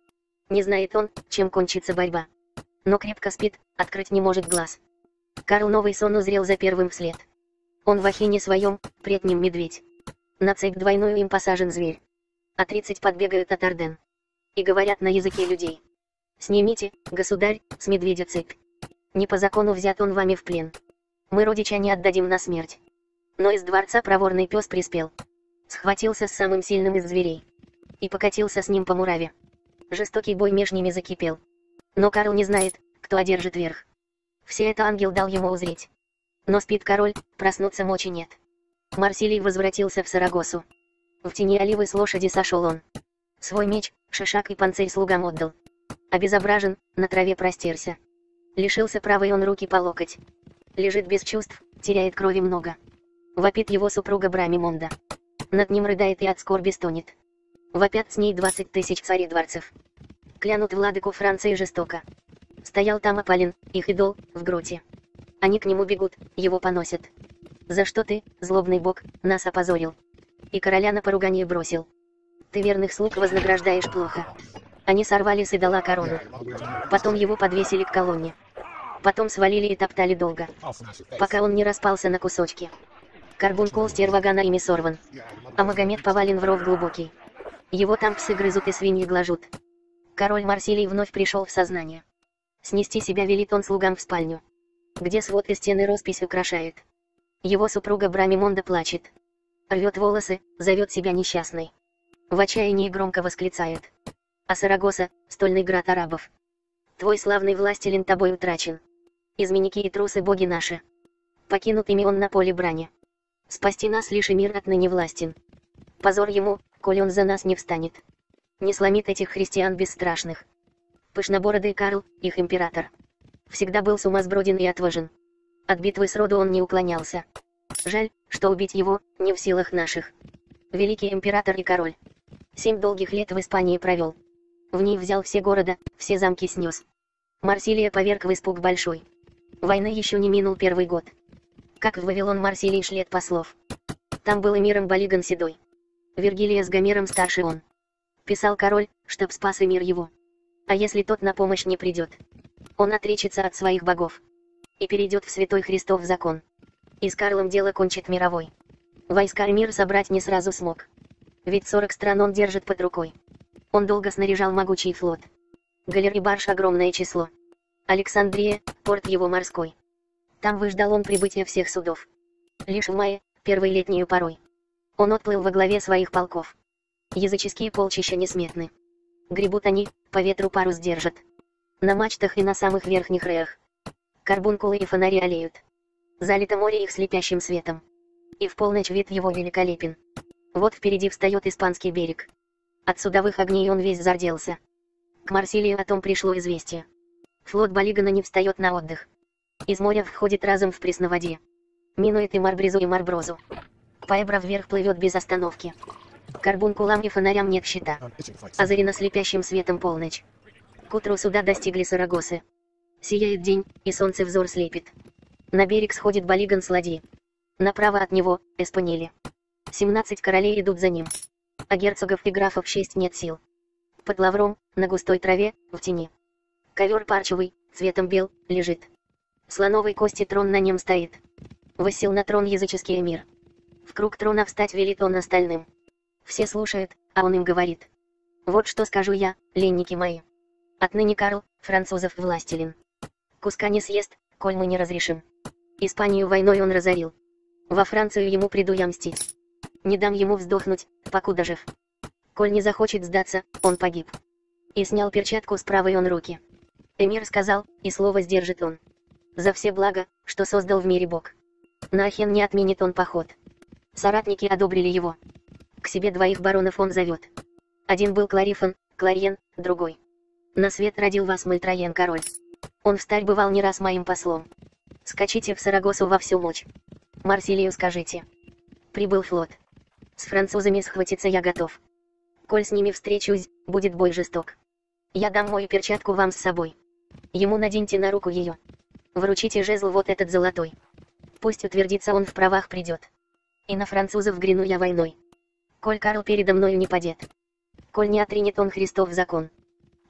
Не знает он, чем кончится борьба. Но крепко спит, открыть не может глаз. Карл новый сон узрел за первым вслед. Он в ахине своем, пред ним медведь. На цепь двойную им посажен зверь. А тридцать подбегают от Орден. И говорят на языке людей. Снимите, государь, с медведя цепь. Не по закону взят он вами в плен. Мы родича не отдадим на смерть. Но из дворца проворный пес приспел. Схватился с самым сильным из зверей. И покатился с ним по мураве. Жестокий бой меж ними закипел. Но Карл не знает, кто одержит верх. Все это ангел дал ему узреть. Но спит король, проснуться мочи нет. Марсилий возвратился в Сарагосу. В тени оливы с лошади сошел он. Свой меч, шишак и панцирь слугам отдал. Обезображен, на траве простерся. Лишился правой он руки по локоть. Лежит без чувств, теряет крови много. Вопит его супруга Брамимонда. Над ним рыдает и от скорби стонет. Вопят с ней двадцать тысяч царей дворцев. Клянут владыку Франции жестоко. Стоял там Апалин, их идол, в гроте. Они к нему бегут, его поносят. За что ты, злобный бог, нас опозорил? И короля на поругание бросил. Ты верных слуг вознаграждаешь плохо. Они сорвали с идола корону. Потом его подвесили к колонне. Потом свалили и топтали долго. Пока он не распался на кусочки. Карбункул стервагана ими сорван. А Магомед повален в ров глубокий. Его там псы грызут и свиньи глажут. Король Марсилий вновь пришел в сознание. Снести себя велит он слугам в спальню, где свод и стены роспись украшает. Его супруга Брамимонда плачет. Рвет волосы, зовет себя несчастной. В отчаянии громко восклицает. А Сарагоса, стольный град арабов. Твой славный властелин тобой утрачен. Изменники и трусы боги наши. Покинут ими он на поле брани. Спасти нас лишь и мир отныне властен. Позор ему, коли он за нас не встанет. Не сломит этих христиан бесстрашных. Пышнобородый Карл, их император. Всегда был сумасброден и отважен. От битвы сроду он не уклонялся. Жаль, что убить его, не в силах наших. Великий император и король. Семь долгих лет в Испании провел. В ней взял все города, все замки снес. Марсилия поверг в испуг большой. Войны еще не минул первый год. Как в Вавилон Марсилий шлет послов. Там был эмиром Балиган седой. Вергилия с Гомером старше он. Писал король, чтоб спас эмир его. А если тот на помощь не придет? Он отречется от своих богов. И перейдет в святой Христов закон. И с Карлом дело кончит мировой. Войска эмир собрать не сразу смог. Ведь сорок стран он держит под рукой. Он долго снаряжал могучий флот. Галер и барж огромное число. Александрия, порт его морской. Там выждал он прибытия всех судов. Лишь в мае, первой летнюю порой. Он отплыл во главе своих полков. Языческие полчища несметны. Гребут они, по ветру парус держат. На мачтах и на самых верхних реях. Карбункулы и фонари олеют. Залито море их слепящим светом. И в полночь вид его великолепен. Вот впереди встает испанский берег. От судовых огней он весь зарделся. К Марсилию о том пришло известие. Флот Балигана не встает на отдых. Из моря входит разом в пресноводье. Минует и Марбризу и Марброзу. По Эбро вверх плывет без остановки. Карбункулам и фонарям нет счета. Озарена слепящим светом полночь. К утру суда достигли Сарагосы. Сияет день, и солнце взор слепит. На берег сходит Балиган с ладьи. Направо от него — Эспанили. Семнадцать королей идут за ним. А герцогов и графов шесть нет сил. Под лавром, на густой траве, в тени. Ковер парчевый, цветом бел, лежит. Слоновой кости трон на нем стоит. Воссел на трон языческий эмир. В круг трона встать велит он остальным. Все слушают, а он им говорит. Вот что скажу я, ленники мои. Отныне Карл, французов властелин. Куска не съест, коль мы не разрешим. Испанию войной он разорил. Во Францию ему приду я мстить. Не дам ему вздохнуть, покуда жив. Коль не захочет сдаться, он погиб. И снял перчатку с правой он руки. Эмир сказал, и слово сдержит он. За все блага, что создал в мире Бог. На Ахен не отменит он поход. Соратники одобрили его. К себе двоих баронов он зовет. Один был Кларифон, Кларьен, другой. На свет родил вас Мальтроен король. Он в старь бывал не раз моим послом. Скачите в Сарагосу во всю мочь. Марсилию скажите. Прибыл флот. С французами схватиться я готов. Коль с ними встречусь, будет бой жесток. Я дам мою перчатку вам с собой. Ему наденьте на руку ее. Вручите жезл вот этот золотой. Пусть утвердится он в правах придет. И на французов гряну я войной. Коль Карл передо мною не падет. Коль не отринет он Христов закон.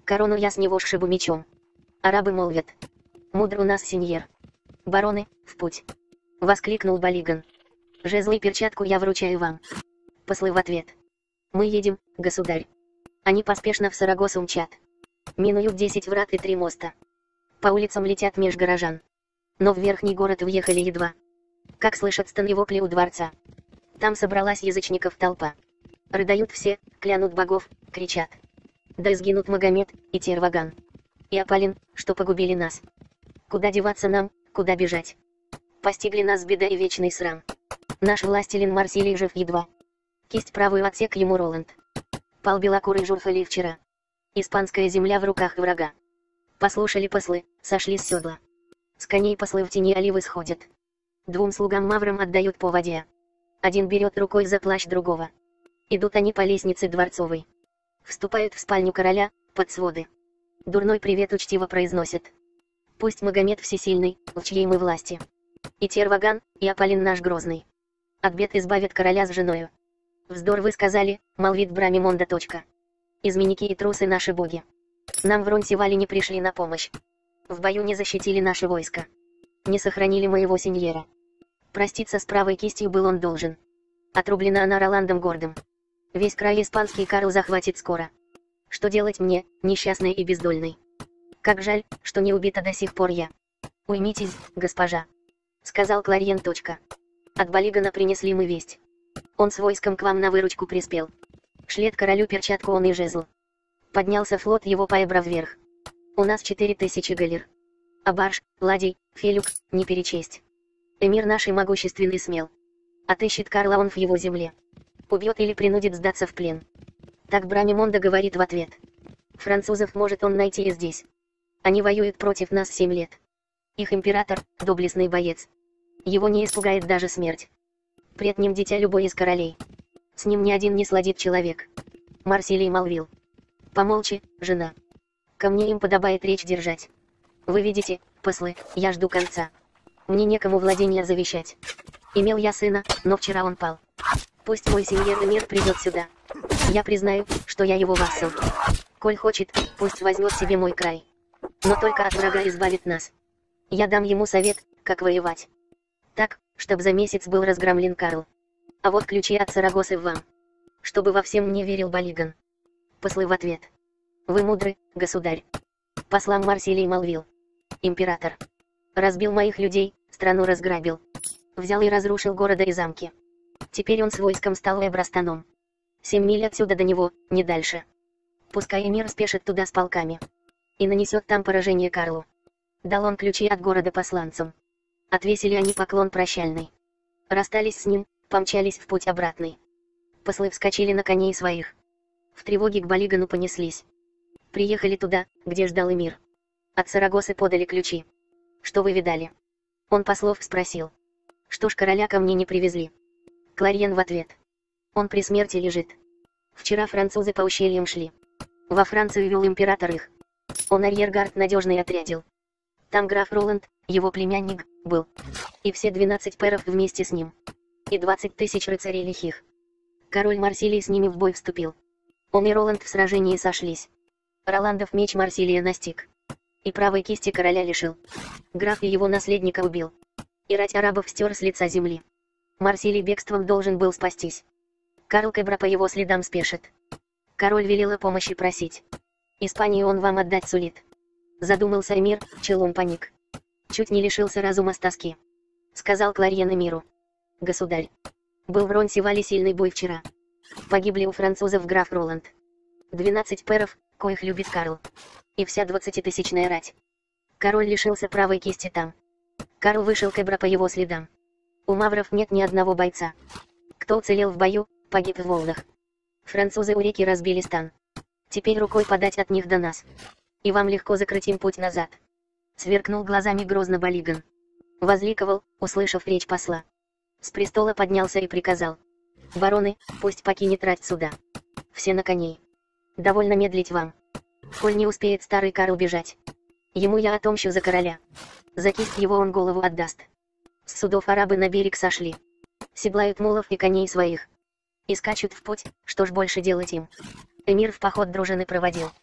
Корону я с него сшибу мечом. Арабы молвят: мудр у нас сеньер. Бароны, в путь. Воскликнул Балиган. Жезлы и перчатку я вручаю вам. Послы в ответ: мы едем, государь. Они поспешно в Сарагосу мчат. Минуют десять врат и три моста. По улицам летят меж горожан. Но в верхний город въехали едва. Как слышат стон и вопли у дворца. Там собралась язычников толпа. Рыдают все, клянут богов, кричат: да сгинут Магомед и Терваган и Апалин, что погубили нас. Куда деваться нам, куда бежать? Постигли нас беда и вечный срам. Наш властелин Марсилий жив едва. Кисть правую отсек ему Роланд. Пал белокурый Журфали вчера. Испанская земля в руках врага. Послушали послы, сошли с седла. С коней послы в тени оливы сходят. Двум слугам маврам отдают поводья. Один берет рукой за плащ другого. Идут они по лестнице дворцовой. Вступают в спальню короля, под своды. Дурной привет учтиво произносят: пусть Магомед всесильный, в чьей мы власти. И Терваган, и Апалин наш грозный. От бед избавят короля с женою. Вздор вы сказали, молвит Брамимонда. Точка. Изменники и трусы наши боги. Нам в Ронсевале не пришли на помощь. В бою не защитили наше войско. Не сохранили моего сеньера. Проститься с правой кистью был он должен. Отрублена она Роландом гордым. Весь край испанский Карл захватит скоро. Что делать мне, несчастной и бездольной? Как жаль, что не убита до сих пор я. Уймитесь, госпожа. Сказал Кларьен. Точка. От Балигана принесли мы весть. Он с войском к вам на выручку приспел. Шлет королю перчатку он и жезл. Поднялся флот его по Эбро вверх. У нас четыре тысячи галер. А барж, ладей, фелюк, не перечесть. Эмир наш и могущественный смел. Отыщет Карла он в его земле. Убьет или принудит сдаться в плен. Так Брамимонда говорит в ответ. Французов может он найти и здесь. Они воюют против нас семь лет. Их император, доблестный боец. Его не испугает даже смерть. Пред ним дитя любой из королей. С ним ни один не сладит человек. Марсилий молвил: помолчи, жена. Ко мне им подобает речь держать. Вы видите, послы, я жду конца. Мне некому владения завещать. Имел я сына, но вчера он пал. Пусть мой сеньор Эмир придет сюда. Я признаю, что я его вассал. Коль хочет, пусть возьмет себе мой край. Но только от врага избавит нас. Я дам ему совет, как воевать. Так, чтоб за месяц был разгромлен Карл. А вот ключи от Сарагосы вам. Чтобы во всем мне верил Балиган. Послы в ответ: вы мудры, государь. Послам Марсилий молвил: император разбил моих людей, страну разграбил. Взял и разрушил города и замки. Теперь он с войском стал Эбростаном. Семь миль отсюда до него, не дальше. Пускай Эмир спешит туда с полками. И нанесет там поражение Карлу. Дал он ключи от города посланцам. Отвесили они поклон прощальный. Расстались с ним, помчались в путь обратный. Послы вскочили на коней своих. В тревоге к Балигану понеслись. Приехали туда, где ждал Эмир. От Сарагосы подали ключи. Что вы видали? Он послов спросил. Что ж короля ко мне не привезли? Кларьен в ответ: он при смерти лежит. Вчера французы по ущельям шли. Во Францию вел император их. Он арьергард надежный отрядил. Там граф Роланд, его племянник, был. И все двенадцать пэров вместе с ним. И двадцать тысяч рыцарей лихих. Король Марсилий с ними в бой вступил. Он и Роланд в сражении сошлись. Роландов меч Марсилия настиг. И правой кисти короля лишил. Граф и его наследника убил. И рать арабов стер с лица земли. Марсилий бегством должен был спастись. Карл к Эбро по его следам спешит. Король велел о помощи просить. Испанию он вам отдать сулит. Задумался Эмир, челом поник. Чуть не лишился разума с тоски. Сказал Кларьен Эмиру: государь, был в Ронсевале сильный бой вчера. Погибли у французов граф Роланд. Двенадцать пэров, коих любит Карл. И вся двадцатитысячная рать. Король лишился правой кисти там. Карл вышел к Эбро по его следам. У мавров нет ни одного бойца. Кто уцелел в бою, погиб в волнах. Французы у реки разбили стан. Теперь рукой подать от них до нас. И вам легко закрыть им путь назад. Сверкнул глазами грозно Балиган. Возликовал, услышав речь посла. С престола поднялся и приказал: бароны, пусть покинет рать суда. Все на коней. Довольно медлить вам. Коль не успеет старый Карл бежать, ему я отомщу за короля. За кисть его он голову отдаст. С судов арабы на берег сошли. Седлают мулов и коней своих. И скачут в путь, что ж больше делать им. Эмир в поход дружины проводил.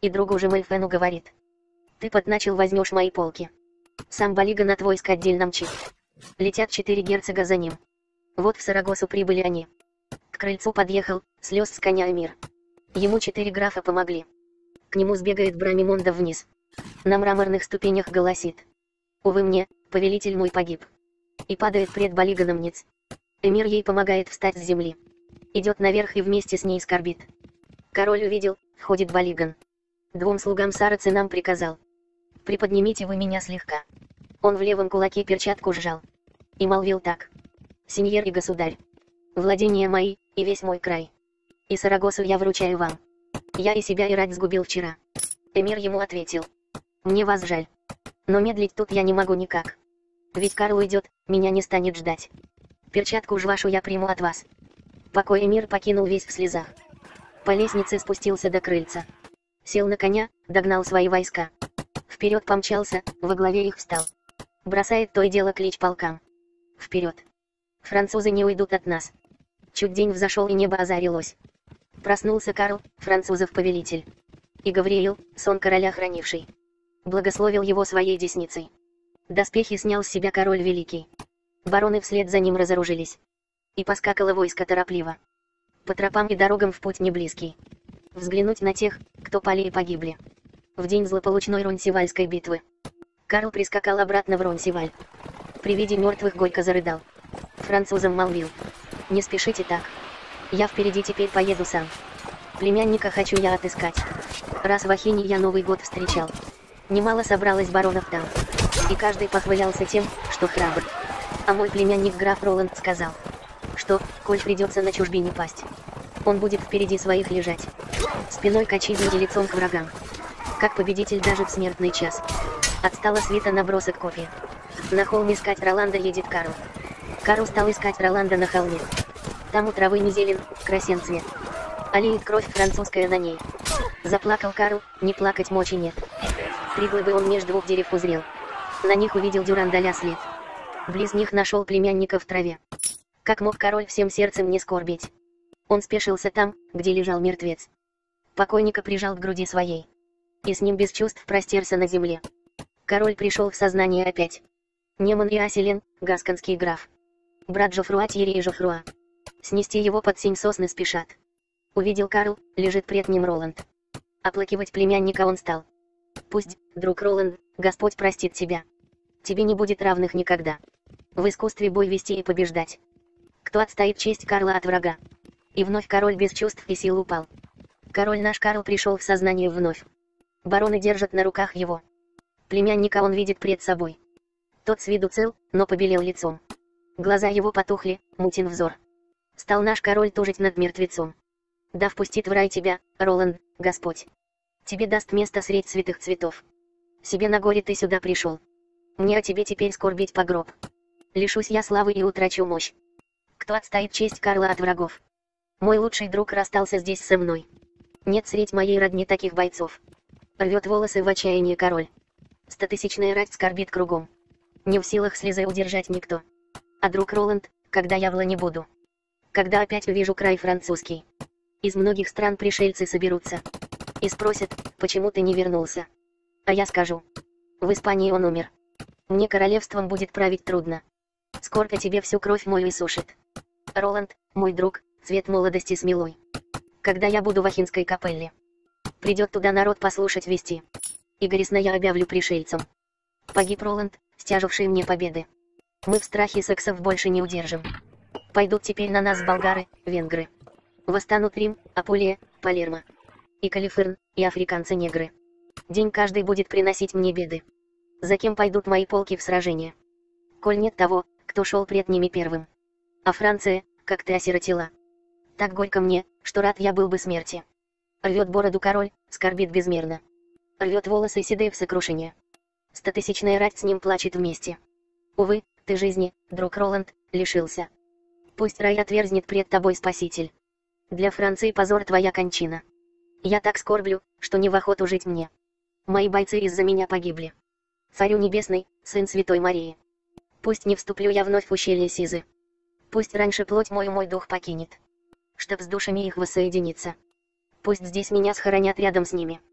И другу же Мельфену говорит: ты подначил, возьмешь мои полки. Сам Балиган от войск отдельно мчит. Летят четыре герцога за ним. Вот в Сарагосу прибыли они. К крыльцу подъехал, слез с коня Эмир. Ему четыре графа помогли. К нему сбегает Брамимонда вниз. На мраморных ступенях голосит: увы мне, повелитель мой погиб. И падает пред Балиганом ниц. Эмир ей помогает встать с земли. Идет наверх и вместе с ней скорбит. Король увидел, входит Балиган. Двум слугам сарацинам приказал: приподнимите вы меня слегка. Он в левом кулаке перчатку сжал. И молвил так: сеньор и государь, владения мои, и весь мой край. И Сарагосу я вручаю вам. Я и себя и рать сгубил вчера. Эмир ему ответил: мне вас жаль. Но медлить тут я не могу никак. Ведь Карл уйдет, меня не станет ждать. Перчатку ж вашу я приму от вас. Покой Эмир покинул весь в слезах. По лестнице спустился до крыльца. Сел на коня, догнал свои войска. Вперед помчался, во главе их встал. Бросает то и дело клич полкам: вперед! Французы не уйдут от нас. Чуть день взошел и небо озарилось. Проснулся Карл, французов повелитель. И Гавриил, сон короля хранивший, благословил его своей десницей. Доспехи снял с себя король великий. Бароны вслед за ним разоружились. И поскакало войско торопливо. По тропам и дорогам в путь не близкий. Взглянуть на тех, кто пали и погибли. В день злополучной Ронсевальской битвы. Карл прискакал обратно в Ронсеваль. При виде мертвых горько зарыдал. Французам молвил: не спешите так. Я впереди теперь поеду сам. Племянника хочу я отыскать. Раз в Ахине я Новый год встречал. Немало собралось баронов там. И каждый похвалялся тем, что храбр. А мой племянник граф Роланд сказал, что, коль придется на чужбине пасть, он будет впереди своих лежать, спиной к отчизне и лицом к врагам, как победитель даже в смертный час. Отстала свита набросок копья. На холм искать Роланда едет Карл. Карл стал искать Роланда на холме. Там у травы не зелен, красен цвет. Алеет кровь французская на ней. Заплакал Карл, не плакать мочи нет. Три глыбы он между двух дерев узрел. На них увидел Дюрандаля след. Близ них нашел племянника в траве. Как мог король всем сердцем не скорбеть? Он спешился там, где лежал мертвец. Покойника прижал к груди своей. И с ним без чувств простерся на земле. Король пришел в сознание опять. Неман и Аселен, гасконский граф. Брат Жофруа Тьерри и Жофруа. Снести его под сень сосны спешат. Увидел Карл, лежит пред ним Роланд. Оплакивать племянника он стал. Пусть, друг Роланд, Господь простит тебя. Тебе не будет равных никогда. В искусстве бой вести и побеждать. Кто отстоит честь Карла от врага? И вновь король без чувств и сил упал. Король наш Карл пришел в сознание вновь. Бароны держат на руках его. Племянника он видит пред собой. Тот с виду цел, но побелел лицом. Глаза его потухли, мутен взор. Стал наш король тужить над мертвецом. Да впустит в рай тебя, Роланд, Господь. Тебе даст место средь святых цветов. Себе на горе ты сюда пришел. Мне о тебе теперь скорбеть по гроб. Лишусь я славы и утрачу мощь. Кто отстоит честь Карла от врагов? Мой лучший друг расстался здесь со мной. Нет средь моей родни таких бойцов. Рвет волосы в отчаянии король. Стотысячная рать скорбит кругом. Не в силах слезы удержать никто. А друг Роланд, когда я в лане буду? Когда опять увижу край французский? Из многих стран пришельцы соберутся. И спросят, почему ты не вернулся? А я скажу: в Испании он умер. Мне королевством будет править трудно. Скорбь о тебе всю кровь мою иссушит. Роланд, мой друг, цвет молодости смелой. Когда я буду в Ахинской капелле, придет туда народ послушать вести. И горестно я объявлю пришельцам: погиб Роланд, стяжавший мне победы. Мы в страхе сексов больше не удержим. Пойдут теперь на нас болгары, венгры. Восстанут Рим, Апулия, Палермо. И Калиферн, и африканцы-негры. День каждый будет приносить мне беды. За кем пойдут мои полки в сражение? Коль нет того, кто шел пред ними первым. А Франция, как ты осиротела. Так горько мне, что рад я был бы смерти. Рвет бороду король, скорбит безмерно. Рвет волосы седые в сокрушение. Стотысячная рать с ним плачет вместе. Увы, ты жизни, друг Роланд, лишился. Пусть рай отверзнет пред тобой Спаситель. Для Франции позор твоя кончина. Я так скорблю, что не в охоту жить мне. Мои бойцы из-за меня погибли. Царю небесный, сын святой Марии. Пусть не вступлю я вновь в ущелье Сизы. Пусть раньше плоть мою мой дух покинет, чтоб с душами их воссоединиться. Пусть здесь меня схоронят рядом с ними.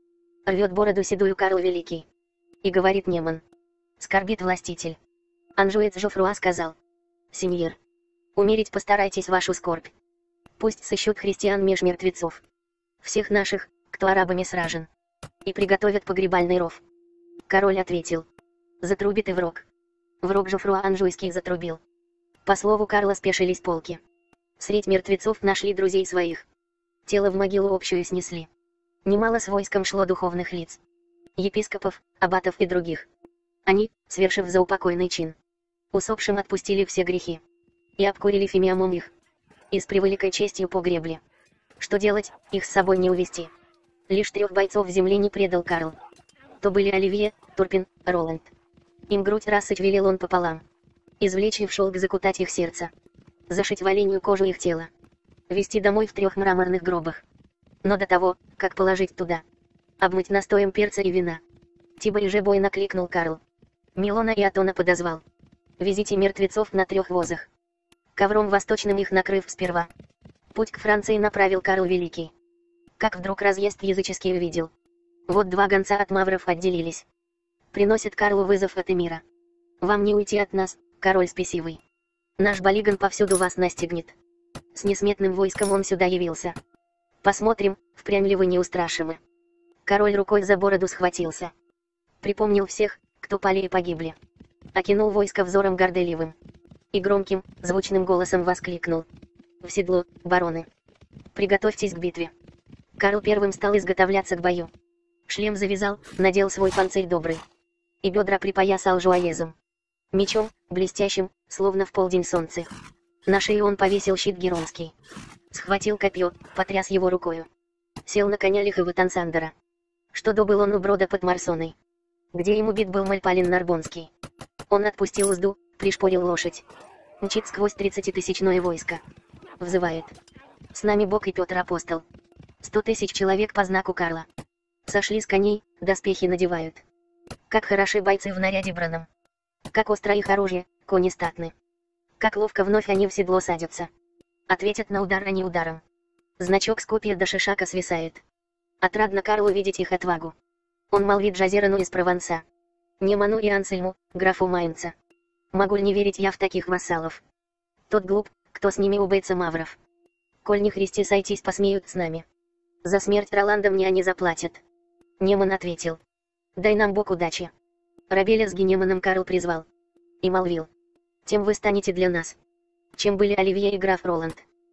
Рвет бороду седую Карл Великий. И говорит Неман. Скорбит властитель. Анжуец Жофруа сказал. Сеньор. Умерить постарайтесь вашу скорбь. Пусть сыщут христиан меж мертвецов. Всех наших, кто арабами сражен. И приготовят погребальный ров. Король ответил. Затрубит и в рог. В рог Жофруа Анжуйский затрубил. По слову Карла спешились полки. Средь мертвецов нашли друзей своих. Тело в могилу общую снесли. Немало с войском шло духовных лиц. Епископов, аббатов и других. Они, свершив заупокойный чин, усопшим отпустили все грехи. И обкурили фимиамом их. И с превеликой честью погребли. Что делать, их с собой не увести. Лишь трех бойцов в земле не предал Карл. То были Оливье, Турпин, Роланд. Им грудь рассыть велел он пополам. Извлечь и в шелк закутать их сердце. Зашить в оленью кожу их тела. Везти домой в трех мраморных гробах. Но до того, как положить туда, обмыть настоем перца и вина. Тиба и Жебой накликнул Карл. Милона и Атона подозвал. Везите мертвецов на трех возах. Ковром восточным их накрыв сперва. Путь к Франции направил Карл Великий. Как вдруг разъезд языческий увидел. Вот два гонца от мавров отделились. Приносит Карлу вызов от эмира. Вам не уйти от нас, король спесивый. Наш Балиган повсюду вас настигнет. С несметным войском он сюда явился. Посмотрим, впрямь ли вы неустрашимы. Король рукой за бороду схватился. Припомнил всех, кто пали и погибли. Окинул войско взором горделивым. И громким, звучным голосом воскликнул. В седло, бароны. Приготовьтесь к битве. Карл первым стал изготовляться к бою. Шлем завязал, надел свой панцирь добрый. И бедра припоясал жуаезом. Мечом, блестящим, словно в полдень солнце. На шее он повесил щит геронский. Схватил копье, потряс его рукою. Сел на коня лихого Тансандера. Что добыл он у брода под Марсоной. Где ему бит был Мальпалин Нарбонский. Он отпустил узду, пришпорил лошадь. Мчит сквозь тридцатитысячное войско. Взывает. С нами Бог и Петр Апостол. Сто тысяч человек по знаку Карла. Сошли с коней, доспехи надевают. Как хороши бойцы в наряде браном. Как остро их оружие, кони статны. Как ловко вновь они в седло садятся. Ответят на удар они ударом. Значок с копья до шишака свисает. Отрадно Карлу видеть их отвагу. Он молвит Жазерану из Прованса. Неману и Ансельму, графу Майнца. Могу ли не верить я в таких вассалов? Тот глуп, кто с ними убоится мавров. Коль не христи сойтись посмеют с нами. За смерть Роланда мне они заплатят. Неман ответил. Дай нам Бог удачи. Рабеля с Генеманом Карл призвал. И молвил. Тем вы станете для нас. Чем были Оливье и граф Роланд.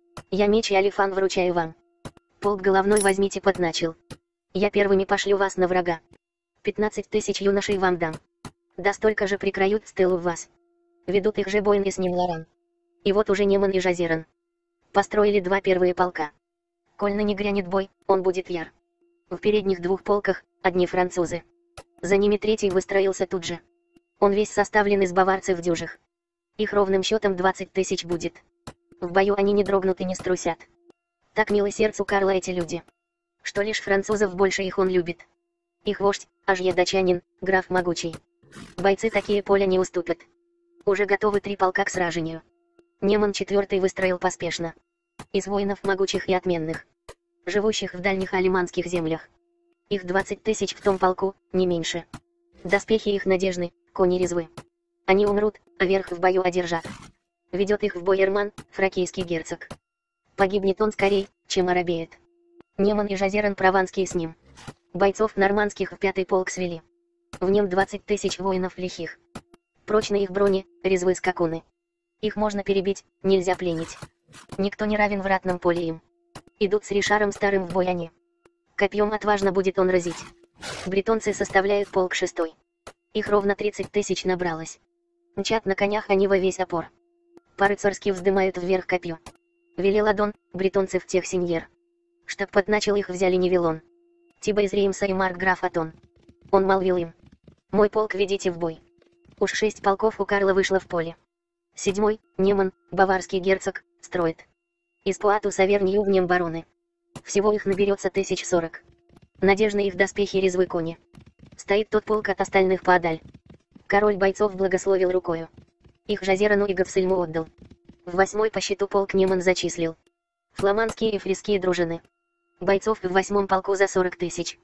Я меч и алифан вручаю вам. Полк головной возьмите подначил. Я первыми пошлю вас на врага. Пятнадцать тысяч юношей вам дам. Да столько же прикроют стелу в вас. Ведут их же Бойн и с ним Лоран. И вот уже Неман и Жазеран. Построили два первые полка. Коль ныне грянет бой, он будет яр. В передних двух полках, одни французы. За ними третий выстроился тут же. Он весь составлен из баварцев дюжих. Их ровным счетом двадцать тысяч будет. В бою они не дрогнут и не струсят. Так милы сердцу Карла эти люди. Что лишь французов больше их он любит. Их вождь, Ажье датчанин, граф могучий. Бойцы такие поля не уступят. Уже готовы три полка к сражению. Неман четвертый выстроил поспешно. Из воинов могучих и отменных. Живущих в дальних алиманских землях. Их двадцать тысяч в том полку, не меньше. Доспехи их надежны, кони резвы. Они умрут, а верх в бою одержат. Ведет их в бой Эрман, фракийский герцог. Погибнет он скорей, чем оробеет. Неман и Жазеран прованские с ним. Бойцов нормандских в пятый полк свели. В нем двадцать тысяч воинов лихих. Прочны их брони, резвы скакуны. Их можно перебить, нельзя пленить. Никто не равен в ратном поле им. Идут с Ришаром старым в бой они. Копьем отважно будет он разить. Бретонцы составляют полк шестой. Их ровно тридцать тысяч набралось. Мчат на конях они во весь опор. По-рыцарски вздымают вверх копье. Велел Адон, бретонцев тех сеньер. Чтоб подначил их взяли Невилон. Тиба из Реймса и Марк граф Атон. Он молвил им. Мой полк ведите в бой. Уж шесть полков у Карла вышло в поле. Седьмой, Неман, баварский герцог, строит. Из Пуату Савернию в нем бароны. Всего их наберется тысяч сорок. Надежны их доспехи резвы кони. Стоит тот полк от остальных поодаль. Король бойцов благословил рукою. Их Жазерану и Гавсельму отдал. В восьмой по счету полк Неман зачислил. Фламандские и фриские дружины. Бойцов в восьмом полку за сорок тысяч.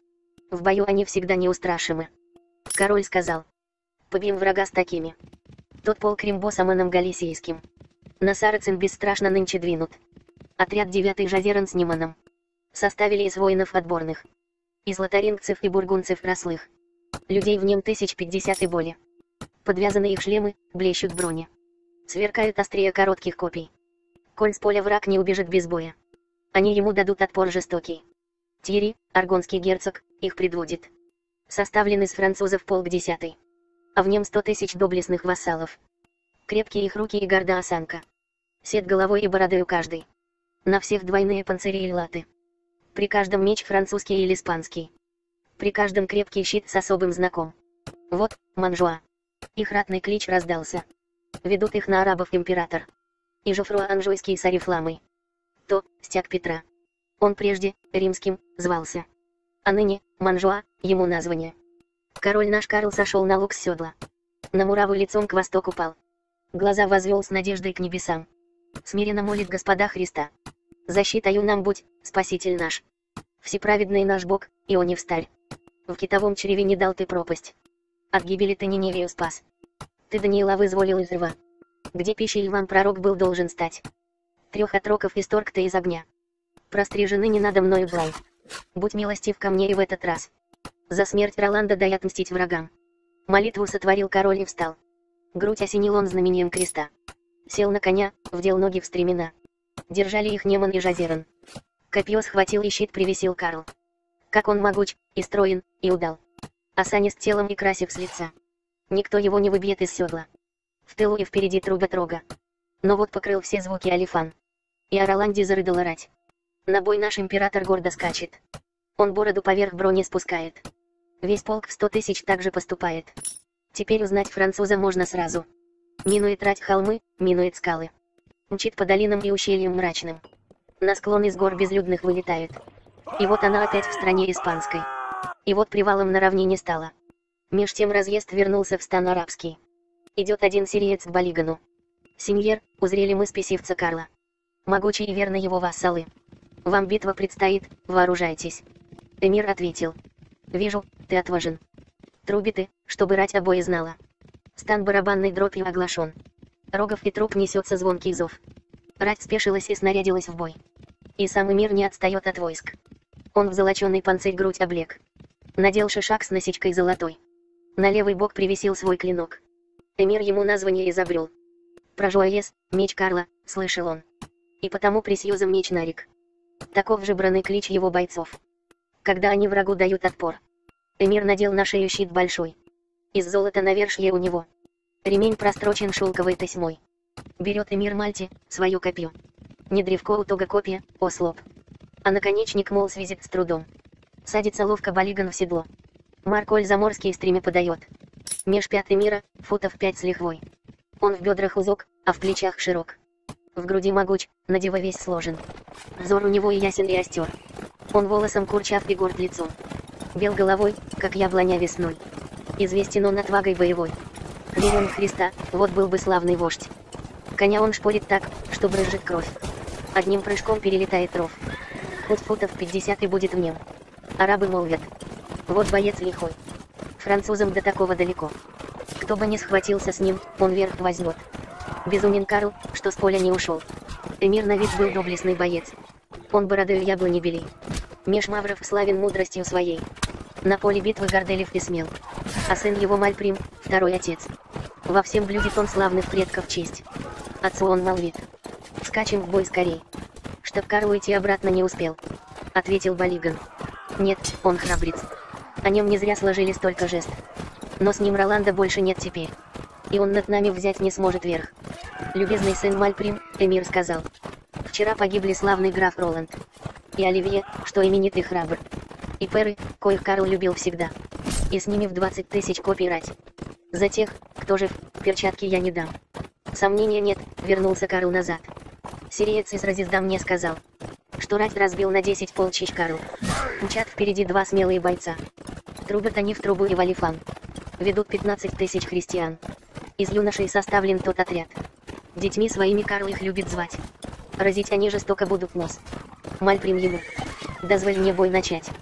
В бою они всегда неустрашимы. Король сказал: побьем врага с такими. Тот полк Римбосом Галисийским. На Сарацин бесстрашно нынче двинут. Отряд девятый Жазеран с Ниманом. Составили из воинов отборных. Из лотарингцев и бургунцев рослых. Людей в нем тысяч пятьдесят и более. Подвязаны их шлемы, блещут брони. Сверкают острия коротких копий. Коль с поля враг не убежит без боя. Они ему дадут отпор жестокий. Тьерри, аргонский герцог, их предводит. Составлен из французов полк десятый. А в нем сто тысяч доблестных вассалов. Крепкие их руки и горда осанка. Сет головой и бородою каждый. На всех двойные панцири и латы. При каждом меч французский или испанский. При каждом крепкий щит с особым знаком. Вот, Манжуа. Их ратный клич раздался. Ведут их на арабов император. И Жофруа Анжуйский с Орифламой. То, стяг Петра. Он прежде, римским, звался. А ныне, Манжуа, ему название. Король наш Карл сошел на луг с седла. На мураву лицом к востоку пал. Глаза возвел с надеждой к небесам. Смиренно молит Господа Христа. Защитою нам будь, Спаситель наш. Всеправедный наш Бог, Ионе встарь. В китовом чреве не дал ты пропасть. От гибели ты Ниневию спас. Ты Даниила вызволил из рва. Где пищей львам пророк был должен стать. Трех отроков исторг ты из огня. Прострижены не надо мною блай. Будь милостив ко мне и в этот раз. За смерть Роланда дай отмстить врагам. Молитву сотворил король и встал. Грудь осенил он знамением креста. Сел на коня, вдел ноги в стремена. Держали их Неман и Жазеран. Копье схватил и щит привесил Карл. Как он могуч, и строен, и удал. Осанист телом и красив с лица. Никто его не выбьет из седла. В тылу и впереди трубят рога. Но вот покрыл все звуки Алифан. И о Роланде зарыдал орать. На бой наш император гордо скачет. Он бороду поверх брони спускает. Весь полк в сто тысяч также поступает. Теперь узнать француза можно сразу. Минует рать холмы, минует скалы. Мчит по долинам и ущельям мрачным. На склон из гор безлюдных вылетает. И вот она опять в стране испанской. И вот привалом на равнине стала. Меж тем разъезд вернулся в стан арабский. Идет один сириец к Балигану. Сеньер, узрели мы спесивца Карла. Могучий и верно его вассалы. Вам битва предстоит, вооружайтесь. Эмир ответил. Вижу, ты отважен. Труби ты, чтобы рать обои знала. Стан барабанной дробью оглашен. Рогов и труп несется звонкий зов. Рать спешилась и снарядилась в бой. И сам Эмир не отстает от войск. Он в золоченый панцирь грудь облег. Надел шишак с насечкой золотой. На левый бок привесил свой клинок. Эмир ему название изобрел. Прожуаес, меч Карла, слышал он. И потому присьюзом меч нарек. Таков же бранный клич его бойцов. Когда они врагу дают отпор. Эмир надел на шею щит большой. Из золота навершье у него. Ремень прострочен шелковой тесьмой. Берет Эмир Мальти, свое копье. Не древко у тога копья, ослоп. А наконечник мол связит с трудом. Садится ловко Балиган в седло. Марколь заморский стремя подает. Меж пят Эмира, футов пять с лихвой. Он в бедрах узок, а в плечах широк. В груди могуч, на диво весь сложен. Взор у него и ясен и остер. Он волосом курчав и горд лицом. Бел головой, как яблоня весной. Известен он отвагой боевой. Верен в Христа, вот был бы славный вождь. Коня он шпорит так, что брызжет кровь. Одним прыжком перелетает ров. Хоть футов пятьдесят и будет в нем. Арабы молвят. Вот боец лихой. Французам до такого далеко. Кто бы ни схватился с ним, он верх возьмет. Безумен Карл, что с поля не ушел. Эмир на вид был доблестный боец. Он бородою яблони белей. Меж мавров славен мудростью своей. На поле битвы горделив и смел. А сын его Мальприм, второй отец. Во всем блюдет он славных предков честь. Отцу он молвит. Скачем в бой скорей. Чтоб Карл уйти обратно не успел. Ответил Балиган. Нет, он храбрец. О нем не зря сложили столько жест. Но с ним Роланда больше нет теперь. И он над нами взять не сможет верх. Любезный сын Мальприм, Эмир сказал. Вчера погибли славный граф Роланд. И Оливье, что именитый храбр. И перы, коих Карл любил всегда. И с ними в двадцать тысяч копий рать. За тех, кто жив, перчатки я не дам. Сомнения нет, вернулся Карл назад. Сириец из Разизда мне сказал, что рать разбил на десять полчищ Карл. Мчат впереди два смелые бойца. Трубят они в трубу и в Алифан. Ведут пятнадцать тысяч христиан. Из юношей составлен тот отряд. Детьми своими Карл их любит звать. Разить они жестоко будут нос. Мальприм ему. Дозволь мне бой начать.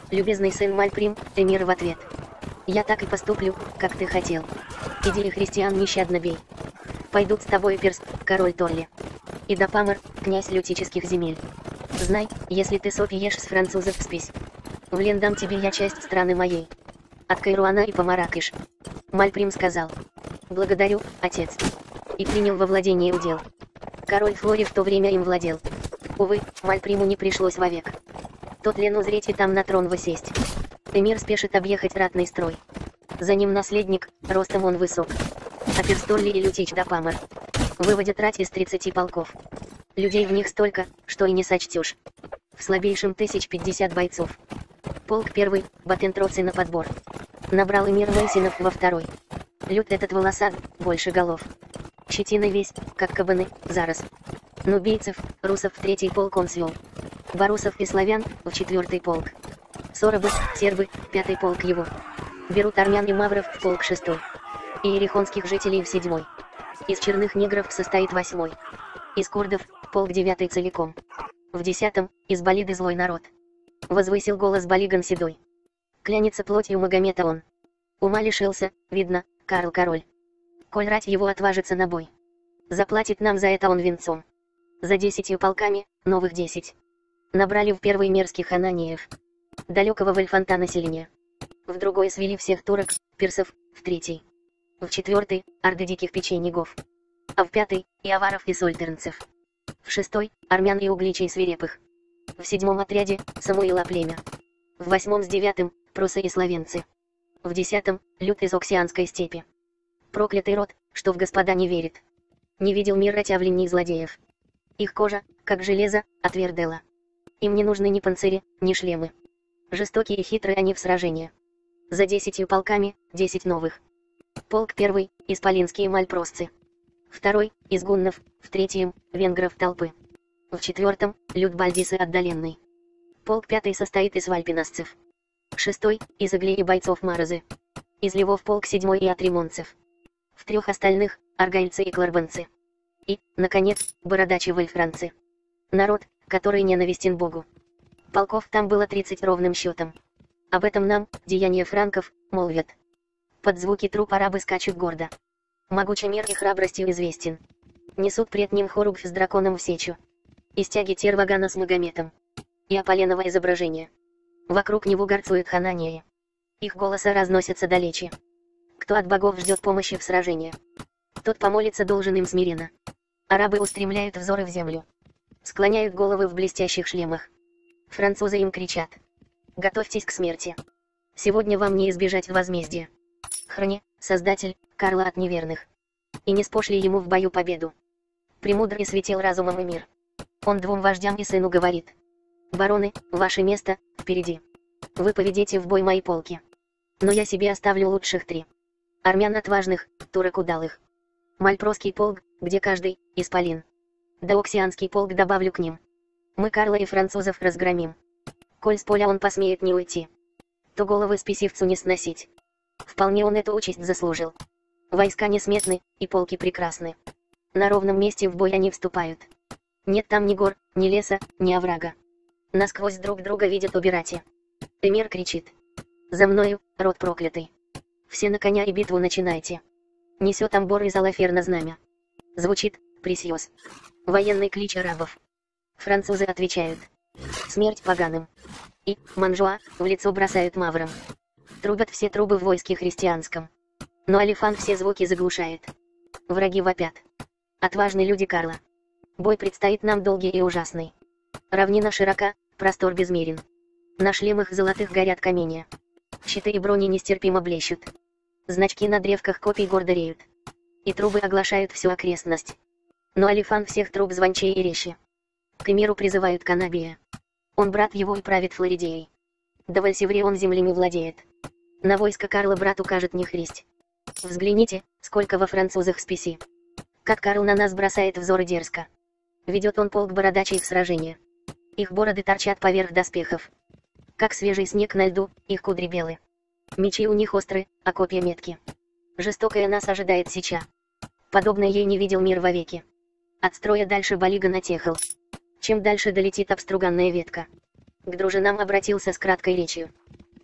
Любезный сын Мальприм, эмир в ответ. Я так и поступлю, как ты хотел. Иди и христиан нещадно бей. Пойдут с тобой Перс, король Толли. И Дапамар, князь лютических земель. Знай, если ты сопьешь с французов спесь. В Лен дам тебе я часть страны моей. От Кайруана и по Маракеш. Мальприм сказал. Благодарю, отец. И принял во владение удел. Король Флори в то время им владел. Увы, Мальприму не пришлось вовек. Тот Лен узреть и там на трон высесть. Эмир спешит объехать ратный строй. За ним наследник, ростом он высок. А Перстолли и Лютич Дапамар выводят рать из тридцати полков. Людей в них столько, что и не сочтешь. В слабейшем тысяч пятьдесят бойцов. Полк первый, Батентроцы на подбор. Набрал Эмир Мейсинов во второй. Лют этот волосат, больше голов. Щетиной весь, как кабаны, зараз. Нубийцев, русов в третий полк он свел. Барусов и славян, в четвертый полк. Сорабы, сербы, пятый полк его. Берут армян и мавров в полк шестой. И ерехонских жителей в седьмой. Из черных негров состоит восьмой. Из курдов, полк девятый целиком. В десятом, из Балиды злой народ. Возвысил голос Балиган седой. Клянется плотью Магомета он. Ума лишился, видно, Карл король. Коль рать его отважится на бой. Заплатит нам за это он венцом. За десятью полками, новых десять. Набрали в первый мерзких ананиев. Далекого Вальфанта населения. В другой свели всех турок, персов, в третий. В четвертый, орды диких печенегов. А в пятый, и аваров и сольтернцев. В шестой, армян и угличей свирепых. В седьмом отряде, Самуила племя. В восьмом с девятым, прусы и словенцы. В десятом, люд из Оксианской степи. Проклятый род, что в Господа не верит. Не видел мир отявлений злодеев. Их кожа, как железо, отвердела. Им не нужны ни панцири, ни шлемы. Жестокие и хитрые они в сражении. За десятью полками, десять новых. Полк первый, исполинские мальпросцы. Второй, из гуннов, в третьем, венгров толпы. В четвертом, люд бальдисы отдаленный. Полк пятый состоит из вальпиносцев. Шестой, из иглей и бойцов Марозы. Из львов полк седьмой и от римонцев. В трех остальных, аргайльцы и кларбанцы. И, наконец, бородачи вольфранцы. Народ, который ненавистен Богу. Полков там было тридцать ровным счетом. Об этом нам, деяния франков, молвят. Под звуки труп арабы скачут гордо. Могучий мир и храбростью известен. Несут пред ним хоругвь с драконом в сечу. И стяги Тервагана с Магометом. И Аполленово изображение. Вокруг него горцуют Хананеи. Их голоса разносятся далече. Кто от богов ждет помощи в сражении, тот помолиться должен им смиренно. Арабы устремляют взоры в землю. Склоняют головы в блестящих шлемах. Французы им кричат. Готовьтесь к смерти. Сегодня вам не избежать возмездия. Храни, Создатель, Карла от неверных. И не спошли ему в бою победу. Премудрый светил разумом и мир. Он двум вождям и сыну говорит. Бароны, ваше место, впереди. Вы поведете в бой мои полки. Но я себе оставлю лучших три. Армян отважных, турок удалых. Мальпроский полк, где каждый, исполин. Да оксианский полк добавлю к ним. Мы Карла и французов разгромим. Коль с поля он посмеет не уйти, то головы спесивцу не сносить. Вполне он эту участь заслужил. Войска несметны, и полки прекрасны. На ровном месте в бой они вступают. Нет там ни гор, ни леса, ни оврага. Насквозь друг друга видят убирати. Эмир кричит. За мною, род проклятый. Все на коня и битву начинайте. Несет амбор из Алаферна знамя. Звучит, присьёз. Военный клич арабов. Французы отвечают. Смерть поганым. И, Манжуа, в лицо бросают маврам. Трубят все трубы в войске христианском. Но Алифан все звуки заглушает. Враги вопят. Отважные люди Карла. Бой предстоит нам долгий и ужасный. Равнина широка, простор безмерен. На шлемах золотых горят каменья. Щиты и брони нестерпимо блещут. Значки на древках копий гордо реют. И трубы оглашают всю окрестность. Но Алифан всех труб звончей и резче. К эмиру призывают Канабия. Он брат его и правит Флоридией. До Вальсевре он землями владеет. На войско Карла брат укажет не христь. Взгляните, сколько во французах спеси. Как Карл на нас бросает взоры дерзко. Ведет он полк бородачей в сражение. Их бороды торчат поверх доспехов. Как свежий снег на льду, их кудри белы. Мечи у них остры, а копья метки. Жестокая нас ожидает сеча. Подобное ей не видел мир вовеки. От строя дальше Балига натехал. Чем дальше долетит обструганная ветка. К дружинам обратился с краткой речью.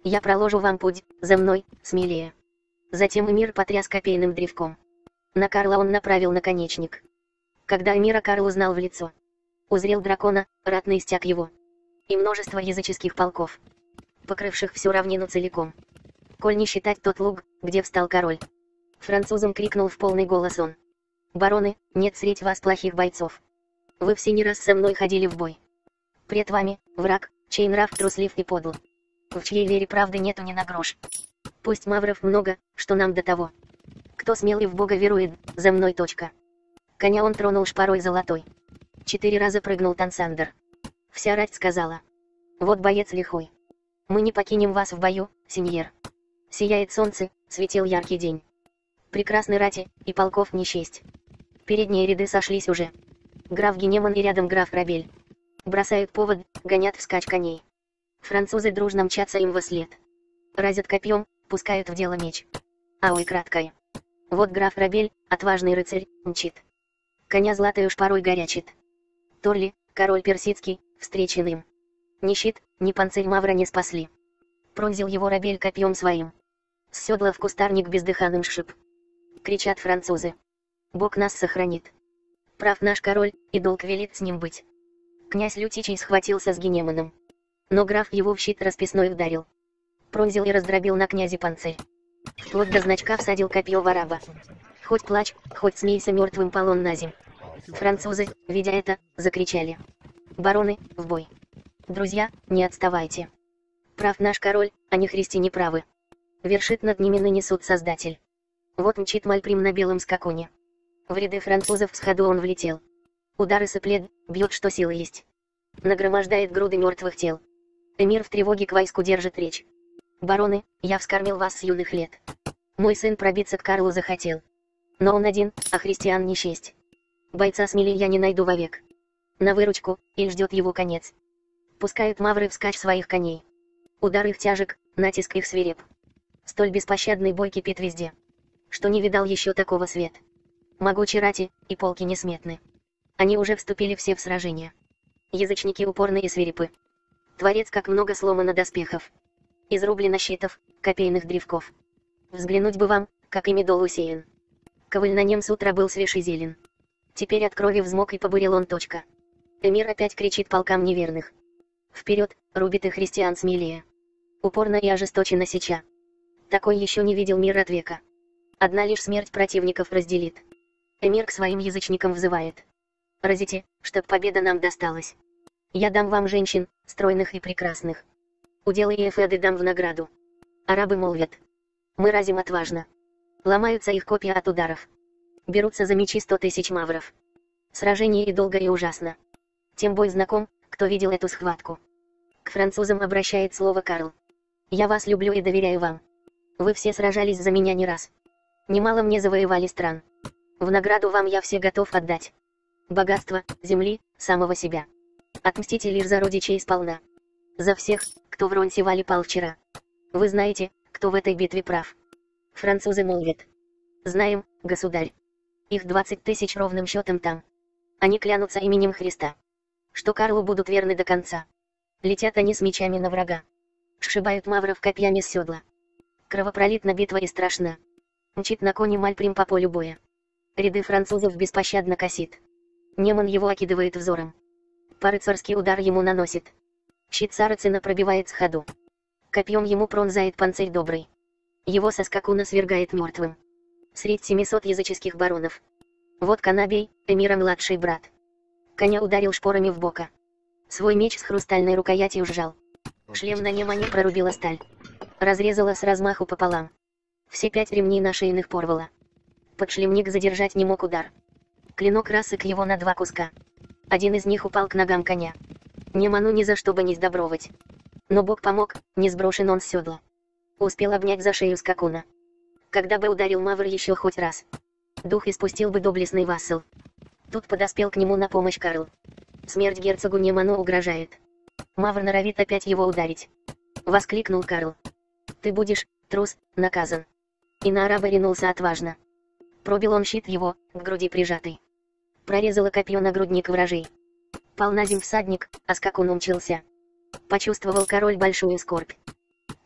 Я проложу вам путь, за мной, смелее. Затем Эмир потряс копейным древком. На Карла он направил наконечник. Когда Эмира Карл узнал в лицо, узрел дракона, ратный стяг его, и множество языческих полков, покрывших всю равнину целиком. Коль не считать тот луг, где встал король. Французам крикнул в полный голос он. Бароны, нет средь вас плохих бойцов. Вы все не раз со мной ходили в бой. Пред вами, враг, чей нрав труслив и подл. В чьей вере правды нету ни на грош. Пусть мавров много, что нам до того. Кто смелый в Бога верует, за мной точка. Коня он тронул шпорой золотой. Четыре раза прыгнул Тансандер. Вся рать сказала. Вот боец лихой. Мы не покинем вас в бою, сеньер. Сияет солнце, светил яркий день. Прекрасны рати, и полков не счесть. Передние ряды сошлись уже. Граф Генеман и рядом граф Рабель. Бросают повод, гонят вскачь коней. Французы дружно мчатся им вослед. Разят копьем, пускают в дело меч. А ой, краткое. Вот граф Рабель, отважный рыцарь, мчит. Коня златою шпорой горячит. Торли, король персидский, встречен им. Ни щит, ни панцирь мавра не спасли. Пронзил его Рабель копьем своим. С седла в кустарник бездыханным сшиб. Кричат французы. Бог нас сохранит. Прав наш король, и долг велит с ним быть. Князь Лютичий схватился с Генеманом. Но граф его в щит расписной ударил. Пронзил и раздробил на князе панцирь. Вплоть до значка всадил копье в араба. Хоть плачь, хоть смейся, мертвым полон на земь. Французы, видя это, закричали. Бароны, в бой. Друзья, не отставайте. Прав наш король, а не христиане правы. Вершит над ними ныне суд Создатель. Вот мчит Мальприм на белом скакуне. В ряды французов с ходу он влетел. Удары сыплет, бьет что силы есть. Нагромождает груды мертвых тел. Эмир в тревоге к войску держит речь. Бароны, я вскормил вас с юных лет. Мой сын пробиться к Карлу захотел. Но он один, а христиан не счесть. Бойца смелее я не найду вовек. На выручку, и ждет его конец. Пускают мавры вскачь своих коней. Удар их тяжек, натиск их свиреп. Столь беспощадный бой кипит везде, что не видал еще такого свет. Могучие рати, и полки несметны. Они уже вступили все в сражение. Язычники упорны и свирепы. Творец как много сломано доспехов. Изрублено щитов, копейных древков. Взглянуть бы вам, как ими дол усеян. Ковыль на нем с утра был свеж и зелен. Теперь от крови взмок и побурел он точка. Эмир опять кричит полкам неверных. Вперед, рубит и христиан смелее. Упорно и ожесточенно сеча. Такой еще не видел мир от века. Одна лишь смерть противников разделит. Эмир к своим язычникам взывает. Разите, чтоб победа нам досталась. Я дам вам женщин, стройных и прекрасных. Уделы и эфеды дам в награду. Арабы молвят. Мы разим отважно. Ломаются их копья от ударов. Берутся за мечи сто тысяч мавров. Сражение и долго и ужасно. Тем бой знаком, кто видел эту схватку. К французам обращает слово Карл. Я вас люблю и доверяю вам. Вы все сражались за меня не раз. Немало мне завоевали стран. В награду вам я все готов отдать. Богатство, земли, самого себя. Отмстите лишь за родичей сполна. За всех, кто в Ронсевале пал вчера. Вы знаете, кто в этой битве прав. Французы молвят. Знаем, государь. Их двадцать тысяч ровным счетом там. Они клянутся именем Христа. Что Карлу будут верны до конца. Летят они с мечами на врага. Сшибают мавров копьями с седла. Кровопролитна битва и страшна. Мчит на коне Мальприм по полю боя. Ряды французов беспощадно косит. Неман его окидывает взором. По-рыцарски удар ему наносит. Щит Сарацина пробивает с ходу. Копьем ему пронзает панцирь добрый. Его со скакуна свергает мертвым. Средь семисот языческих баронов. Вот Канабей, эмира младший брат. Коня ударил шпорами в бока. Свой меч с хрустальной рукоятью сжал. Шлем на Немане прорубила сталь. Разрезала с размаху пополам. Все пять ремней на шейных порвала. Подшлемник задержать не мог удар. Клинок рассек его на два куска. Один из них упал к ногам коня. Неману ни за что бы не сдобровать. Но Бог помог, не сброшен он с седла. Успел обнять за шею скакуна. Когда бы ударил мавр еще хоть раз, дух испустил бы доблестный вассал. Тут подоспел к нему на помощь Карл. Смерть герцогу Неману угрожает. Мавр норовит опять его ударить. Воскликнул Карл. Ты будешь, трус, наказан. И на араба ринулся отважно. Пробил он щит его, к груди прижатый. Прорезало копье нагрудник вражей. Пал на земь всадник, а скакун умчился. Почувствовал король большую скорбь.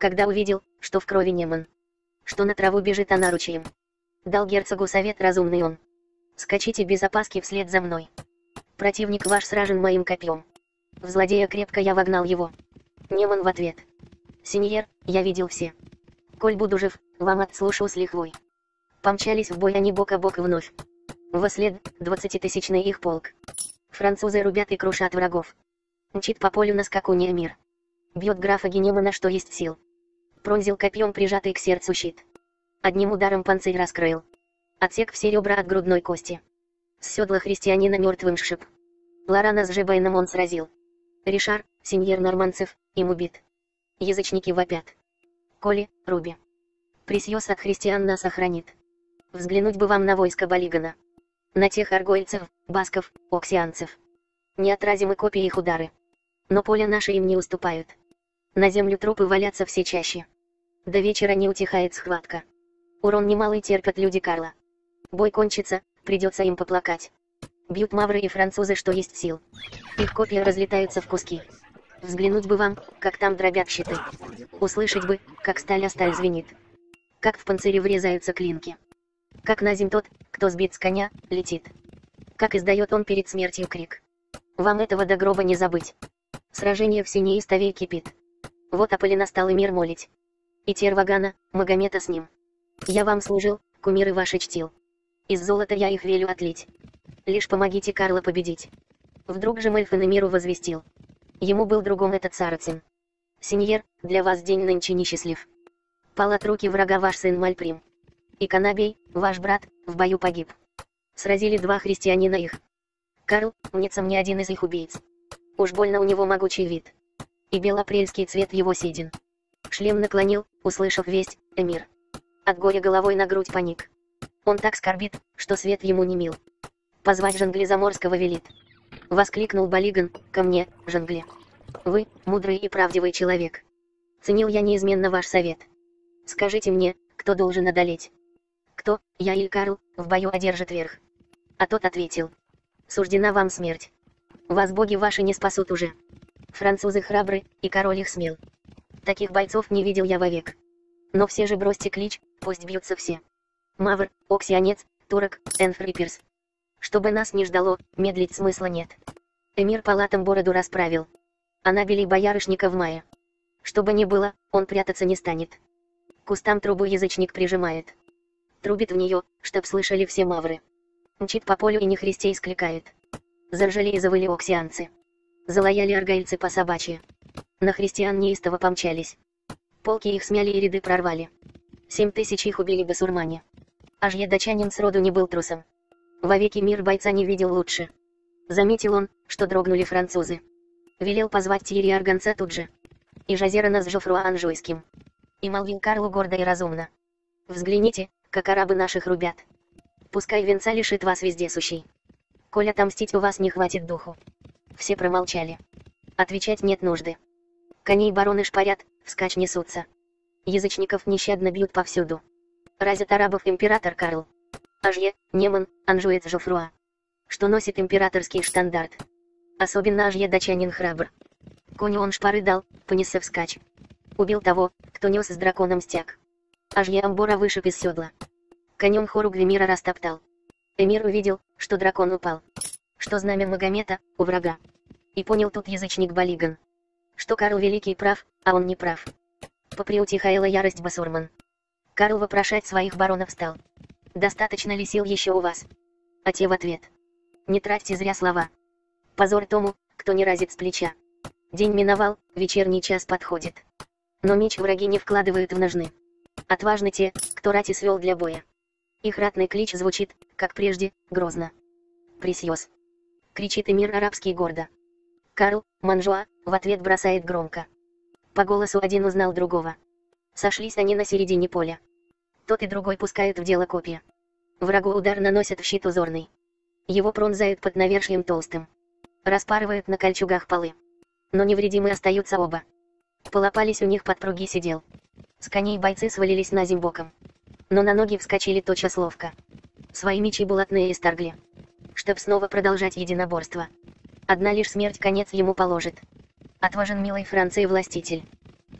Когда увидел, что в крови Неман, что на траву бежит она ручьем, дал герцогу совет разумный он: скачите без опаски вслед за мной. Противник ваш сражен моим копьем. В злодея крепко я вогнал его. Неман в ответ: сеньор, я видел все. Коль буду жив, вам отслушу с лихвой. Помчались в бой они бок о бок вновь. Вослед двадцатитысячный их полк. Французы рубят и крушат врагов. Мчит по полю на скакуне Эмир. Бьет графа Немана что есть сил. Пронзил копьем прижатый к сердцу щит. Одним ударом панцирь раскрыл. Отсек все ребра от грудной кости. С седла христианина мертвым сшиб. Лорана с Жебайном он сразил. Ришар, сеньор норманцев, им убит. Язычники вопят: коли, руби. Пресьёс от христиан нас охранит. Взглянуть бы вам на войско Балигана. На тех аргоильцев, басков, оксианцев. Не отразим и копии их удары. Но поля наши им не уступают. На землю трупы валятся все чаще. До вечера не утихает схватка. Урон немалый терпят люди Карла. Бой кончится, придется им поплакать. Бьют мавры и французы что есть сил. Их копья разлетаются в куски. Взглянуть бы вам, как там дробят щиты. Услышать бы, как сталь о сталь звенит. Как в панцире врезаются клинки. Как на земь тот, кто сбит с коня, летит. Как издает он перед смертью крик. Вам этого до гроба не забыть. Сражение все неистовей кипит. Вот Аполлина стал Эмир молить. И Тервагана, Магомета с ним. Я вам служил, кумиры ваши чтил. Из золота я их велю отлить. Лишь помогите Карла победить. Вдруг же Мельфен Эмиру возвестил. Ему был другом этот сарацин. Сеньор, для вас день нынче несчастлив. Пал от руки врага ваш сын Мальприм. И Канабей, ваш брат, в бою погиб. Сразили два христианина их. Карл, мнится мне один из их убийц. Уж больно у него могучий вид. И белоапрельский цвет его седин. Шлем наклонил, услышав весть, Эмир. От горя головой на грудь поник. Он так скорбит, что свет ему не мил. Позвать Жангли Заморского велит. Воскликнул Балиган: ко мне, Жангле. Вы, мудрый и правдивый человек. Ценил я неизменно ваш совет. Скажите мне, кто должен одолеть? Кто, я или Карл, в бою одержит верх? А тот ответил: суждена вам смерть. Вас боги ваши не спасут уже. Французы храбры, и король их смел. Таких бойцов не видел я вовек. Но все же бросьте клич, пусть бьются все. Мавр, оксианец, турок, энфриперс. Чтобы нас не ждало, медлить смысла нет. Эмир палатам бороду расправил. А набели боярышника в мае. Что бы ни было, он прятаться не станет. К кустам трубу язычник прижимает. Трубит в нее, чтоб слышали все мавры. Мчит по полю и нехристей скликает. Заржали и завыли оксианцы. Залаяли аргайльцы по собачьи. На христиан неистово помчались. Полки их смяли и ряды прорвали. Семь тысяч их убили басурмане. Аж едочанин сроду не был трусом. Вовеки мир бойца не видел лучше. Заметил он, что дрогнули французы. Велел позвать Тьерри Арганца тут же. И Жазерана с Жофруа Анжуйским. И молвил Карлу гордо и разумно: взгляните, как арабы наших рубят. Пускай венца лишит вас вездесущий. Коль отомстить у вас не хватит духу. Все промолчали. Отвечать нет нужды. Коней бароны шпарят, вскачь несутся. Язычников нещадно бьют повсюду. Разят арабов император Карл. Ажье, Неман, анжуец Жофруа. Что носит императорский штандарт. Особенно Ажье датчанин храбр. Коню он шпары дал, понесся вскачь. Убил того, кто нес с драконом стяг. Ажье Амбора вышиб из седла. Конем хоруг Эмира растоптал. Эмир увидел, что дракон упал. Что знамя Магомета, у врага. И понял тут язычник Балиган. Что Карл Великий прав, а он не прав. Поприутихаяла ярость басурман. Карл вопрошать своих баронов стал. Достаточно ли сил еще у вас? А те в ответ: не тратьте зря слова. Позор тому, кто не разит с плеча. День миновал, вечерний час подходит. Но меч враги не вкладывают в ножны. Отважны те, кто рати свел для боя. Их ратный клич звучит, как прежде, грозно. Пресьёс. Кричит Эмир арабский гордо. Карл, Манжуа, в ответ бросает громко. По голосу один узнал другого. Сошлись они на середине поля. Тот и другой пускают в дело копья. Врагу удар наносят в щит узорный. Его пронзают под навершием толстым. Распарывают на кольчугах полы. Но невредимы остаются оба. Полопались у них подпруги сидел. С коней бойцы свалились на земь боком. Но на ноги вскочили тотчас ловко. Свои мечи булатные исторгли. Чтоб снова продолжать единоборство. Одна лишь смерть конец ему положит. Отважен милой Франции властитель.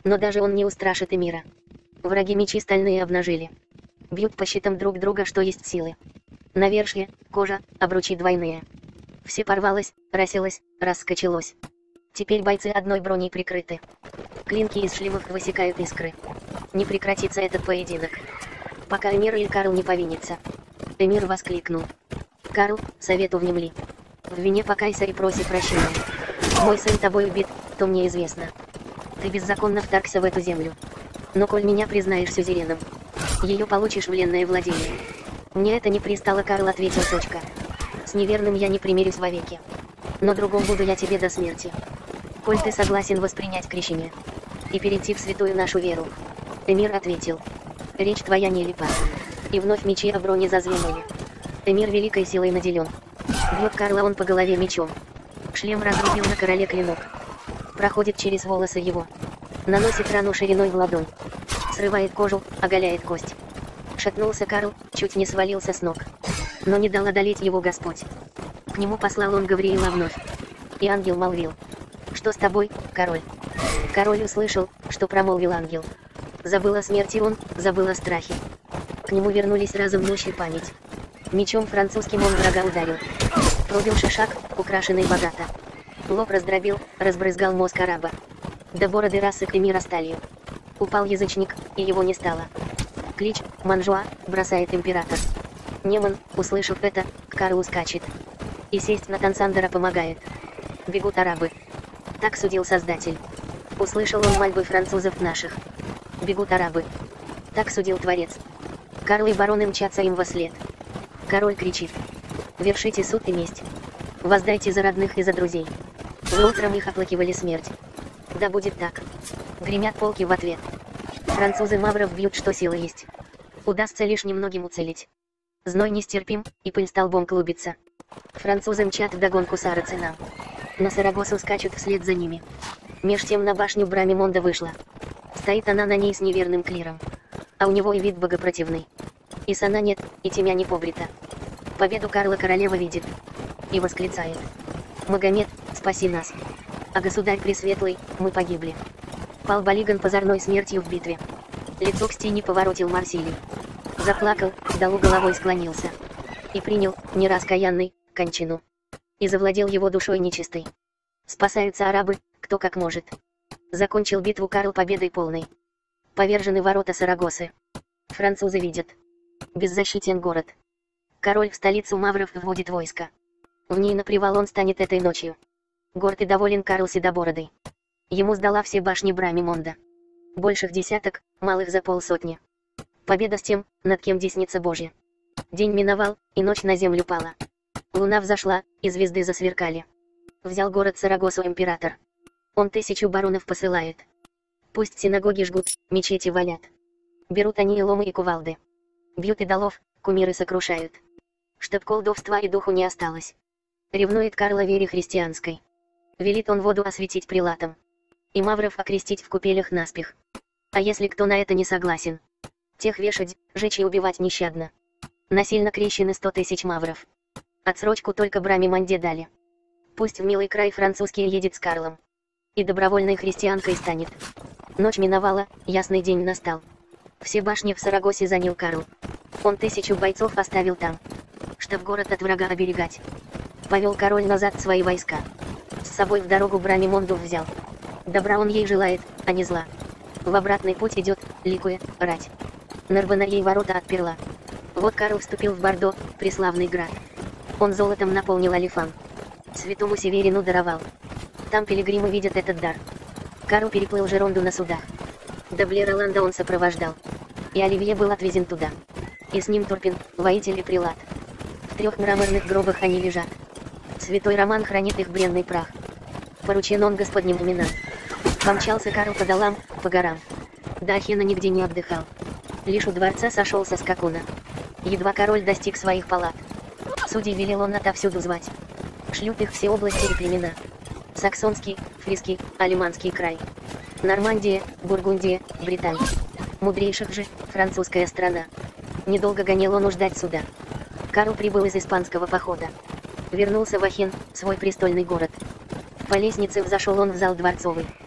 Но даже он не устрашит эмира. Враги мечи стальные обнажили. Бьют по щитам друг друга, что есть силы. Навершие, кожа, обручи двойные. Все порвалось, расселось, раскочелось. Теперь бойцы одной броней прикрыты. Клинки из шлемов высекают искры. Не прекратится этот поединок, пока эмир или Карл не повинится. Эмир воскликнул. Карл, совету внемли. В вине покайся и проси прощения. Мой сын тобой убит, то мне известно. Ты беззаконно вторгся в эту землю. Но коль меня признаешь сюзереном, ее получишь в ленное владение. Мне это не пристало, Карл ответил. Точка. С неверным я не примирюсь вовеки. Но другом буду я тебе до смерти. Коль ты согласен воспринять крещение и перейти в святую нашу веру. Эмир ответил. Речь твоя нелепа. И вновь мечи о броне зазвенели. Эмир великой силой наделен. Бьет Карла он по голове мечом. Шлем разрубил на короле клинок. Проходит через волосы его. Наносит рану шириной в ладонь. Срывает кожу, оголяет кость. Шатнулся Карл, чуть не свалился с ног. Но не дал одолеть его Господь. К нему послал он Гавриила вновь. И ангел молвил. Что с тобой, король? Король услышал, что промолвил ангел. Забыл о смерти он, забыл о страхе. К нему вернулись разом мощь и память. Мечом французским он врага ударил. Пробил шишак, украшенный богато. Лоб раздробил, разбрызгал мозг араба. До бороды рассык эмира сталью. Упал язычник, и его не стало. Клич «Манжуа» бросает император. Неман, услышав это, к Карлу скачет. И сесть на Тансандера помогает. Бегут арабы. Так судил Создатель. Услышал он мольбы французов наших. Бегут арабы. Так судил Творец. Карл и бароны мчатся им вослед. Король кричит. Вершите суд и месть. Воздайте за родных и за друзей. Вы утром их оплакивали смерть. Да будет так. Гремят полки в ответ. Французы мавров бьют, что силы есть. Удастся лишь немногим уцелеть. Зной нестерпим, и пыль столбом клубится. Французы мчат вдогонку сарацинам. На Сарагосу скачут вслед за ними. Меж тем на башню Брамимонда вышла. Стоит она на ней с неверным клиром. А у него и вид богопротивный. И сана нет, и темя не побрита. Победу Карла королева видит. И восклицает. Магомед, спаси нас. А государь пресветлый, мы погибли. Пал Балиган позорной смертью в битве. Лицо к стене поворотил Марсилий. Заплакал, долу головой склонился. И принял, не раз каянный, кончину. И завладел его душой нечистой. Спасаются арабы, кто как может. Закончил битву Карл победой полной. Повержены ворота Сарагосы. Французы видят. Беззащитен город. Король в столицу мавров вводит войско. В ней на привал он станет этой ночью. Горд и доволен Карл седобородый. Ему сдала все башни Брамимонда. Больших десяток, малых за полсотни. Победа с тем, над кем десница Божья. День миновал, и ночь на землю пала. Луна взошла, и звезды засверкали. Взял город Сарагосу император. Он тысячу баронов посылает. Пусть синагоги жгут, мечети валят. Берут они и ломы и кувалды. Бьют идолов, кумиры сокрушают. Чтоб колдовства и духу не осталось. Ревнует Карла вере христианской. Велит он воду осветить прилатом. И мавров окрестить в купелях наспех. А если кто на это не согласен, тех вешать, жечь и убивать нещадно. Насильно крещены сто тысяч мавров. Отсрочку только Брамимонде дали. Пусть в милый край французский едет с Карлом. И добровольной христианкой станет. Ночь миновала, ясный день настал. Все башни в Сарагосе занял Карл. Он тысячу бойцов оставил там, чтоб город от врага оберегать. Повел король назад свои войска. С собой в дорогу Брамимонду взял. Добра он ей желает, а не зла. В обратный путь идет, ликуя, рать. Нарвана ей ворота отперла. Вот Карл вступил в Бордо, преславный град. Он золотом наполнил Алифан. Святому Северину даровал. Там пилигримы видят этот дар. Карл переплыл Жеронду на судах. До Блероланда он сопровождал. И Оливье был отвезен туда. И с ним Турпин, воитель и прилад. В трех мраморных гробах они лежат. Святой Роман хранит их бренный прах. Поручен он господним именам. Помчался Карл по долам, по горам. До Ахена нигде не отдыхал. Лишь у дворца сошелся с скакуна. Едва король достиг своих палат. Судей велел он отовсюду звать. Шлют их все области и племена. Саксонский, Фриский, Алиманский край. Нормандия, Бургундия, Британия. Мудрейших же, французская страна. Недолго гонел он ждать суда. Карл прибыл из испанского похода. Вернулся в Ахен, свой престольный город. По лестнице взошел он в зал дворцовый.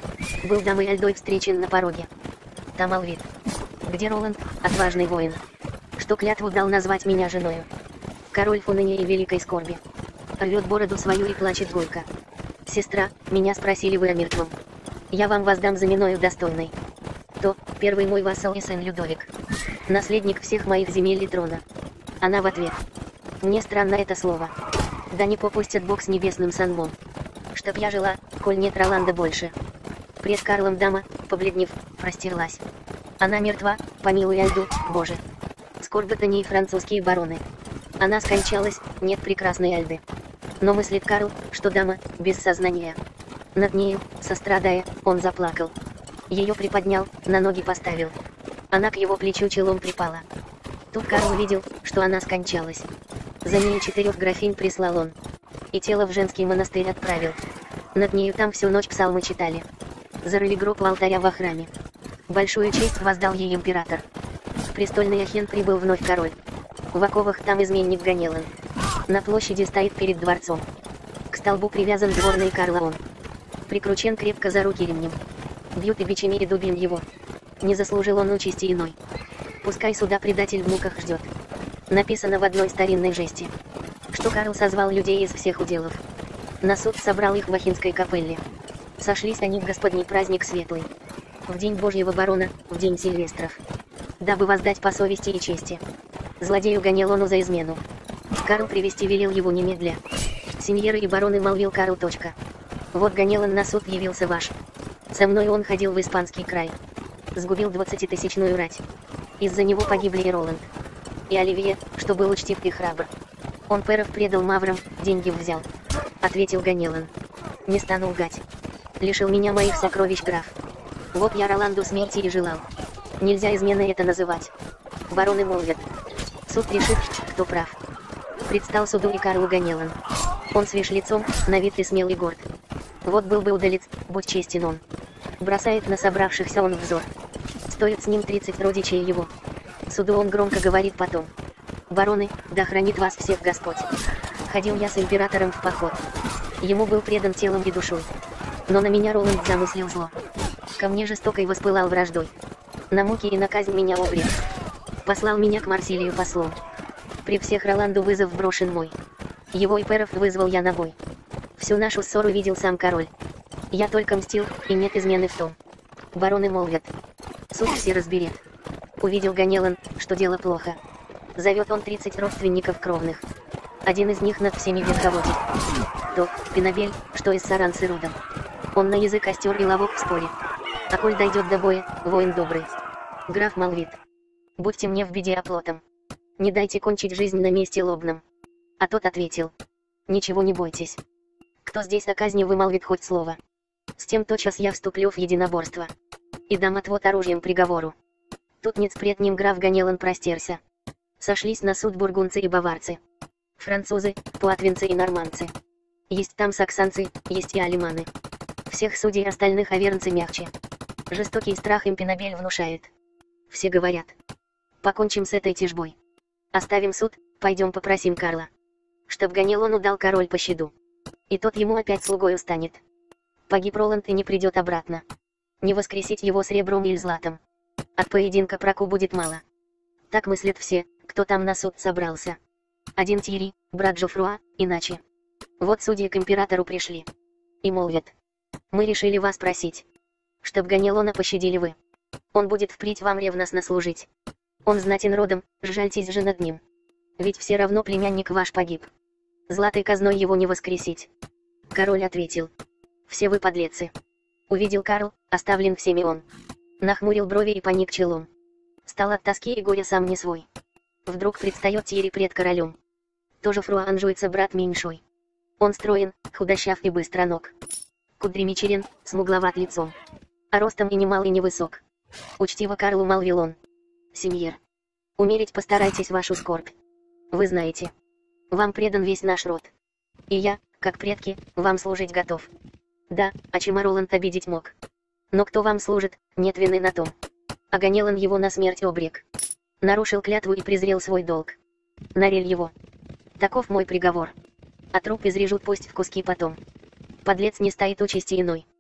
был дамой Альдой встречен на пороге. Там Алвит. Где Роланд, отважный воин, что клятву дал назвать меня женою. Король в унынии и великой скорби. Рвет бороду свою и плачет горько. Сестра, меня спросили вы о мертвом. Я вам воздам заменою достойной. То, первый мой вассал и сын Людовик. Наследник всех моих земель и трона. Она в ответ. Мне странно это слово. Да не попустят Бог с небесным санмом. Чтоб я жила, коль нет Роланда больше. Пред Карлом дама, побледнев, простерлась. Она мертва, помилуй Альду, Боже. Скорбят о ней французские бароны. Она скончалась, нет прекрасной Альды. Но мыслит Карл, что дама, без сознания. Над нею, сострадая, он заплакал. Ее приподнял, на ноги поставил. Она к его плечу челом припала. Тут Карл увидел, что она скончалась. За ней четырех графинь прислал он. И тело в женский монастырь отправил. Над нею там всю ночь псалмы читали. Зарыли гроб у алтаря во храме. Большую честь воздал ей император. В престольный Ахен прибыл вновь король. В оковах там изменник Ганелон. На площади стоит перед дворцом. К столбу привязан дворный Карла он. Прикручен крепко за руки ремнем. Бьют и бичами и дубим его. Не заслужил он участи иной. Пускай суда предатель в муках ждет. Написано в одной старинной жести, что Карл созвал людей из всех уделов. На суд собрал их в Ахинской капелле. Сошлись они в Господний праздник светлый. В день Божьего барона, в день Сильвестров. Дабы воздать по совести и чести злодею Ганелону за измену. Карл привести велел его немедля. Сеньеры и бароны, молвил Карл. Точка. Вот Ганелон на суд явился ваш. Со мной он ходил в испанский край. Сгубил двадцатитысячную рать. Из-за него погибли и Роланд, и Оливье, что был учтив и храбр. Он перов предал маврам, деньги взял. Ответил Ганелон. Не стану лгать. Лишил меня моих сокровищ граф. Вот я Роланду смерти и желал. Нельзя изменой это называть. Бароны молвят. Суд решит, кто прав. Предстал суду и Карлу Ганелон. Он свеж лицом, на вид и смел и горд. Вот был бы удалец, будь честен он. Бросает на собравшихся он взор. Стоит с ним тридцать родичей его. Суду он громко говорит потом. Бароны, да хранит вас всех Господь. Ходил я с императором в поход. Ему был предан телом и душой. Но на меня Роланд замыслил зло. Ко мне жестокой воспылал враждой. На муки и на казнь меня обрек. Послал меня к Марсилию послом. При всех Роланду вызов брошен мой. Его и перов вызвал я на бой. Всю нашу ссору видел сам король. Я только мстил, и нет измены в том. Бароны молвят. Суд все разберет. Увидел Ганелон, что дело плохо. Зовет он тридцать родственников кровных. Один из них над всеми верховодит. То, Пинабель, что из Саранцы родом. Он на язык остер и ловок в споре. А коль дойдет до боя, воин добрый. Граф молвит. Будьте мне в беде оплотом. Не дайте кончить жизнь на месте лобном. А тот ответил. Ничего не бойтесь. Кто здесь о казни вымолвит хоть слово, с тем тотчас я вступлю в единоборство. И дам отвод оружием приговору. Тут нет пред ним граф Ганелон простерся. Сошлись на суд бургунцы и баварцы. Французы, пуатвинцы и норманцы. Есть там саксанцы, есть и алиманы. Всех судей остальных авернцы мягче. Жестокий страх им Пинабель внушает. Все говорят. Покончим с этой тяжбой. Оставим суд, пойдем попросим Карла. Чтоб Ганелону дал король пощаду. И тот ему опять слугою станет. Погиб Роланд и не придет обратно. Не воскресить его сребром или златом. От поединка проку будет мало. Так мыслят все, кто там на суд собрался. Один Тьерри, брат Жофруа, иначе. Вот судьи к императору пришли. И молвят. Мы решили вас просить, чтоб Ганелона пощадили вы. Он будет впредь вам ревностно служить. Он знатен родом, сжальтесь же над ним. Ведь все равно племянник ваш погиб. Златой казной его не воскресить. Король ответил. Все вы подлецы. Увидел Карл, оставлен всеми он. Нахмурил брови и поник челом. Стал от тоски и горя сам не свой. Вдруг предстает Тьерри пред королем. Тоже Фруа анжуется брат меньшой. Он строен, худощав и быстроног. Кудрями черен, смугловат лицом. А ростом и немал и невысок. Учтиво Карлу молвил он. Сеньер, умерить постарайтесь вашу скорбь. Вы знаете, вам предан весь наш род. И я, как предки, вам служить готов. Да, а чема Роланд обидеть мог. Но кто вам служит, нет вины на том. А Ганелон его на смерть обрек. Нарушил клятву и презрел свой долг. Нарель его. Таков мой приговор. А труп изрежут пусть в куски потом. Подлец не стоит участи иной.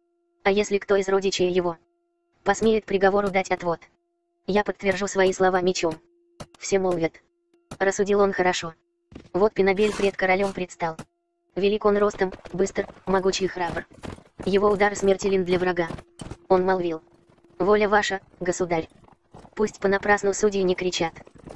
А если кто из родичей его посмеет приговору дать отвод, я подтвержу свои слова мечом. Все молвят. Рассудил он хорошо. Вот Пенобель пред королем предстал. Велик он ростом, быстр, могучий и храбр. Его удар смертелен для врага. Он молвил: воля ваша, государь. Пусть понапрасну судьи не кричат.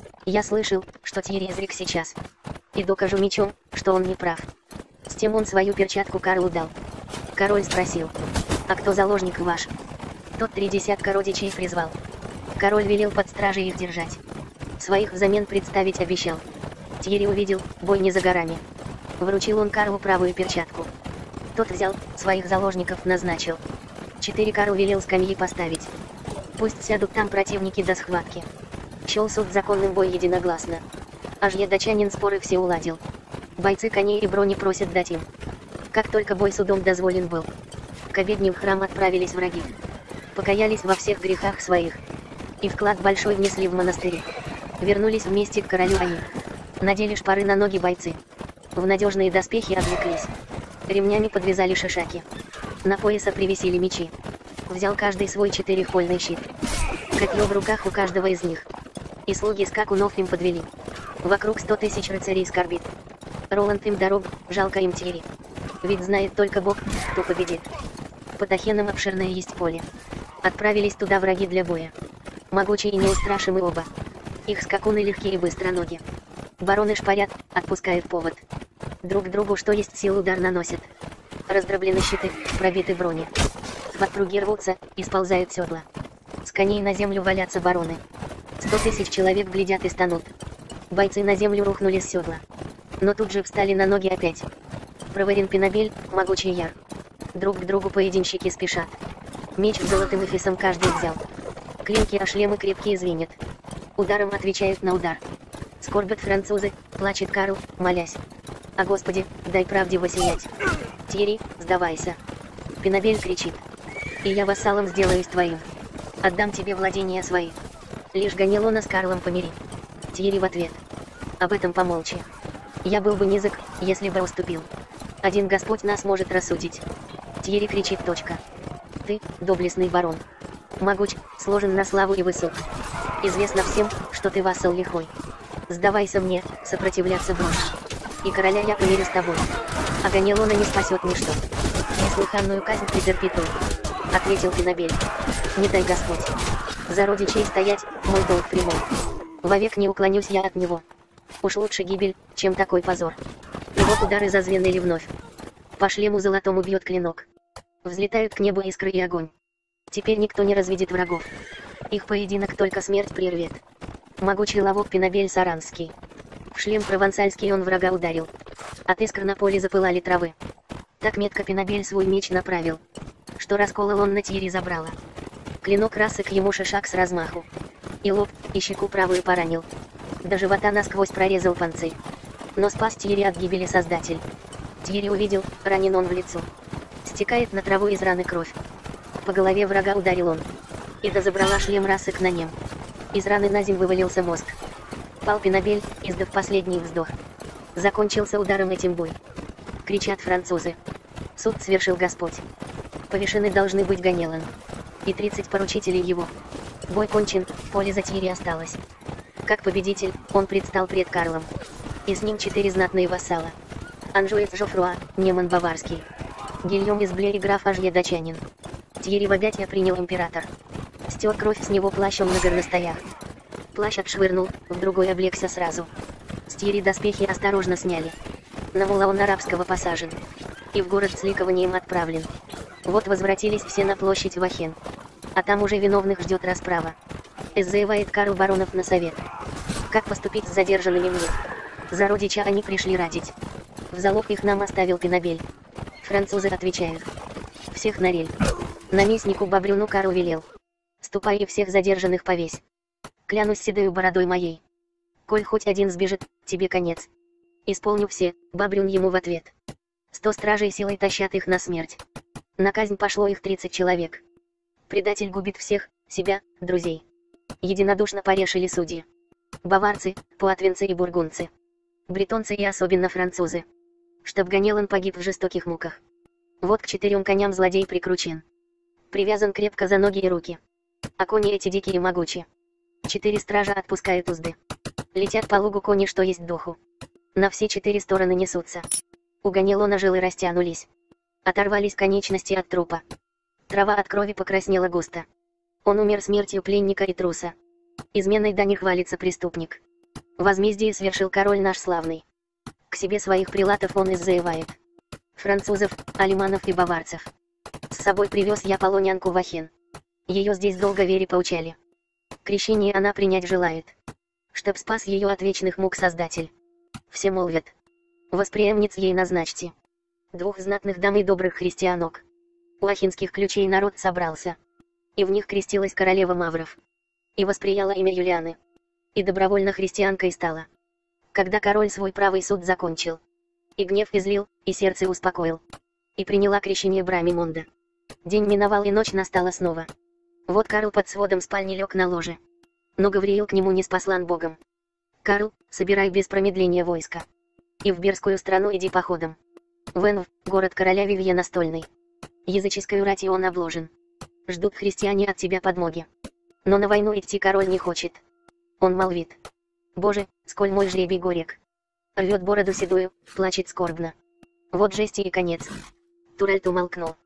Я слышал, что Тьерри изрек сейчас. И докажу мечом, что он не прав. С тем он свою перчатку Карлу дал. Король спросил: а кто заложник ваш? Тот три десятка родичей призвал. Король велел под стражей их держать. Своих взамен представить обещал. Тьерри увидел, бой не за горами. Вручил он Карлу правую перчатку. Тот взял, своих заложников назначил. Четыре Карл велел скамьи поставить. Пусть сядут там противники до схватки. Счел суд законным бой единогласно. Аж едочанин споры все уладил. Бойцы коней и брони просят дать им. Как только бой судом дозволен был, к обедне в храм отправились враги. Покаялись во всех грехах своих. И вклад большой внесли в монастыри. Вернулись вместе к королю они. Надели шпоры на ноги бойцы. В надежные доспехи облеклись. Ремнями подвязали шишаки. На пояса привесили мечи. Взял каждый свой четырехпольный щит. Копье в руках у каждого из них. И слуги скакунов им подвели. Вокруг сто тысяч рыцарей скорбит. Роланд им дорог, жалко им Тьерри. Ведь знает только Бог, кто победит. Под Ахеном обширное есть поле. Отправились туда враги для боя. Могучие и неустрашимы оба. Их скакуны легкие и быстроноги. Бароны шпарят, отпускают повод. Друг другу что есть сил удар наносят. Раздроблены щиты, пробиты брони. С подпруги рвутся, и сползают седла. С коней на землю валятся бароны. Сто тысяч человек глядят и станут. Бойцы на землю рухнули с седла. Но тут же встали на ноги опять. Проворен Пенобель, могучий яр. Друг к другу поединщики спешат. Меч с золотым эфесом каждый взял. Клинки а шлемы крепкие звенят. Ударом отвечают на удар. Скорбят французы, плачет Карл, молясь: о Господи, дай правде воссиять. Тьерри, сдавайся. Пенобель кричит: и я вассалом сделаюсь твоим. Отдам тебе владения свои. Лишь Ганелона с Карлом помири. Тьерри в ответ: об этом помолчи. Я был бы низок, если бы уступил. Один Господь нас может рассудить. Тьерри кричит: точка. Ты, доблестный барон, могуч, сложен на славу и высок. Известно всем, что ты вассал лихой. Сдавайся мне, сопротивляться брошь. И короля я помирю с тобой. А Ганелона не спасет ничто. Неслыханную казнь претерпетуй. Ответил Пенобель: не дай Господь. За родичей стоять, мой долг прямой. Вовек не уклонюсь я от него. Уж лучше гибель, чем такой позор. И вот удары зазвенели вновь. По шлему золотому бьет клинок. Взлетают к небу искры и огонь. Теперь никто не разведет врагов. Их поединок только смерть прервет. Могучий ловок Пенобель Саранский. В шлем провансальский он врага ударил. От искр на поле запылали травы. Так метко Пенобель свой меч направил, что расколол он на Тьерри забрало. Клинок рассек ему шишак с размаху. И лоб, и щеку правую поранил. До живота насквозь прорезал панцирь. Но спас Тьерри от гибели Создатель. Тьерри увидел, ранен он в лицо. Стекает на траву из раны кровь. По голове врага ударил он. И до забрала шлем рассек на нем. Из раны на землю вывалился мозг. Пал Пенобель, издав последний вздох. Закончился ударом этим бой. Кричат французы: суд свершил Господь. Повешены должны быть Ганелон и тридцать поручителей его. Бой кончен, поле за Тьерри осталось. Как победитель, он предстал пред Карлом. И с ним четыре знатные вассала. Анжуец Жофруа, Неман Баварский. Гильем из Блери граф Ажье датчанин. Тьерри в объятия принял император. Стер кровь с него плащом на горностаях. Плащ отшвырнул, в другой облегся сразу. С Тьерри доспехи осторожно сняли. На мула он арабского посажен. И в город с ликованием отправлен. Вот возвратились все на площадь в Ахен. А там уже виновных ждет расправа. Иззаевает Карл баронов на совет. Как поступить с задержанными мне? За родича они пришли радить. В залог их нам оставил Пенобель. Французы отвечают: всех на рель. Наместнику Бобрюну Карл велел: ступай и всех задержанных повесь. Клянусь седою бородой моей. Коль хоть один сбежит, тебе конец. Исполню все, Бобрюн ему в ответ. Сто стражей силой тащат их на смерть. На казнь пошло их тридцать человек. Предатель губит всех, себя, друзей. Единодушно порешили судьи. Баварцы, пуатвинцы и бургунцы. Бретонцы и особенно французы. Чтоб Ганелон погиб в жестоких муках. Вот к четырем коням злодей прикручен. привязан крепко за ноги и руки. А кони эти дикие и могучие. Четыре стража отпускают узды. Летят по лугу кони, что есть духу. На все четыре стороны несутся. У Ганилона жилы растянулись. Оторвались конечности от трупа. Трава от крови покраснела густо. Он умер смертью пленника и труса. Изменой да не хвалится преступник. Возмездие свершил король наш славный. К себе своих прилатов он иззаевает. Французов, алиманов и баварцев. С собой привез я полонянку в Ахен. Ее здесь долго вере поучали. Крещение она принять желает. Чтоб спас ее от вечных мук Создатель. Все молвят. Восприемниц ей назначьте. Двух знатных дам и добрых христианок. У ахинских ключей народ собрался. И в них крестилась королева Мавров. И восприяла имя Юлианы. И добровольно христианкой стала. Когда король свой правый суд закончил. И гнев излил, и сердце успокоил. И приняла крещение Брамимонда. День миновал и ночь настала снова. Вот Карл под сводом спальни лег на ложе. Но Гавриил к нему не спаслан Богом. Карл, собирай без промедления войска. И в Берскую страну иди походом. В Энв, город короля Вивье настольный. Языческой рати он обложен. Ждут христиане от тебя подмоги. Но на войну идти король не хочет. Он молвит. Боже, сколь мой жребий горек. Рвет бороду седую, плачет скорбно. Вот жести и конец. Туральт умолкнул.